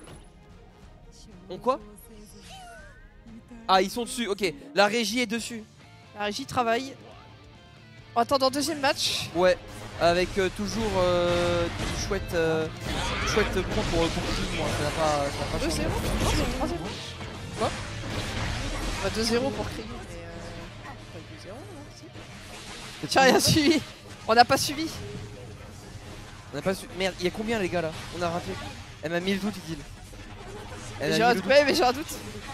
On quoi? Ah, ils sont dessus. Ok, la régie est dessus. La régie travaille. En attendant deuxième match. Ouais, avec euh, toujours euh, une chouette, euh, une chouette point pour, pour Kryu, moi. Ça n'a pas, ça n'a pas deux changé. zéro. Non, c'est le troisième. Quoi? Bah, deux zéro pour Kryu. Mais euh... pas deux zéro, non, si. J'ai rien suivi. On n'a pas suivi. On n'a pas su. Merde, il y a combien les gars là? On a raté. Elle m'a mis le doute, il dit. Elle J'ai a un mis le doute. doute. Ouais, mais j'ai un doute.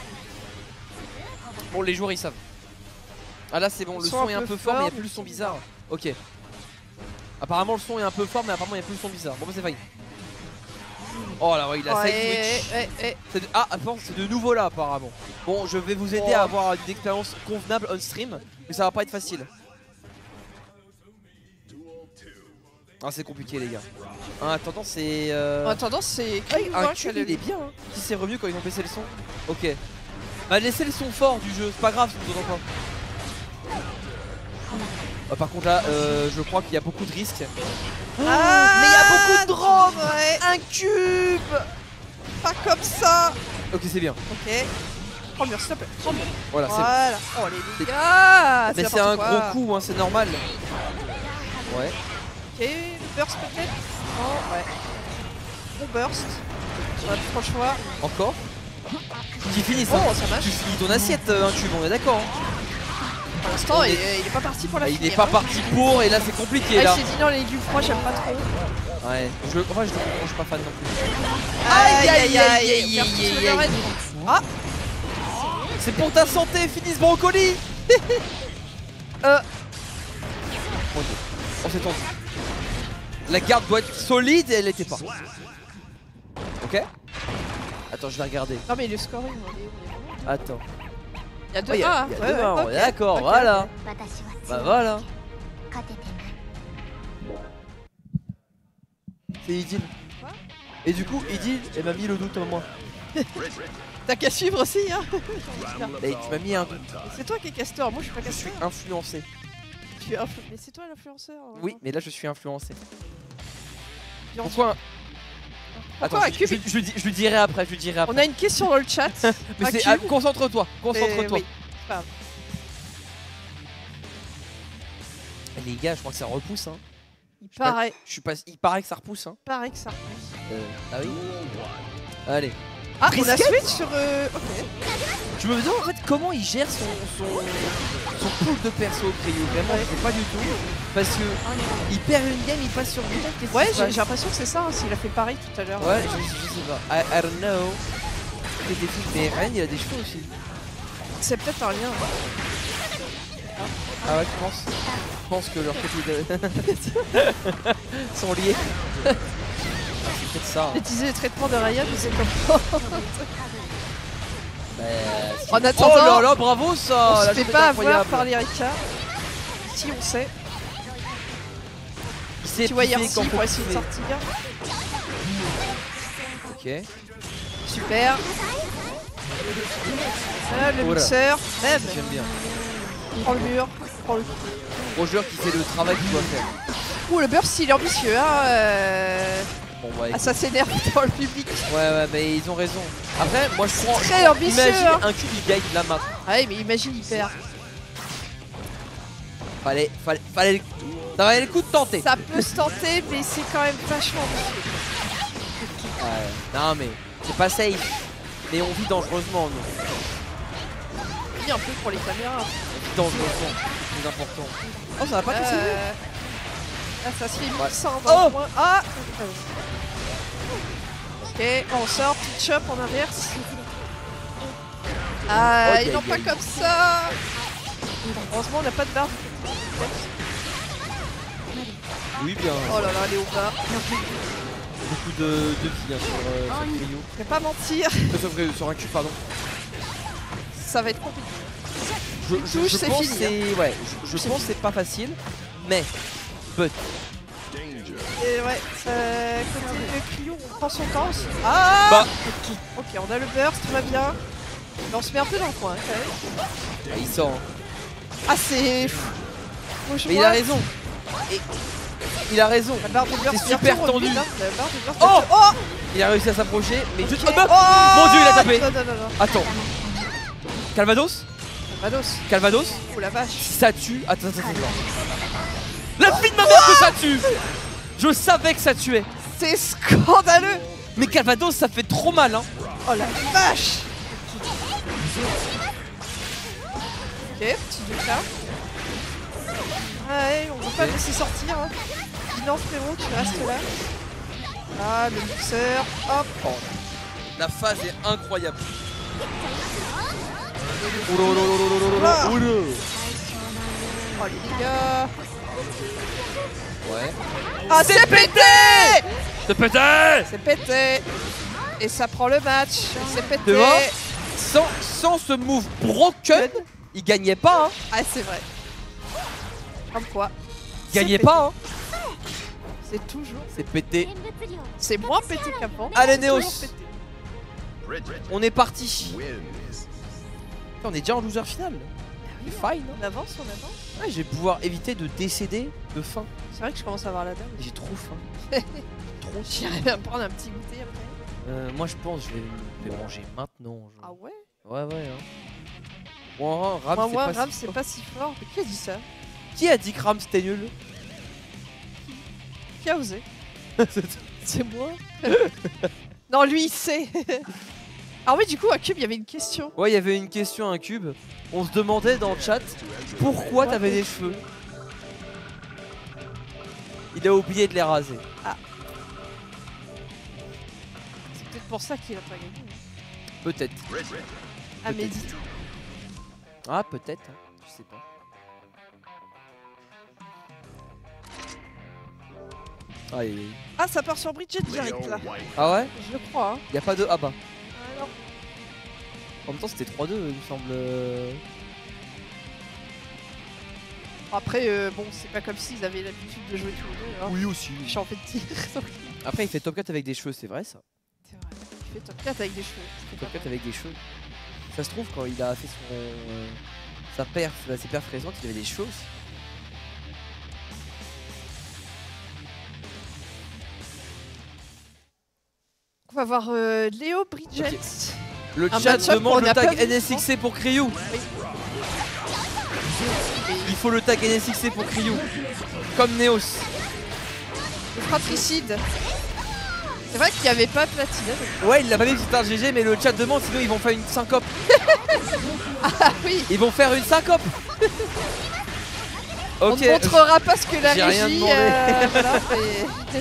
Bon, les joueurs ils savent. Ah là c'est bon, Le le son son un est un peu peu fort, mais il n'y a fort, plus le son bizarre. Ok. Apparemment le son est un peu fort, mais apparemment il n'y a plus le son bizarre. Bon bah c'est failli. Oh là ouais, il a side Ouais, switch. ouais, ouais. C'est de- Ah, attends, c'est de nouveau là apparemment. Bon, je vais vous aider Oh. à avoir une expérience convenable on stream, mais ça va pas être facile. Ah, c'est compliqué les gars. En attendant, c'est. Euh... En attendant, c'est Ah, Kryu un hein, qui a cul, le- il est bien. Hein. Si c'est revenu quand ils ont baissé le son. Ok. Bah, laissez le son fort du jeu, c'est pas grave si vous entendez pas. Ah, par contre là, euh, je crois qu'il y a beaucoup de risques. Ah, mais il y a beaucoup de drop. Ouais. Un cube. Pas comme ça. Ok, c'est bien. Ok. Prends le mur, s'il te plaît. Prends le mur. Voilà, c'est. Voilà. Oh les C'est- dégâts. Mais c'est un n'importe gros quoi. coup, hein, c'est normal. Ouais. Ok, le burst peut-être. Non, ouais. Bon burst. On a plus trop le choix. Encore. Qui finissent. hein. Oh, ça marche. Tu finis ton assiette, euh, un cube, on est d'accord. Hein. Pour l'instant, On il, est- il est pas parti pour la Ah, il finir. est pas parti pour, et là c'est compliqué Ah, là. il s'est dit non, les légumes froids, j'aime pas trop. Ouais. Je, enfin, je, je suis pas fan non plus. Aïe, aïe, aïe, aïe, aïe, aïe, aïe, aïe. Ah, C'est pour ta santé, finis ce brocoli. euh... Mon Dieu, on s'est tendu. La garde doit être solide et elle l'était pas. Ok. Attends, je vais regarder. Non, mais le scoring, on est, on est vraiment- Attends. Il y a deux Oh, il y a, A. il y a ouais, deux ouais, A, ok, d'accord, ok. voilà. Bah voilà. C'est Idil. Quoi? Et du coup, Idil, elle m'a mis le doute en moi. T'as qu'à suivre aussi, hein. Et tu m'as mis un doute. C'est toi qui es casteur, moi je suis pas Je suis casteur. influencé. Tu es influ- Mais c'est toi l'influenceur. hein. Oui, mais là je suis influencé. Bien Pourquoi Attends, Pourquoi je, je, je, je, je lui dirai après, je lui dirai après. On a une question dans le chat. Mais c'est, Akub. ah, concentre-toi, concentre-toi. Et oui, c'est pas grave. Les gars, je crois que ça repousse. Hein. Il sais pas- paraît, Je suis pas, il paraît que ça repousse. Hein. il paraît que ça repousse. Euh, ah oui. Allez. Ah, on a Brisket switch sur. Euh... Ok. Je me demande en fait comment il gère son son, son pool de perso Cryo. Vraiment, Ouais. je sais pas du tout. Parce que il perd une game, il passe sur une game. Qu'est-ce Ouais, qui se j'ai passe j'ai l'impression que c'est ça, hein, s'il a fait pareil tout à l'heure. Ouais, je, je sais pas. I, I don't know. C'est des trucs, mais Ren, il a des cheveux aussi. C'est peut-être un lien. Ah ouais, tu penses Je pense que leurs petits sont liés. Ah, c'est peut-être ça. Hein. Utiliser les traitements de Ryan, je sais comment. Bah, si- En attendant, oh là là, bravo ça. on la se fait chose est pas avoir incroyable. par les Rika. Si on sait. Il sait Tu vois hier piffer quand si faut pour essayer de piffer. sortir. Ok. Super. Ah, le Oh là. mixeur, même. J'aime bien. Prends le mur. Prends le... Roger qui fait le travail qu'il doit faire. Ouh, le burst il est ambitieux, hein. Euh... Bon, ouais. Ah, ça s'énerve dans le public. Ouais, ouais, mais ils ont raison. Après, moi je prends. Très ambitieux, Imagine hein. un cube, il gagne la map. Ah ouais, mais imagine, il perd. Fallait, fallait, fallait. Ça valait le coup de tenter. Ça peut se tenter, mais c'est quand même vachement ambitieux. Ouais. Non, mais c'est pas safe. Mais on vit dangereusement, nous. Oui, un peu pour les caméras. On vit dangereusement. C'est plus important. Oh, ça va pas cassé. Euh... Ah, ça se fait Ouais. mille cent dans Oh le coin. Ah Ok, on sort, petit chop en inverse. Ah, Aïe, ils n'ont aïe, pas aïe. comme ça. Heureusement, on n'a pas de barre. Oui, bien. Oh là là, elle est au bas. Beaucoup de, de vie hein, sur, euh, sur Cryo. Je vais pas mentir, Euh, sur, euh, sur un cube, pardon. ça va être compliqué. Je, je, touche, je c'est pense fini, c'est ouais, je, je C'est pense que c'est pas facile, mais but. Et ouais, ça... côté le Clio, on prend son temps aussi. Ah Bah. Ok, on a le burst, tout va bien. Mais on se met un peu dans le coin, quand même. Ah, il sort. hein. Ah, c'est... Faut Mais il a raison. Et il a raison. La barre de burst C'est vient super tout tendu. vite, hein. La barre de burst Oh vient tout- Oh Il a réussi à s'approcher, mais juste. Ok. Oh, bah Mon dieu, il a tapé. Non, non, non, non. Attends. Calvados Vados. Calvados Oh la vache. Ça tue. Attends, attends, attends. La fille de ma mère que ça tue. Je savais que ça tuait. C'est scandaleux. Mais Calvados, ça fait trop mal, hein. Oh la vache. Ok, petit duc là. Ouais, on peut pas le laisser sortir. Hein. Non frérot, tu restes là. Ah, le mixeur. Hop. Oh. La phase est incroyable. Oh là là là là là là là. Ah. Oh là. Oh les dégâts. Ouais. Ah, c'est pété. C'est pété. C'est pété. Et ça prend le match. C'est pété. Tu vois sans, sans ce move broken, il gagnait pas, hein. Ah, c'est vrai. Comme quoi. Il C'est gagnait pété. pas, hein. C'est toujours. C'est pété. C'est moins pété qu'avant. Allez, c'est Neos. toujours pété. On est parti. Wins. On est déjà en loser final. C'est fine, hein. On avance, on avance. Ouais, je vais pouvoir éviter de décéder de faim. C'est vrai que je commence à avoir la dalle. J'ai trop faim. Trop. J'irais bien prendre un petit goûter après. Euh, moi, je pense que je vais, je vais manger maintenant. genre. Ah ouais. Ouais, ouais. Hein. Moi, Ram, Moi, c'est moi, pas Ram, si c'est fort. pas si fort. Mais qui a dit ça? Qui a dit que Ram c'était nul? Qui a osé? C'est moi. Non, lui, il sait. Ah oui, du coup, à Cube, il y avait une question. Ouais, il y avait une question à un cube. On se demandait dans le chat pourquoi t'avais des cheveux. Il a oublié de les raser. C'est peut-être pour ça qu'il a pas gagné. Peut-être. À Peut-être. méditer. Ah, peut-être. hein. Je sais pas. Aïe, aïe, aïe. Ah, ça part sur Bridget direct là. White. Ah ouais? Je le crois. Hein. Y a pas de. Ah bah. En même temps, c'était trois deux, il me semble. euh. Après, euh, bon, c'est pas comme s'ils avaient l'habitude de jouer tous les deux. Hein. Oui, aussi. Je suis en fait de dire. donc, Après, il fait top quatre avec des cheveux, c'est vrai ça. C'est vrai. Il fait top quatre avec des cheveux. c'est Top pas quatre mal. avec des cheveux. Ça se trouve, quand il a fait son. euh, sa perf, là, ses perfs récentes, il avait des cheveux aussi. On va voir euh, Léo Bridget. Ok. Le Un chat match-up demande qu'on le n'a pas tag vu, N S X C pour Kryu. Il faut le tag N S X C pour Kryu. Comme Neos. Le fratricide. C'est vrai qu'il n'y avait pas Platinum. Ouais, il l'a pas mis sur G G, mais le chat demande, sinon ils vont faire une syncope. Ah oui. Ils vont faire une syncope. On Ok. ne montrera pas ce que la J'ai rien régie. demandé. euh, voilà, mais-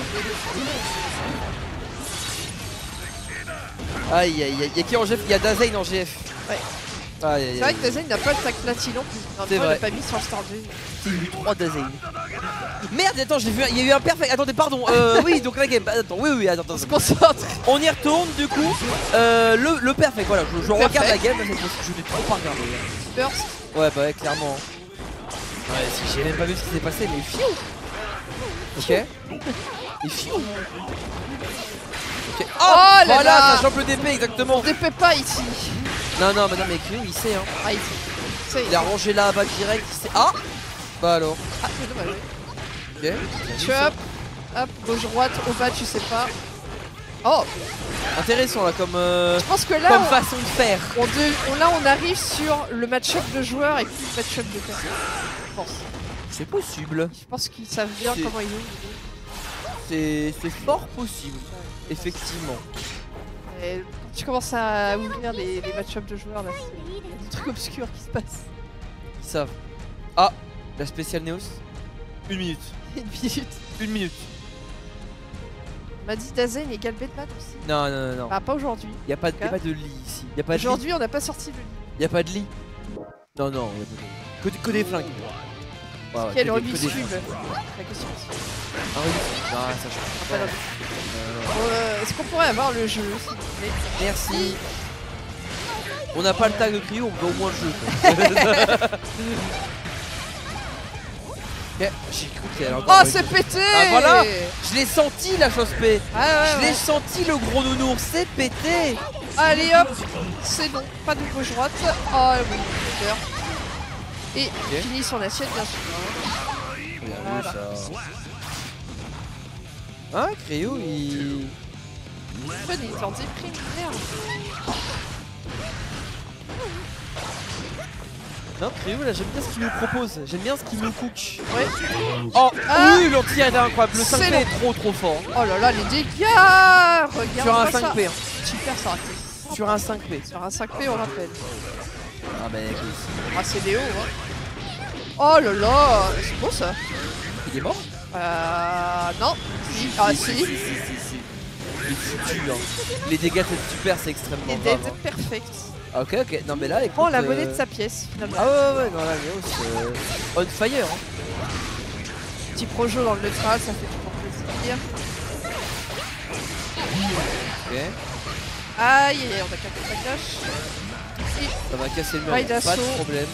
Aïe aïe aïe. Y'a qui en G F? Il y a Dazein en G F. Ouais. Aïe aïe C'est vrai aïe. que Dazen n'a pas le tag platine en plus. Non, C'est toi, il vrai. l'a pas mis sur le Star G. Il y a eu trois Dazein. Merde, attends, j'ai vu. Il y a eu un perfect. Attendez, pardon. Euh, oui, donc la game. Attends, oui, oui, attends, attends. On se concentre. On y retourne du coup. Euh, le, le perfect, voilà. Je, je regarde Perfect. la game. Cette fois-ci, je n'ai trop pas regardé. Burst. Ouais, bah ouais, clairement. Ouais, si j'ai même pas vu ce qui s'est passé, mais fiou. Ok. Et fiou. Ok. Oh, Oh là voilà, là. ça chope le D P exactement. On dépait pas ici. Non, non, mais non, mais Kryu, il sait, hein. Ah, ici. Ça y est. Il a rangé là bas direct. Il sait. Ah. Bah alors. Ah, c'est dommage. Ok. Chop. Hop, gauche-droite, au bas, tu sais pas. Oh, Intéressant là, comme, euh, je pense que là, comme on, façon de faire. on de- on- là, on arrive sur le match-up de joueurs et plus le match-up de personnes. Je pense. C'est possible. Je pense qu'ils savent bien C'est- comment ils jouent. C'est c'est fort possible. Effectivement. Et quand tu commences à ouvrir les, les match-up de joueurs, là, c'est- il y a des trucs obscurs qui se passent. Ils savent. Ah, la spéciale Neos. Une minute. Une minute. Une minute. On m'a dit Dazen égale Batman aussi. Non, non, non, non. Bah, pas aujourd'hui. Y a pas, de- y a pas de lit ici. Y a pas de lit. Aujourd'hui, on n'a pas sorti le lit. Y a pas de lit. Non, non, y a pas de lit. Que, des- que des flingues. Ouais, ouais, Quel que des- Rubik's que des Cube flingues. La question aussi. Un Rubik's. Non, ça change Pas pas. la- Euh, Est-ce qu'on pourrait avoir le jeu, s'il vous plaît? Merci. On n'a pas le tag de Kryu, on veut au moins le jeu. quoi. Ok, j'ai cru qu'il allait encore. Oh, c'est pété! Ah, voilà. Je l'ai senti la chose P. Ah ouais, Je ouais. l'ai senti le gros nounours, c'est pété. Allez hop, c'est bon, pas de gauche-droite. Oh oui, super. Et Ok. finit son assiette, bien sûr. Voilà. Hein, Kryu, il. Fun, il est en déprime, merde. Non, Kryu, là, j'aime bien ce qu'il nous propose. J'aime bien ce qu'il nous cook. Ouais. Oh, Ah. oui, l'anti-air est incroyable. Le C'est cinq P long. est trop trop fort. Oh là là, les dégâts! Regarde Sur un ça. cinq P. hein. Super, ça aurait été. Sur un cinq P. Sur un cinq P, on rappelle. Ah, bah, écoute. Ah, c'est Léo, hein. Oh là là, c'est beau ça. Il est mort. Euh. Non. Si. Ah, si. si, si, si. Il est foutu, hein. Les dégâts de cette super, c'est extrêmement Il est grave. dead hein. perfect. Ah, ok, ok. Non, mais là, écoute. Prends la euh, monnaie de sa pièce, finalement. Ah, ouais, ouais, non, là, Léo, c'est. On fire, hein. Petit projo dans le neutral, ça fait toujours plaisir. Ok. Aïe, aïe, aïe, on a capté sa cache. Et Ça va casser le mur, Raid pas de d'assaut. problème.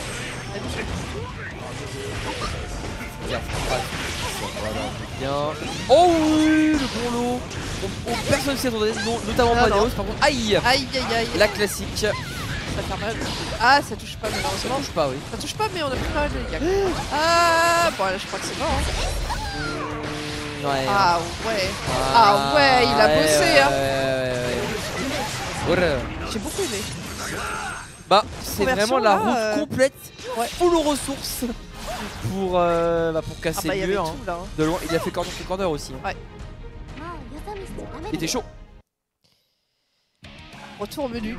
Bien, pas de- voilà, bien. Oh oui, le bon lot. On- on- personne s'y attendait, non, notamment Ah, pas non. Neos. Par contre, aïe, Aïe, aïe, aïe. la classique. Ça Ça fait mal. Ah, ça touche pas, malheureusement. touche pas, oui. Ça touche pas, mais on a pris pas mal de dégâts. Ah, bon, là, je crois que c'est mort. Hein. Mmh, ouais. Ah, ouais. Ah, ouais, il a ouais, bossé, ouais, hein. ouais, ouais, ouais. Voilà. J'ai beaucoup aimé. Bah, c'est Conversion, vraiment la là, route euh, complète, ouais. full ressources pour, euh, bah, pour Ah, casser bah, il y le avait mur. hein. tout, là. hein. De loin, il a fait corner to corner aussi. hein. Ouais. Il était chaud. Retour au menu.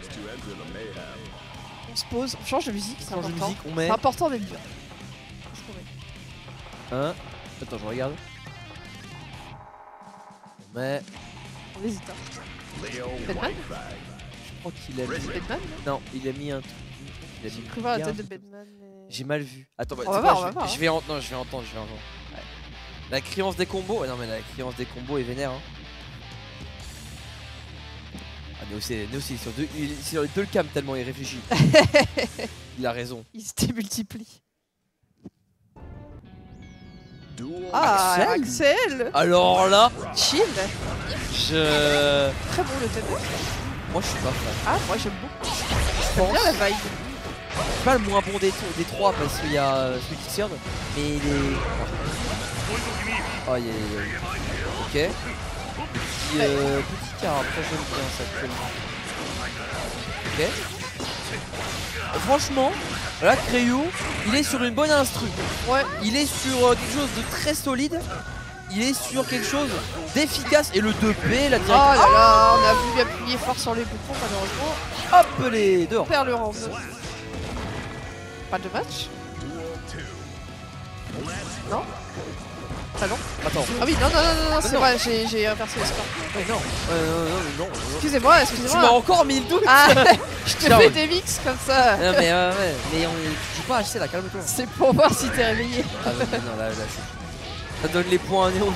On se pose, on change de musique, c'est Change de important. musique, on met. C'est important d'être dur. Qu'est-ce qu'on met Hein. Attends, je regarde. On met. On hésite. hein. Batman Je crois qu'il a mis. Batman Non, il a mis un truc. Il a J'ai mis cru voir la bien. tête de Batman. mais- J'ai mal vu. Attends, bah, On tu va sais quoi, voir, on je va vais- voir, Je vais en... Non, je vais entendre, je vais entendre. Ouais. La créance des combos. Ouais, non, mais la créance des combos est vénère. Hein. Ah, Néo, c'est Néo, c'est sur deux, il est sur les deux cams tellement il réfléchit. Il a raison. Il se démultiplie. Duel Ah, Axel. Axel Alors là, Chill. je. Très bon le thème. Moi je suis pas fan. Ah, moi j'aime beaucoup. Je J'aime pense. bien la vibe. C'est pas le moins bon des, des trois parce qu'il y a euh, celui qui tire, mais il est. Oh, il y a. Ok. Petit, euh, petit car, après j'aime bien ça actuellement. Ok. Euh, franchement, là Creyu, il est sur une bonne instru. Ouais. Il est sur euh, quelque chose de très solide. Il est sur quelque chose d'efficace. Et le deux P, la Oh direct. là là, on a voulu appuyer fort sur les boutons, malheureusement. Hop les On dehors. perd le round. Pas de match? Non? Ah non? Attends. Ah oui, non, non, non, non, non c'est non. vrai, j'ai j'ai inversé le score. Ouais, non. Euh, non, non, non. Excusez-moi, Tu m'as excusez-moi. encore mis le doute. Ah, je te Ciao. fais des mix comme ça. Non mais euh, ouais, mais on tu joues pas à H C là, calme-toi. C'est pour voir si t'es réveillé. Ah non, mais non, là, là, je suis... Ça donne les points à Neos.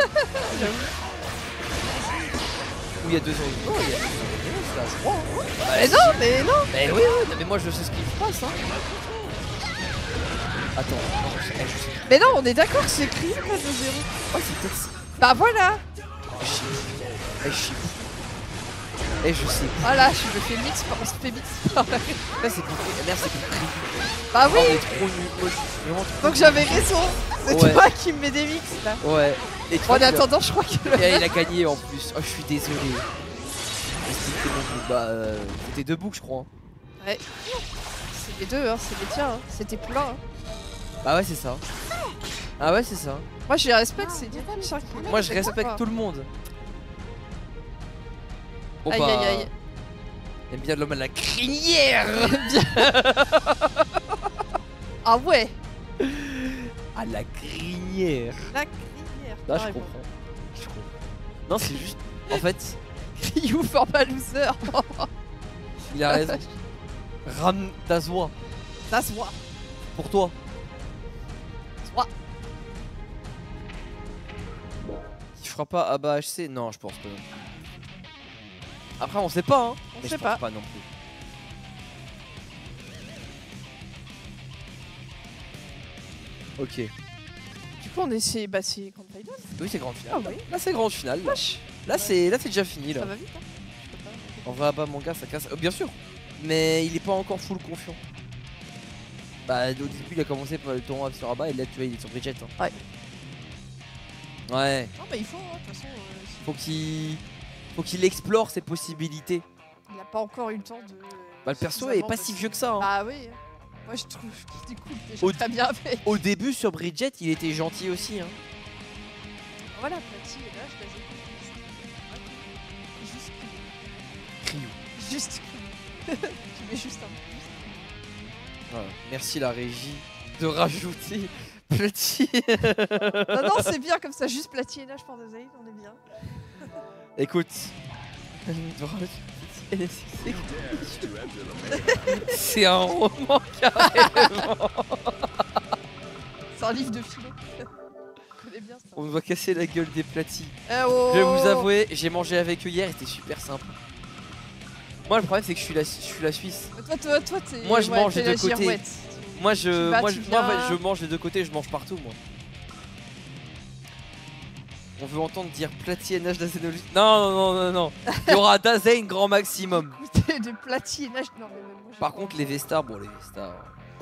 Où il y a deux secondes. Non, il y a deux secondes Neos là, je crois. hein. Mais non, mais non. Mais oui, oui, mais moi je sais ce qui se passe. Hein. Attends, non, je sais, je sais. Mais non, on est d'accord que c'est écrit pas de zéro. Ouais, c'est peut-être ça. Bah voilà. Eh, je sais. Eh, je sais. Voilà, je me fais mix, par- on se fait mix. par là. Là, c'est pour. Merde, c'est pour Creyu. Bah Oh, oui. on est trop nul. Moi, je suis vraiment trop Donc nul. j'avais raison. C'est Ouais. toi qui me mets des mix là. Ouais. Et Bon, toi, en tu as- attendant, je crois que le Et il a gagné en plus. Oh, je suis désolé. C'était mon bouc. Bah, euh, c'était deux boucs, je crois. hein. c'est les deux, hein, c'est les tiens. Hein. C'était plein. Hein. Bah, ouais, c'est ça. Ah, ouais, c'est ça. Moi, je les respecte, c'est des trucs ça. Moi, je respecte tout le monde. Bon, Aïe, bah, aïe, aïe. Aime bien l'homme à la crinière. Ah ouais. À la crinière. La crinière. Là, je carrément. comprends. Je comprends. Non, c'est juste. En fait, You for my loser. il a raison. Ram Dazwa. That's what. Pour toi. Soit. Tu feras pas A B H C? Non, je pense pas. Après, on sait pas, hein. On mais sait je pas. pense pas non plus. Ok. Du coup, on essaie. Bah, c'est Grand Final. Oui, c'est grande finale. Ah oui. Là, c'est grande finale. Là, Wesh. là c'est là, c'est déjà fini. Ça Là. va vite, hein. Je peux pas. En vrai, Abba Manga, ça casse. Euh, bien sûr. Mais il est pas encore full confiant. Bah, au début, il a commencé par le tournoi sur Abba et là, tu vois, il est sur Bridget. Hein. Ouais. Ouais. Non, bah, il faut, hein, de toute façon. euh, si- Faut qu'il faut qu'il explore ses possibilités. Il a pas encore eu le temps de. Bah, le perso est suffisamment pas de- si vieux que ça. Hein. Ah oui. Moi, je trouve qu'il découle déjà Au- très bien avec. Au début, sur Bridget, il était gentil aussi. Hein. Voilà, Platy est là, je l'ai Juste. Creyu. Juste. Tu mets juste un. Voilà. Merci la régie de rajouter petit. Non, non, c'est bien comme ça, juste Platy et là, je pense de Zayn, on est bien. Écoute. C'est un roman carrément. C'est un livre de philo. On connaît bien ça. On doit casser la gueule des platis. Eh oh. Je vais vous avouer, j'ai mangé avec eux hier, c'était super simple. Moi le problème c'est que je suis la, je suis la Suisse. Toi, toi, toi, t'es. Moi, je ouais, mange t'es des la deux côtés. girouette. Moi je, Tu vas, moi, tu je, moi, en viens. fait, je mange des deux côtés, je mange partout moi. On veut entendre dire Platy N H Dazen. Non non non non non. Il y aura Dazen grand maximum. Goûter de Platy et là, je- non, mais même moi, je Par prends. contre les Vestars, bon les Vestars.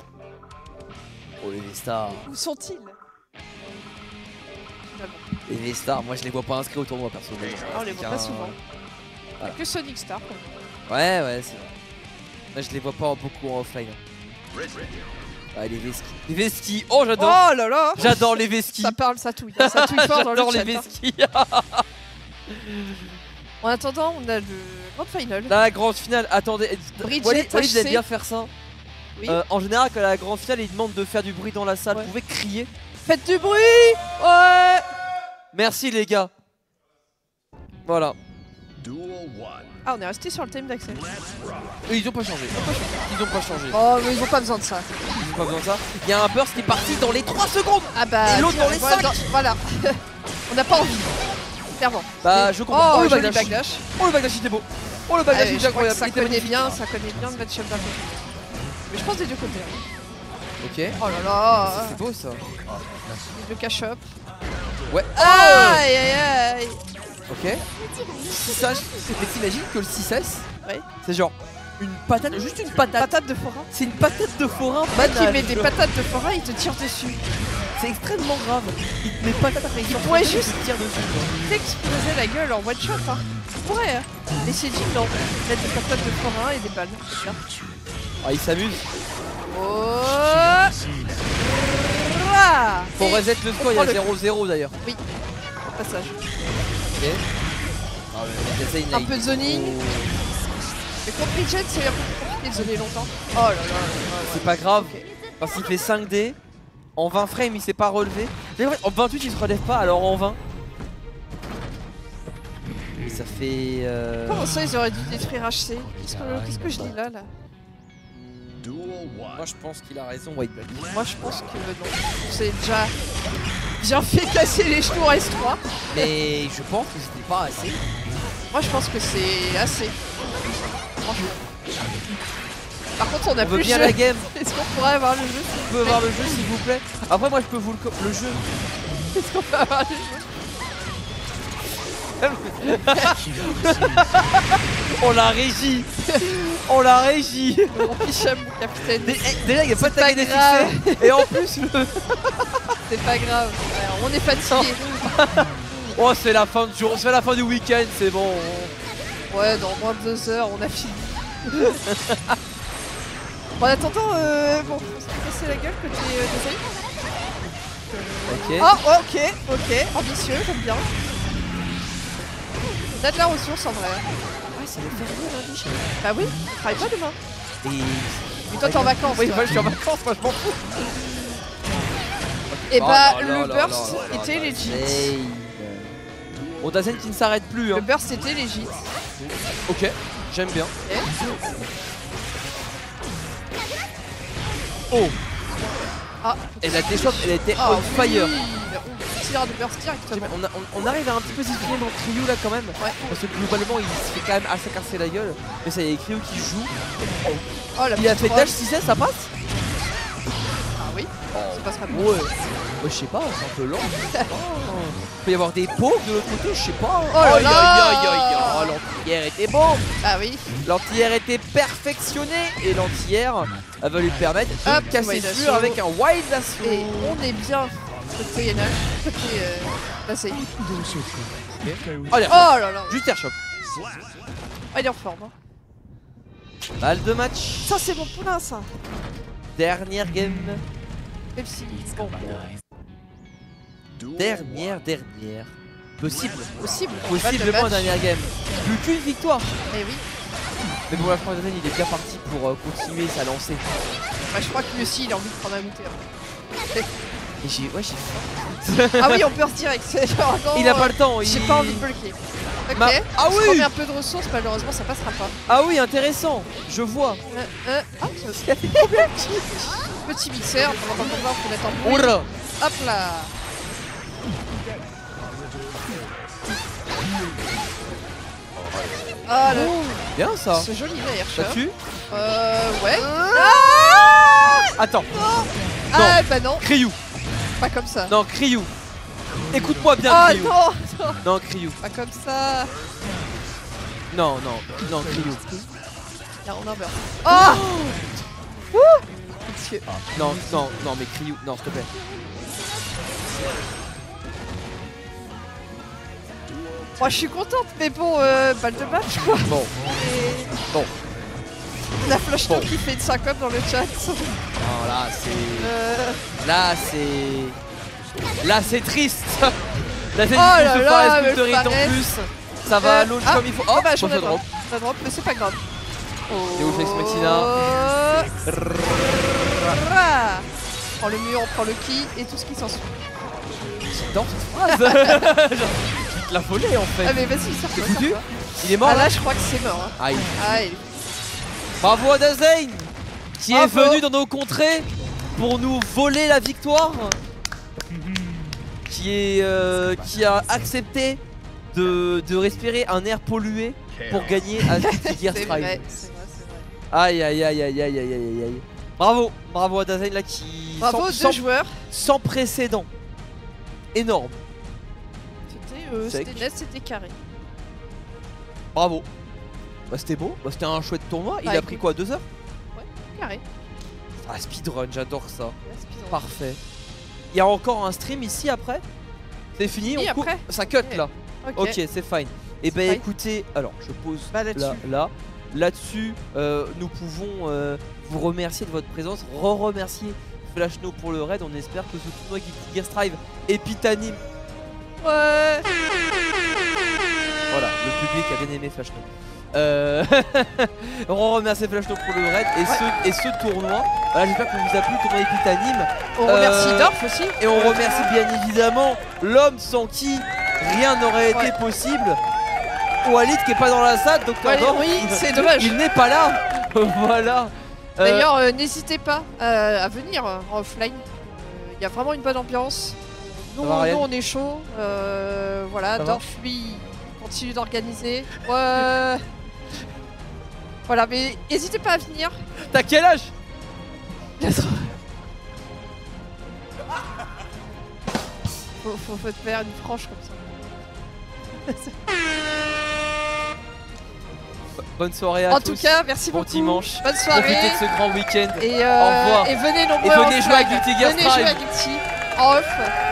Oh les Vestars. Où sont-ils? Finalement. Les Vestars, moi je les vois pas inscrits au tournoi personnellement. Ah, on les voit C'est pas un- souvent. Voilà. Que Sonic Star. quoi. Ouais ouais c'est vrai. Moi je les vois pas beaucoup en offline. Ah les Veski. Les Veski, oh j'adore. Oh là là. J'adore les Veski. Ça parle, ça touille. Ça touille fort dans le J'adore chat. les hein. Veski. En attendant, on a le Grand Final. La grande finale, attendez. Bridget Walid, Walid, il aime H C. bien faire ça. Oui. Euh, en général, quand la grande finale, il demande de faire du bruit dans la salle. Ouais. Vous pouvez crier. Faites du bruit. Ouais. Merci les gars. Voilà. Duel one. Ah, on est resté sur le thème d'Axel. Et ils ont pas changé. Ils ont pas changé. Oh, mais ils ont pas besoin de ça. Ils ont pas besoin de ça. Il y a un burst qui est parti dans les trois secondes. Ah bah. Et l'autre dans les voilà, cinq. dans- Voilà. On n'a pas envie. Clairement. Bah, Mais- je comprends. Oh, le joli backdash. backdash. Oh, le backdash, il était beau. Oh le Ah, bagage je est crois que incroyable. ça il était connaît magnifique. bien, ça connaît bien le match-up d'un côté. Mais je pense des deux côtés. hein. Ok. Oh là là, C'est beau ça. les deux cash-up. Ouais. Aïe aïe aïe. Ok. six H. Mais t'imagines que le six S, Ouais. c'est genre une patate, juste une patate. Patate de forain. C'est une patate de forain. Le mec qui banale. met des patates de forain, il te tire dessus. C'est extrêmement grave. Il te met patate après il pourrait juste- te tire dessus. quoi. T'exploser la gueule en one shot. Hein. Tu pourrais. Hein. Les C G non. Mettre des patates de forain et des balles. C'est bien. Ah il s'amuse. Oh. Ah. Pour Et reset le score, il y on a prend le zéro zéro d'ailleurs. passage. Ok. Ah ouais, j'essaye Un Nike. peu de zoning. Oh. Mais contre Bridget, c'est un peu plus compliqué de zoner longtemps. Oh là là là là. C'est pas grave. Ok. Parce qu'il fait cinq D. En vingt frames, il s'est pas relevé. C'est vrai, en vingt-huit, il se relève pas, alors en vingt. Et ça fait. Euh... Comment ça, ils auraient dû détruire H C? Qu'est-ce que, qu'est-ce que je dis là, là? Duel Moi, one. je pense qu'il a raison, White Black. Moi, je pense que non. C'est déjà bien fait casser les genoux en S trois. Mais je pense que c'était pas assez. Moi, je pense que c'est assez. Franchement. Par contre, on a On veut plus bien le jeu. la game. Est-ce qu'on pourrait avoir le jeu? On peut voir le jeu, s'il vous plaît. Après, moi, je peux vous le, co- le jeu. Est-ce qu'on peut avoir le jeu? On l'a régie. On l'a régie. Mon picham, mon capitaine. Dé- eh, Déjà, il n'y a pas de pas taille grave. défixée. Et en plus, le... C'est pas grave. Alors, on est fatigué. oh, c'est la fin de jour, c'est la fin du week-end, c'est bon. Ouais, dans moins de deux heures, on a fini. Bon, en attendant, euh, bon, on s'est cassé la gueule côté euh, design. Ok. Oh, ok, ok, ambitieux, j'aime bien. On a de la ressource en vrai. Ouais, c'est le férié lundi. Bah oui, on travaille pas demain. Et. Mais toi, t'es en vacances. Oui, toi. moi je suis en vacances, moi je m'en fous. Et Oh bah, là là le là burst là là était là, legit. Zane. Bon, Dazen qui ne s'arrête plus. Le Hein. burst était legit. Ok, j'aime bien. Et Oh, Ah, et la déchoppe, elle était ah, on fire. oui, on tire de burst directement. On, a- on- on arrive à un petit peu s'exprimer dans Cryo là quand même. Ouais. Parce que globalement, il se fait quand même assez casser la gueule. Mais ça y est, Cryo qui joue. Oh, la Il a petite fait roll. dash six S, ça passe? Ah oui, ça passera bien. Ouais. Ouais, je sais pas, c'est un peu lent. Oh. Il peut y avoir des pauvres de l'autre côté, je sais pas. Oh là Aïe, là. aïe, aïe, aïe, aïe. Oh, l'anti-air était bon. Ah oui. L'anti-air était perfectionné. Et l'anti-air va lui permettre de Hop, casser wild ce mur assaut. avec un wild assaut. Et on est bien côté N H, côté euh, passé. Allez, Oh là là. juste airshot. Ah, il est en forme. Hein. Balle de match. Ça, c'est mon poulain, ça. Dernière game. Pepsi. Bon, Duel Dernière, dernière. Possible. possible. Possiblement Batte de dernière game. Plus qu'une victoire. Eh oui. Mais bon, la France il est bien parti pour euh, continuer sa lancée. Bah, je crois que lui aussi, il a envie de prendre un goûter. hein. Et j'ai. Ouais, j'ai faim. Ah oui, on burst direct. C'est genre, non, Il a pas euh, le temps. J'ai il- pas envie de bloquer. Ok. Ma- Ah Je oui. remets un peu de ressources, malheureusement, ça passera pas. Ah oui, intéressant. Je vois. Euh, euh, ah, ça- petit mixeur. On va on faut mettre en bruit. Oula. Hop là. Ah là, Bien ça. c'est joli là, Ça Airshot. tue. Euh, ouais. Attends. Ah bah non, Cryo. pas comme ça. Non, Cryo. Écoute-moi bien, Oh Cryo. non, non, Non, Cryo. pas comme ça. Non, non, non, Cryo. Là, on a burst. Oh Ouh Monsieur. Non, non, non, mais Cryo. Non, s'il te plaît. Moi je suis contente, mais bon, euh, balle de match quoi. Bon, Et bon. la flash Bon. talk qui fait une syncope dans le chat. Non, là, c'est. Euh, Là, c'est. Là, c'est triste. Là, c'est Oh là se là, faire mais les sculpturites en Fares. plus. Ça va Euh, à launch ah, comme il faut. oh, Oh, bah faut j'en ai se drop. drop. Ça drop, mais c'est pas grave. Et où Flex Machina. Oh. Ah. On prend le mur, on prend le ki et tout ce qui s'ensuit. J'adore cette phrase. Je vais te la voler en fait. Ah mais vas-y, sors T'es toi, foutu sors toi. Il est mort Ah là. là, je crois que c'est mort. Hein. Aïe. Ah, il- Bravo à Dazen qui est Bravo. venu dans nos contrées pour nous voler la victoire. Qui est euh, qui a accepté de, de respirer un air pollué pour gagner à Guilty Gear C'est Strive. vrai, c'est vrai, c'est vrai. Aïe aïe aïe aïe aïe aïe aïe aïe. Bravo, bravo à Dasein là qui Bravo sans, aux deux sans, joueurs. sans précédent. Énorme. C'était euh, Sec. c'était net, c'était carré. Bravo. Bah c'était beau, bah, c'était un chouette tournoi. Il Bah, a écoute. pris quoi, deux heures? Carré. Ah speedrun, j'adore ça. Ouais, speedrun. Parfait. Il y a encore un stream ici après? C'est fini, Fini on coupe. après Ça cut Ok. là. Ok. Ok, c'est fine. Et ben fine. écoutez, alors je pose Bah, là, là-dessus. là. Là-dessus, euh, nous pouvons euh, vous remercier de votre présence, re-remercier Flashno pour le raid. On espère que ce tournoi Guilty Gear Strive Epitanime. Ouais. Voilà, le public a bien aimé Flashno. Euh... on remercie Flashno pour le raid et, ce, et ce tournoi. Voilà, j'espère que vous a plu le tournoi Epitanime. On Euh, remercie Dorf aussi. Et on remercie bien évidemment l'homme sans qui rien n'aurait Ouais. été possible. Walid qui est pas dans la salle, docteur Walid, Dorf, oui, il- c'est dommage. Il n'est pas là. Voilà. Euh, D'ailleurs, euh, n'hésitez pas euh, à venir euh, en offline. Il y a vraiment une bonne ambiance. Nous, Ça va, Ryan nous, on est chaud. Euh, voilà, Ça va Dorf, lui, il continue d'organiser. Ouais. Voilà, mais n'hésitez pas à venir. T'as quel âge? Faut, faut, faut te faire une franche comme ça. Bonne soirée à En tous. tout cas, merci bon beaucoup. dimanche. Bonne soirée. Profitez de ce grand week-end. Et, euh, Au revoir. et venez nombreux Et venez en jouer à flag. Guilty Gear Venez jouer à Strive. Guilty en off.